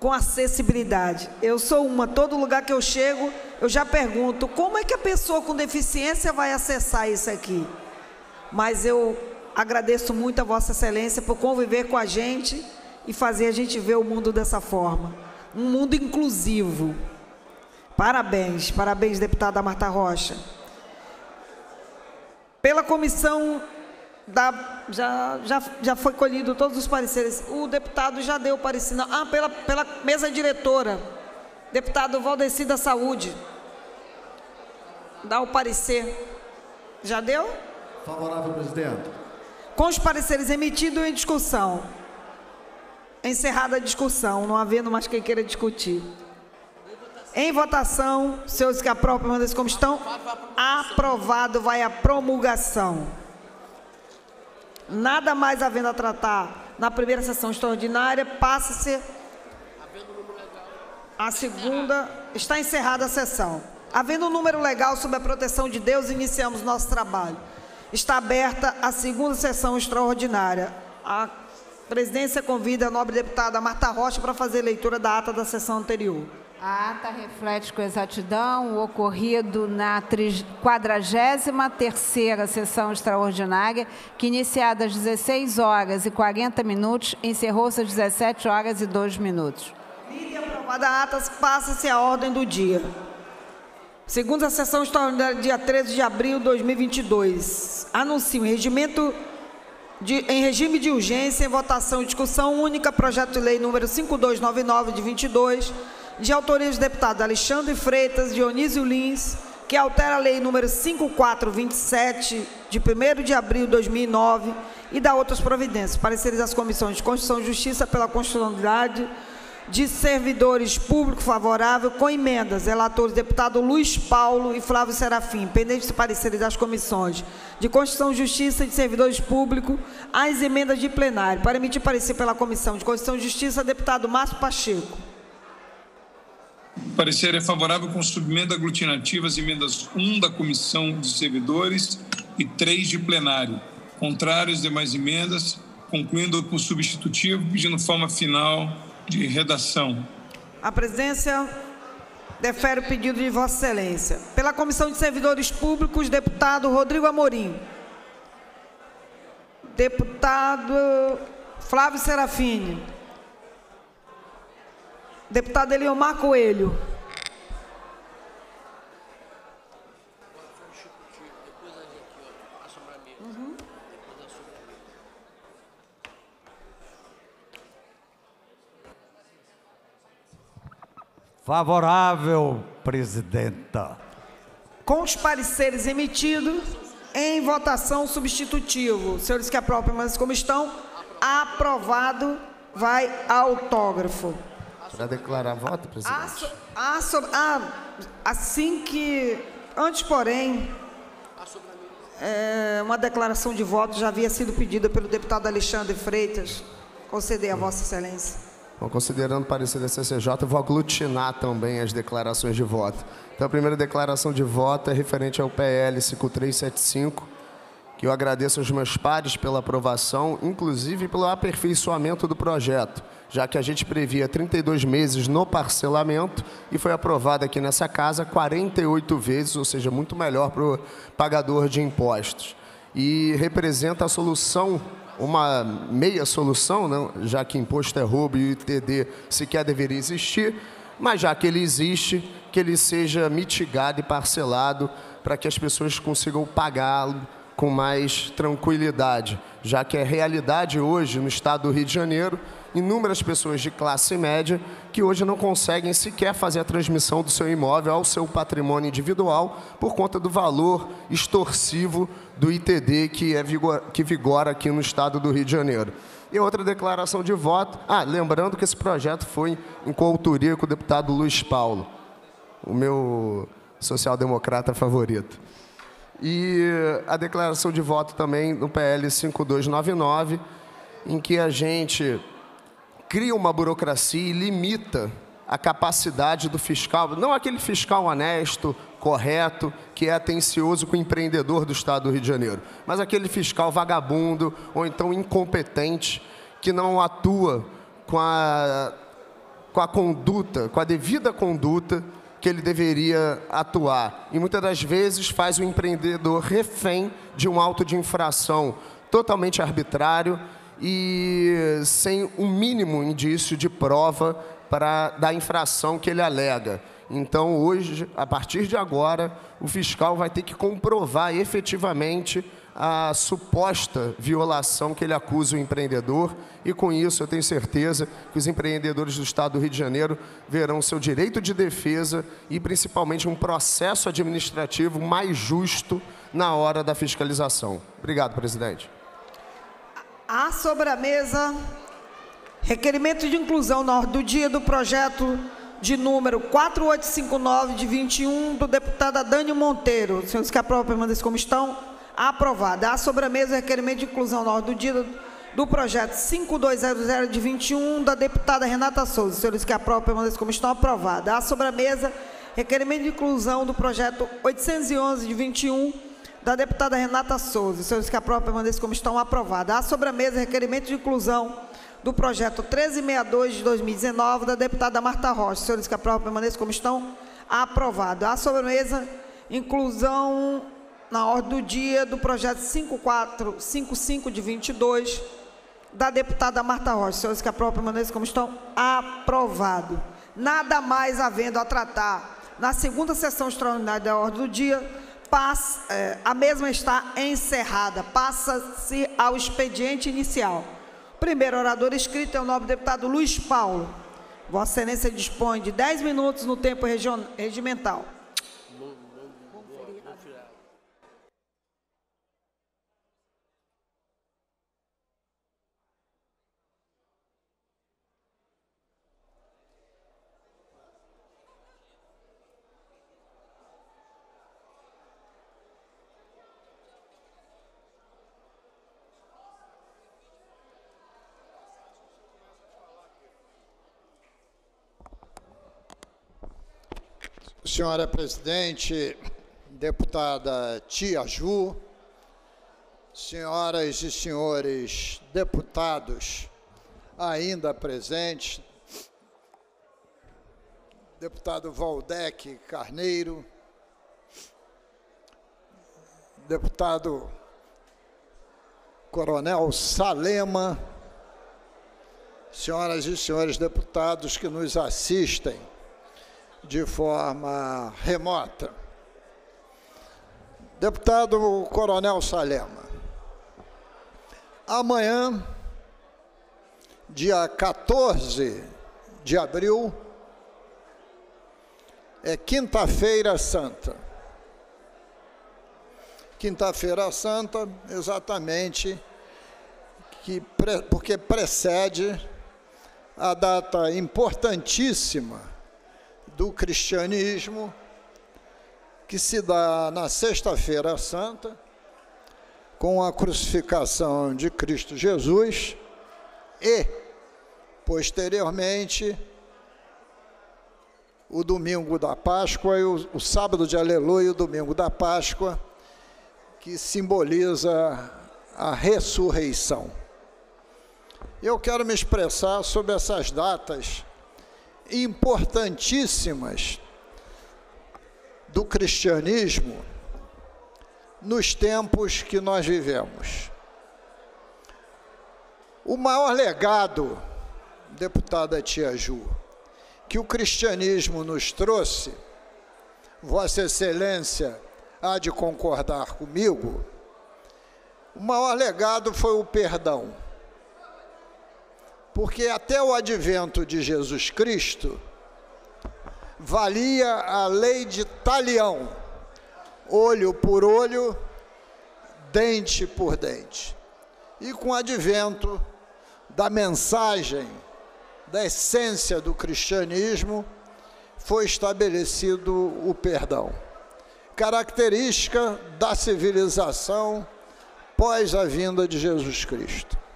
com acessibilidade. Eu sou todo lugar que eu chego, eu já pergunto, como é que a pessoa com deficiência vai acessar isso aqui? Mas eu agradeço muito a Vossa Excelência por conviver com a gente e fazer a gente ver o mundo dessa forma. Um mundo inclusivo. Parabéns, parabéns, deputada Marta Rocha. Pela comissão já foi colhido todos os pareceres. O deputado já deu o parecer. Pela mesa diretora. Deputado Valdeci da Saúde. Dá o parecer. Já deu? Favorável, presidente. Com os pareceres emitidos em discussão. Encerrada a discussão, não havendo mais quem queira discutir. Em votação, senhores que aprovam, permaneçam como estão. Aprovado, vai à promulgação. Nada mais havendo a tratar na primeira sessão extraordinária, passa-se a segunda. Está encerrada a sessão. Havendo um número legal sob a proteção de Deus, iniciamos nosso trabalho. Está aberta a segunda sessão extraordinária. A presidência convida a nobre deputada Marta Rocha para fazer leitura da ata da sessão anterior. A ata reflete com exatidão o ocorrido na 43ª sessão extraordinária, que iniciada às 16h40, encerrou-se às 17h02. Lida e aprovada a ata, passa-se a ordem do dia. Segunda sessão extraordinária, dia 13 de abril de 2022. Anuncio em regime de urgência, em votação e discussão única, projeto de lei número 5299 de 22, de autoria dos deputados Alexandre Freitas, Dionísio Lins, que altera a lei número 5427, de 1º de abril de 2009, e dá outras providências. Pareceres das comissões de Constituição e Justiça pela constitucionalidade de servidores públicos favorável, com emendas. Relatores, deputado Luiz Paulo e Flávio Serafim. Pendentes de pareceres das comissões de Constituição e Justiça e de servidores públicos, as emendas de plenário. Para emitir parecer pela Comissão de Constituição e Justiça, deputado Márcio Pacheco. O parecer é favorável com subemenda aglutinativa às emendas 1 da Comissão de Servidores e 3 de plenário. Contrário às demais emendas, concluindo por substitutivo, pedindo forma final de redação. A presidência defere o pedido de Vossa Excelência. Pela Comissão de Servidores Públicos, deputado Rodrigo Amorim. Deputado Flávio Serafim. Deputado Eliomar Coelho. Favorável, presidenta. Com os pareceres emitidos, em votação substitutivo. Senhores que aprovam, permanecem como estão. Aprovado, vai autógrafo. Para declarar voto, presidente. Antes, porém, uma declaração de voto já havia sido pedida pelo deputado Alexandre Freitas. Conceder a Vossa Excelência. Bom, considerando o parecer da CCJ, eu vou aglutinar também as declarações de voto. Então, a primeira declaração de voto é referente ao PL 5375, que eu agradeço aos meus pares pela aprovação, inclusive pelo aperfeiçoamento do projeto, já que a gente previa 32 meses no parcelamento e foi aprovado aqui nessa casa 48 vezes, ou seja, muito melhor para o pagador de impostos. E representa a solução, uma meia solução, né? Já que imposto é roubo e o ITD sequer deveria existir, mas já que ele existe, que ele seja mitigado e parcelado para que as pessoas consigam pagá-lo com mais tranquilidade, já que é realidade hoje no estado do Rio de Janeiro, inúmeras pessoas de classe média que hoje não conseguem sequer fazer a transmissão do seu imóvel ao seu patrimônio individual por conta do valor extorsivo do ITD que vigora aqui no estado do Rio de Janeiro. E outra declaração de voto, lembrando que esse projeto foi em coautoria com o deputado Luiz Paulo, o meu social-democrata favorito. E a declaração de voto também no PL 5299, em que a gente cria uma burocracia e limita a capacidade do fiscal, não aquele fiscal honesto, correto, que é atencioso com o empreendedor do estado do Rio de Janeiro, mas aquele fiscal vagabundo ou então incompetente, que não atua com a com a conduta, com a devida conduta que ele deveria atuar. E muitas das vezes faz o empreendedor refém de um auto de infração totalmente arbitrário e sem um mínimo indício de prova da infração que ele alega. Então, hoje, a partir de agora, o fiscal vai ter que comprovar efetivamente a suposta violação que ele acusa o empreendedor, e com isso eu tenho certeza que os empreendedores do Estado do Rio de Janeiro verão seu direito de defesa e principalmente um processo administrativo mais justo na hora da fiscalização. Obrigado, presidente. Há sobre a mesa requerimento de inclusão na ordem do dia do projeto de número 4859 de 21 do deputado Adânio Monteiro. Os senhores que aprovam permaneçam como estão. Aprovado. Há sobre a mesa requerimento de inclusão na ordem do dia do projeto 5200 de 21 da deputada Renata Souza. Os senhores que aprovam permaneçam como estão. Aprovado. Há sobre a mesa requerimento de inclusão do projeto 811 de 21 da deputada Renata Souza. Os senhores que aprovam permaneçam como estão. Aprovado. Há sobre a mesa requerimento de inclusão do projeto 1362 de 2019 da deputada Marta Rocha. Os senhores que aprovam permaneçam como estão. Aprovado. Há sobre a mesa inclusão na ordem do dia do projeto 5455 de 22 da deputada Marta Rocha. Os senhores que aprovam permaneçam como estão. Aprovado. Nada mais havendo a tratar na segunda sessão extraordinária da ordem do dia, a mesma está encerrada. Passa-se ao expediente inicial. O primeiro orador inscrito é o nobre deputado Luiz Paulo. Vossa Excelência dispõe de 10 minutos no tempo regimental. Senhora presidente, deputada Tia Ju, senhoras e senhores deputados ainda presentes, deputado Valdec Carneiro, deputado Coronel Salema, senhoras e senhores deputados que nos assistem de forma remota. Deputado Coronel Salema, amanhã, dia 14 de abril, é Quinta-feira Santa. Quinta-feira Santa, exatamente, porque precede a data importantíssima do cristianismo, que se dá na Sexta-feira Santa, com a crucificação de Cristo Jesus, e, posteriormente, o domingo da Páscoa, e o sábado de Aleluia, e o domingo da Páscoa, que simboliza a ressurreição. Eu quero me expressar sobre essas datas importantíssimas do cristianismo nos tempos que nós vivemos. O maior legado, deputada Tia Ju, que o cristianismo nos trouxe, Vossa Excelência há de concordar comigo, o maior legado foi o perdão. Porque até o advento de Jesus Cristo, valia a lei de talião, olho por olho, dente por dente. E com o advento da mensagem, da essência do cristianismo, foi estabelecido o perdão. Característica da civilização pós a vinda de Jesus Cristo.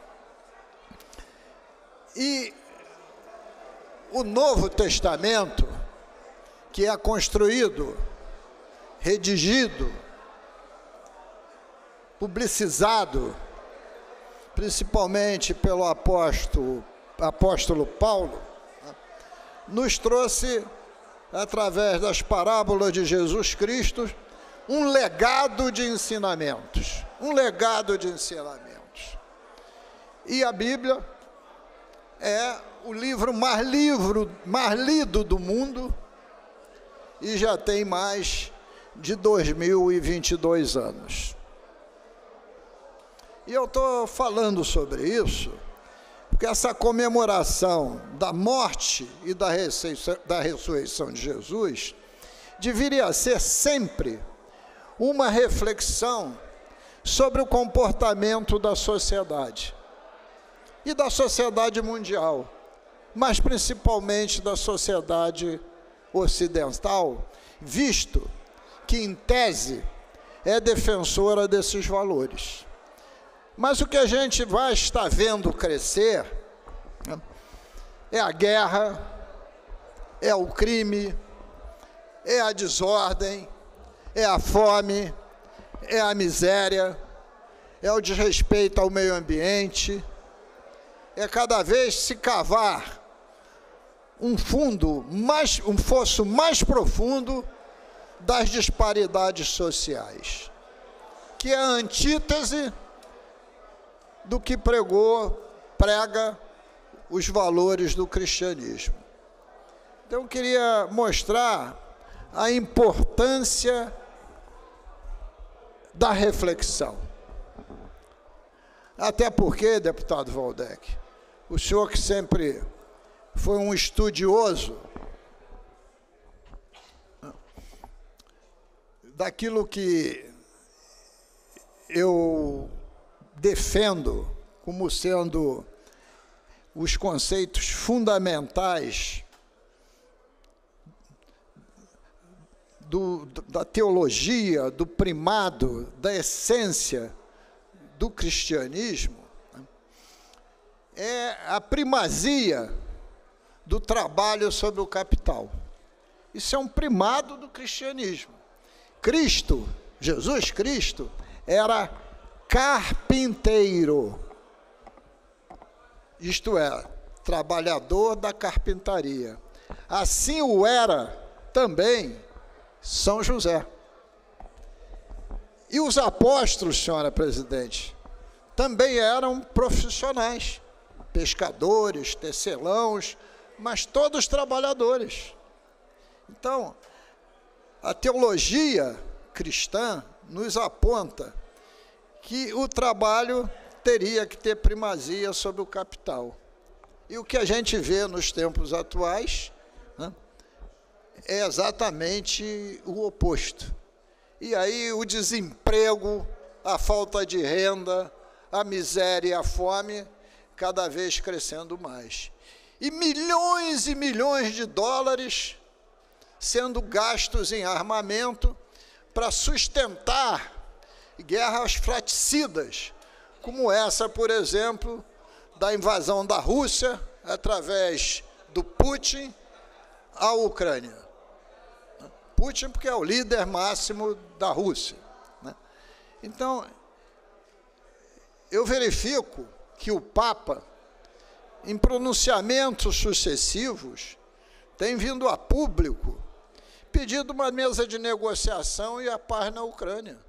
E o Novo Testamento, que é construído, redigido, publicizado, principalmente pelo apóstolo Paulo, nos trouxe, através das parábolas de Jesus Cristo, um legado de ensinamentos. Um legado de ensinamentos. E a Bíblia é o livro mais lido do mundo e já tem mais de 2022 anos. E eu estou falando sobre isso porque essa comemoração da morte e da ressurreição de Jesus deveria ser sempre uma reflexão sobre o comportamento da sociedade e da sociedade mundial, mas principalmente da sociedade ocidental, visto que, em tese, é defensora desses valores. Mas o que a gente vai estar vendo crescer, né, é a guerra, é o crime, é a desordem, é a fome, é a miséria, é o desrespeito ao meio ambiente, é cada vez se cavar um fosso mais profundo das disparidades sociais, que é a antítese do que prega os valores do cristianismo. Então, eu queria mostrar a importância da reflexão. Até porque, deputado Waldeck, o senhor que sempre foi um estudioso daquilo que eu defendo como sendo os conceitos fundamentais da teologia, do primado, da essência do cristianismo, é a primazia do trabalho sobre o capital. Isso é um primado do cristianismo. Cristo, Jesus Cristo, era carpinteiro, isto é, trabalhador da carpintaria. Assim o era também São José. E os apóstolos, senhora presidente, também eram profissionais, pescadores, tecelãos, mas todos trabalhadores. Então, a teologia cristã nos aponta que o trabalho teria que ter primazia sobre o capital. E o que a gente vê nos tempos atuais, né, é exatamente o oposto. E aí o desemprego, a falta de renda, a miséria e a fome, cada vez crescendo mais. E milhões de dólares sendo gastos em armamento para sustentar guerras fratricidas, como essa, por exemplo, da invasão da Rússia, através do Putin, à Ucrânia. Putin, porque é o líder máximo da Rússia, né? Então, eu verifico que o Papa, em pronunciamentos sucessivos, tem vindo a público pedindo uma mesa de negociação e a paz na Ucrânia.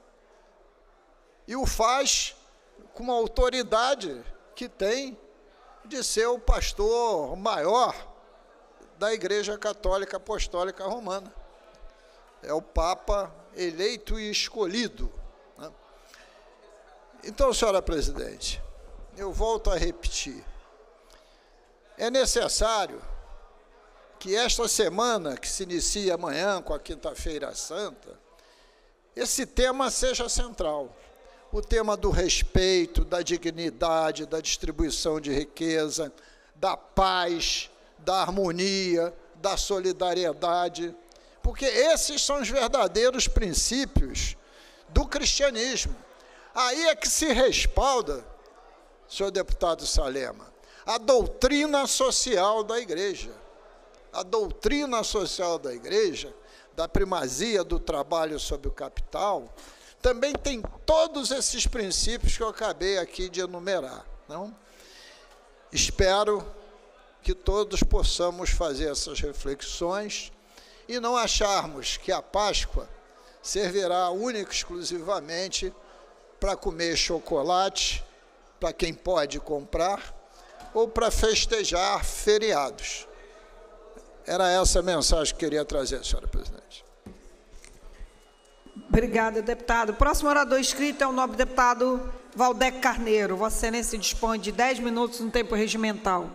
E o faz com uma autoridade que tem de ser o pastor maior da Igreja Católica Apostólica Romana. É o Papa eleito e escolhido, né? Então, senhora presidente, eu volto a repetir. É necessário que esta semana, que se inicia amanhã com a Quinta-feira Santa, esse tema seja central. O tema do respeito, da dignidade, da distribuição de riqueza, da paz, da harmonia, da solidariedade, porque esses são os verdadeiros princípios do cristianismo. Aí é que se respalda, senhor deputado Salema, a doutrina social da Igreja. A doutrina social da Igreja, da primazia do trabalho sobre o capital, também tem todos esses princípios que eu acabei aqui de enumerar. Não? Espero que todos possamos fazer essas reflexões e não acharmos que a Páscoa servirá única e exclusivamente para comer chocolate, para quem pode comprar, ou para festejar feriados. Era essa a mensagem que queria trazer, senhora presidente. Obrigada, deputado. O próximo orador inscrito é o nobre deputado Valdec Carneiro. Vossa Excelência dispõe de 10 minutos no tempo regimental.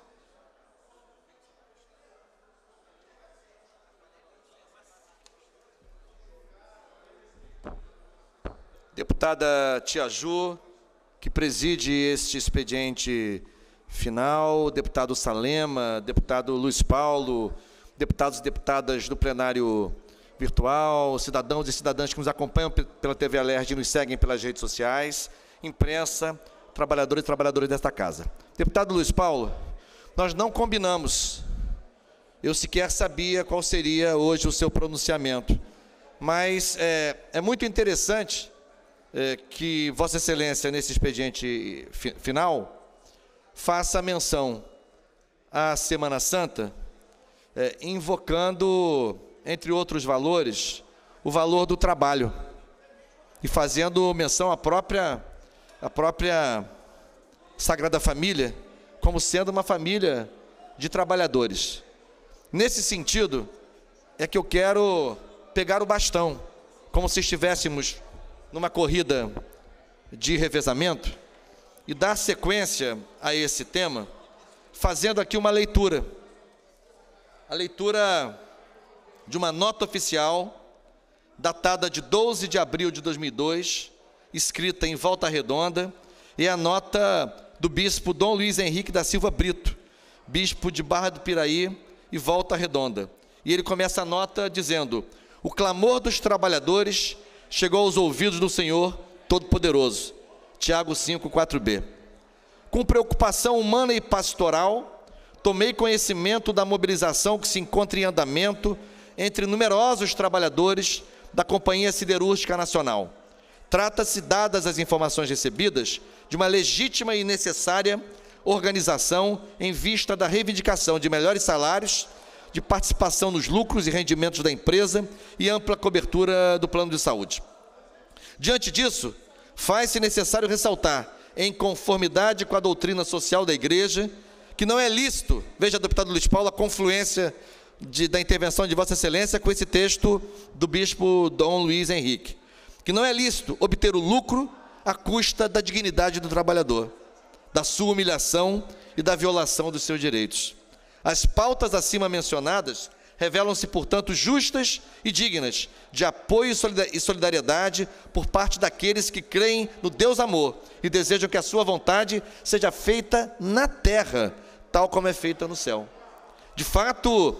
Deputada Tia Ju, que preside este expediente final, deputado Salema, deputado Luiz Paulo, deputados e deputadas do plenário virtual, cidadãos e cidadãs que nos acompanham pela TV Alerj e nos seguem pelas redes sociais, imprensa, trabalhadores e trabalhadoras desta casa. Deputado Luiz Paulo, nós não combinamos, eu sequer sabia qual seria hoje o seu pronunciamento, mas é muito interessante que Vossa Excelência, nesse expediente final, faça menção à Semana Santa, invocando, entre outros valores, o valor do trabalho, e fazendo menção à própria Sagrada Família, como sendo uma família de trabalhadores. Nesse sentido, é que eu quero pegar o bastão, como se estivéssemos numa corrida de revezamento, e dar sequência a esse tema, fazendo aqui uma leitura. A leitura de uma nota oficial, datada de 12 de abril de 2002, escrita em Volta Redonda, e a nota do bispo Dom Luiz Henrique da Silva Brito, bispo de Barra do Piraí e Volta Redonda. E ele começa a nota dizendo: o clamor dos trabalhadores chegou aos ouvidos do Senhor Todo-Poderoso. Tiago 5:4b. Com preocupação humana e pastoral, tomei conhecimento da mobilização que se encontra em andamento entre numerosos trabalhadores da Companhia Siderúrgica Nacional. Trata-se, dadas as informações recebidas, de uma legítima e necessária organização em vista da reivindicação de melhores salários, de participação nos lucros e rendimentos da empresa e ampla cobertura do plano de saúde. Diante disso, faz-se necessário ressaltar, em conformidade com a doutrina social da Igreja, que não é lícito, veja, deputado Luiz Paulo, a confluência da intervenção de Vossa Excelência com esse texto do bispo Dom Luiz Henrique, que não é lícito obter o lucro à custa da dignidade do trabalhador, da sua humilhação e da violação dos seus direitos. As pautas acima mencionadas revelam-se, portanto, justas e dignas de apoio e solidariedade por parte daqueles que creem no Deus amor e desejam que a sua vontade seja feita na terra, tal como é feita no céu. De fato,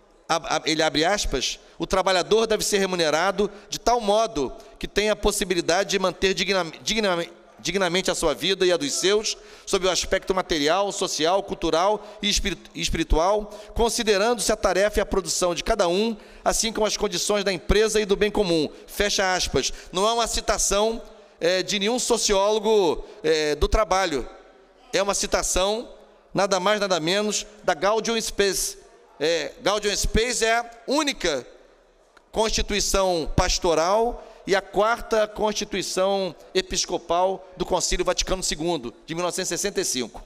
ele abre aspas, o trabalhador deve ser remunerado de tal modo que tenha a possibilidade de manter dignamente a sua vida e a dos seus, sob o aspecto material, social, cultural e espiritual, considerando-se a tarefa e a produção de cada um, assim como as condições da empresa e do bem comum. Fecha aspas. Não é uma citação de nenhum sociólogo do trabalho. É uma citação, nada mais, nada menos, da Gaudium Spes. Gaudium Spes é a única constituição pastoral e a quarta Constituição Episcopal do Concílio Vaticano II, de 1965.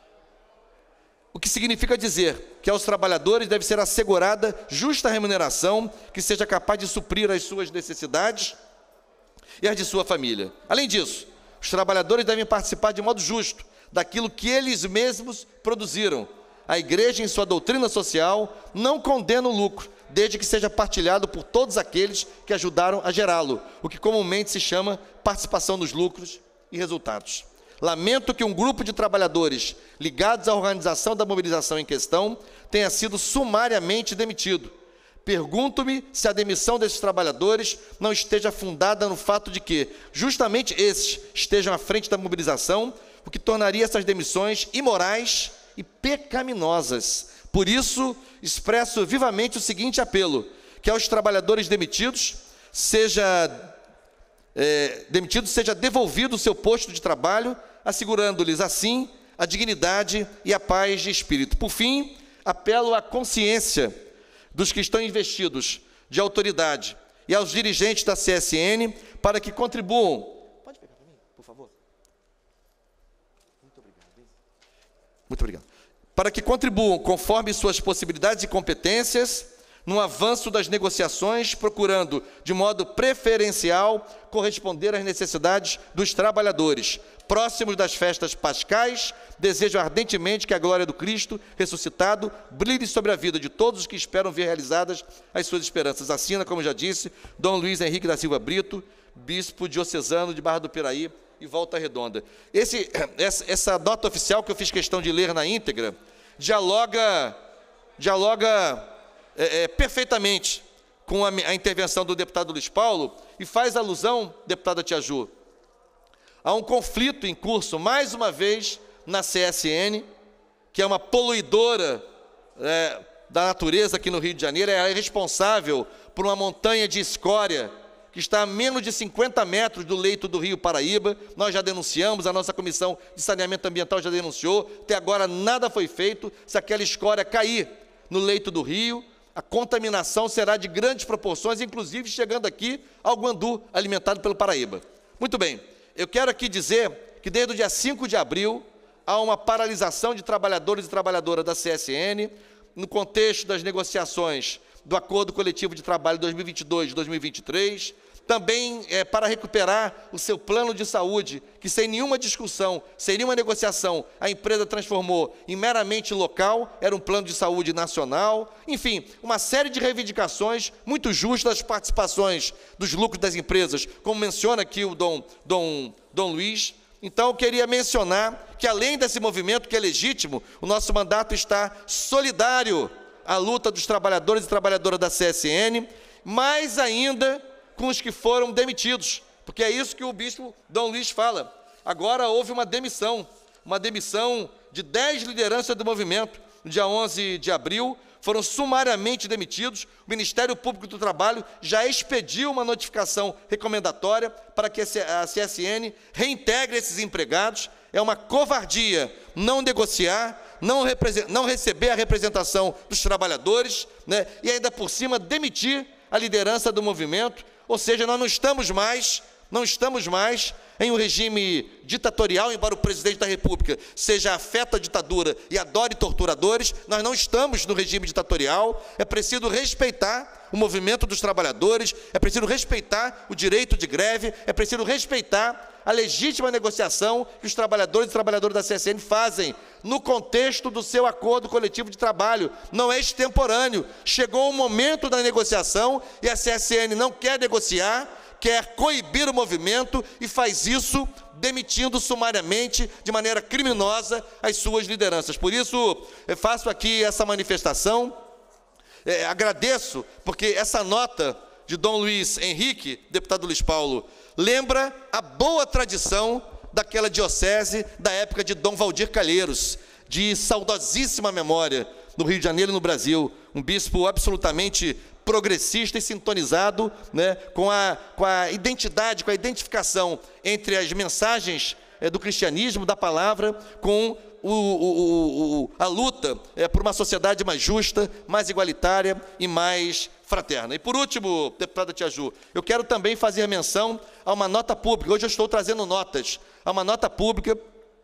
O que significa dizer que aos trabalhadores deve ser assegurada justa remuneração que seja capaz de suprir as suas necessidades e as de sua família. Além disso, os trabalhadores devem participar de modo justo daquilo que eles mesmos produziram. A Igreja, em sua doutrina social, não condena o lucro, desde que seja partilhado por todos aqueles que ajudaram a gerá-lo, o que comumente se chama participação nos lucros e resultados. Lamento que um grupo de trabalhadores ligados à organização da mobilização em questão tenha sido sumariamente demitido. Pergunto-me se a demissão desses trabalhadores não esteja fundada no fato de que, justamente esses estejam à frente da mobilização, o que tornaria essas demissões imorais e pecaminosas. Por isso, expresso vivamente o seguinte apelo, que aos trabalhadores demitidos seja devolvido o seu posto de trabalho, assegurando-lhes, assim, a dignidade e a paz de espírito. Por fim, apelo à consciência dos que estão investidos de autoridade e aos dirigentes da CSN para que contribuam. Pode pegar para mim, por favor? Muito obrigado. Muito obrigado. Para que contribuam conforme suas possibilidades e competências no avanço das negociações, procurando, de modo preferencial, corresponder às necessidades dos trabalhadores. Próximos das festas pascais, desejo ardentemente que a glória do Cristo ressuscitado brilhe sobre a vida de todos os que esperam ver realizadas as suas esperanças. Assina, como já disse, Dom Luiz Henrique da Silva Brito, bispo diocesano de Barra do Piraí e Volta Redonda. Essa nota oficial que eu fiz questão de ler na íntegra, dialoga perfeitamente com a intervenção do deputado Luiz Paulo e faz alusão, deputada Tia Ju, a um conflito em curso, mais uma vez, na CSN, que é uma poluidora da natureza aqui no Rio de Janeiro, é responsável por uma montanha de escória que está a menos de 50 metros do leito do Rio Paraíba. Nós já denunciamos, a nossa Comissão de Saneamento Ambiental já denunciou, até agora nada foi feito. Se aquela escória cair no leito do rio, a contaminação será de grandes proporções, inclusive chegando aqui ao Guandu, alimentado pelo Paraíba. Muito bem, eu quero aqui dizer que desde o dia 5 de abril, há uma paralisação de trabalhadores e trabalhadoras da CSN, no contexto das negociações do Acordo Coletivo de Trabalho 2022-2023, também para recuperar o seu plano de saúde, que sem nenhuma discussão, sem nenhuma negociação, a empresa transformou em meramente local, era um plano de saúde nacional, enfim, uma série de reivindicações muito justas das participações dos lucros das empresas, como menciona aqui o Dom Luiz. Então, eu queria mencionar que, além desse movimento que é legítimo, o nosso mandato está solidário à luta dos trabalhadores e trabalhadoras da CSN, mais ainda com os que foram demitidos, porque é isso que o bispo Dom Luiz fala. Agora houve uma demissão de 10 lideranças do movimento. No dia 11 de abril, foram sumariamente demitidos. O Ministério Público do Trabalho já expediu uma notificação recomendatória para que a CSN reintegre esses empregados. É uma covardia não negociar, não receber a representação dos trabalhadores, né, e ainda por cima demitir a liderança do movimento. Ou seja, nós não estamos mais em um regime ditatorial, embora o presidente da República seja afeto à ditadura e adore torturadores, nós não estamos no regime ditatorial. É preciso respeitar o movimento dos trabalhadores, é preciso respeitar o direito de greve, é preciso respeitar a legítima negociação que os trabalhadores e trabalhadoras da CSN fazem no contexto do seu acordo coletivo de trabalho. Não é extemporâneo. Chegou o momento da negociação e a CSN não quer negociar, quer coibir o movimento e faz isso demitindo sumariamente, de maneira criminosa, as suas lideranças. Por isso, eu faço aqui essa manifestação, agradeço, porque essa nota de Dom Luiz Henrique, deputado Luiz Paulo, lembra a boa tradição daquela diocese da época de Dom Valdir Calheiros, de saudosíssima memória, no Rio de Janeiro e no Brasil, um bispo absolutamente progressista e sintonizado, né, com a identidade, com a identificação entre as mensagens do cristianismo, da palavra, com a luta por uma sociedade mais justa, mais igualitária e mais fraterna. E por último, deputada Tia Ju, eu quero também fazer menção a uma nota pública. Hoje eu estou trazendo notas, a uma nota pública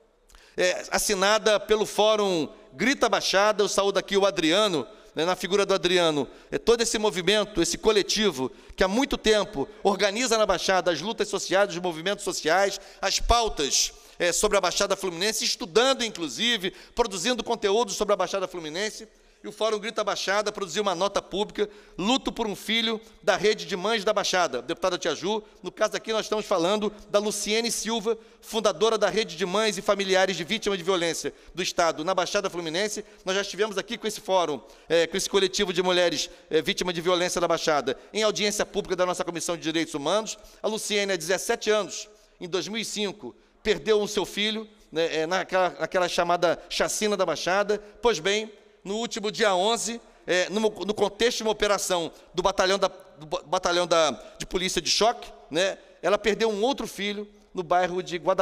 assinada pelo Fórum Grita Baixada. Eu saúdo aqui o Adriano, na figura do Adriano, todo esse movimento, esse coletivo, que há muito tempo organiza na Baixada as lutas sociais, os movimentos sociais, as pautas sobre a Baixada Fluminense, estudando, inclusive, produzindo conteúdo sobre a Baixada Fluminense. E o Fórum Grita Baixada produziu uma nota pública, luto por um filho da rede de mães da Baixada. Deputada Tia Ju, no caso aqui nós estamos falando da Luciene Silva, fundadora da rede de mães e familiares de vítimas de violência do Estado na Baixada Fluminense. Nós já estivemos aqui com esse fórum, com esse coletivo de mulheres vítimas de violência da Baixada, em audiência pública da nossa Comissão de Direitos Humanos. A Luciene, há 17 anos, em 2005, perdeu o seu filho, naquela chamada chacina da Baixada. Pois bem, no último dia 11, no contexto de uma operação do batalhão de polícia de choque, né, ela perdeu um outro filho no bairro de Guadalupe.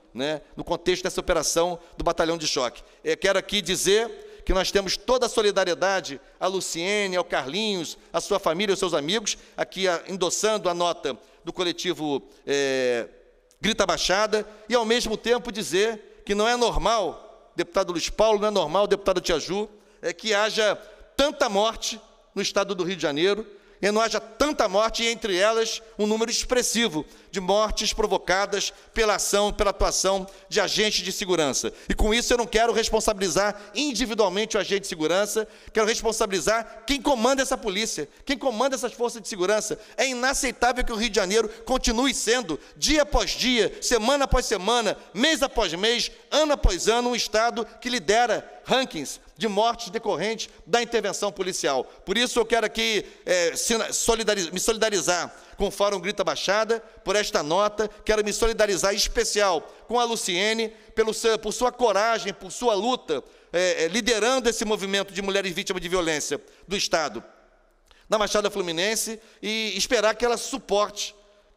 né, no contexto dessa operação do Batalhão de Choque. Quero aqui dizer que nós temos toda a solidariedade à Luciene, ao Carlinhos, à sua família, aos seus amigos, aqui endossando a nota do coletivo Grita Baixada, e ao mesmo tempo dizer que não é normal, deputado Luiz Paulo, não é normal, deputado Tia Ju, que haja tanta morte no estado do Rio de Janeiro, e não haja tanta morte, e entre elas um número expressivo de mortes provocadas pela ação, pela atuação de agentes de segurança. E com isso eu não quero responsabilizar individualmente o agente de segurança, quero responsabilizar quem comanda essa polícia, quem comanda essas forças de segurança. É inaceitável que o Rio de Janeiro continue sendo, dia após dia, semana após semana, mês após mês, ano após ano, um estado que lidera rankings de mortes decorrentes da intervenção policial. Por isso eu quero aqui me solidarizar com o Fórum Grita Baixada por esta nota, quero me solidarizar em especial com a Luciene por sua coragem, por sua luta, liderando esse movimento de mulheres vítimas de violência do Estado, na Baixada Fluminense, e esperar que ela suporte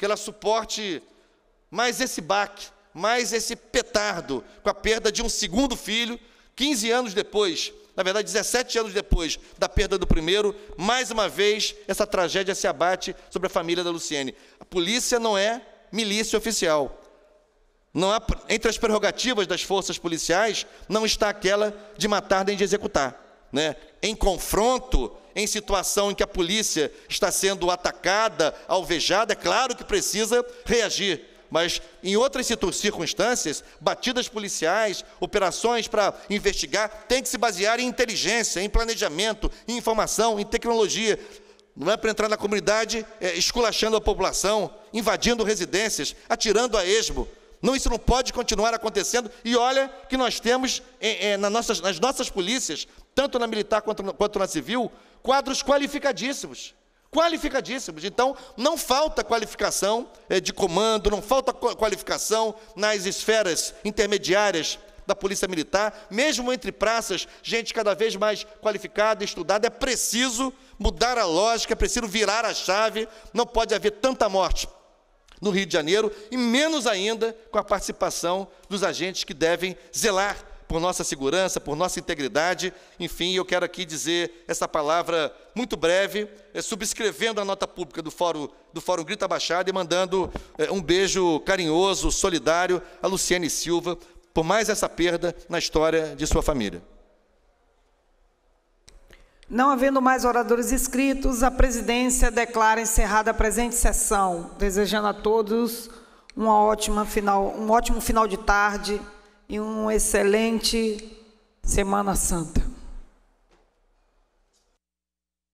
mais esse baque, mais esse petardo, com a perda de um segundo filho, 15 anos depois, na verdade 17 anos depois da perda do primeiro, mais uma vez essa tragédia se abate sobre a família da Luciene. A polícia não é milícia oficial. Não há, entre as prerrogativas das forças policiais, não está aquela de matar nem de executar, né? Em confronto, em situação em que a polícia está sendo atacada, alvejada, é claro que precisa reagir. Mas, em outras circunstâncias, batidas policiais, operações para investigar, tem que se basear em inteligência, em planejamento, em informação, em tecnologia. Não é para entrar na comunidade esculachando a população, invadindo residências, atirando a esmo. Não, isso não pode continuar acontecendo. E olha que nós temos nas nossas polícias, tanto na militar quanto na civil, quadros qualificadíssimos. Então, não falta qualificação de comando, não falta qualificação nas esferas intermediárias da Polícia Militar, mesmo entre praças, gente cada vez mais qualificada, estudada. É preciso mudar a lógica, é preciso virar a chave, não pode haver tanta morte no Rio de Janeiro, e menos ainda com a participação dos agentes que devem zelar por nossa segurança, por nossa integridade. Enfim, eu quero aqui dizer essa palavra muito breve, subscrevendo a nota pública do Fórum Grita Baixada e mandando um beijo carinhoso, solidário a Luciene Silva, por mais essa perda na história de sua família. Não havendo mais oradores inscritos, a presidência declara encerrada a presente sessão, desejando a todos um ótimo final de tarde e uma excelente Semana Santa.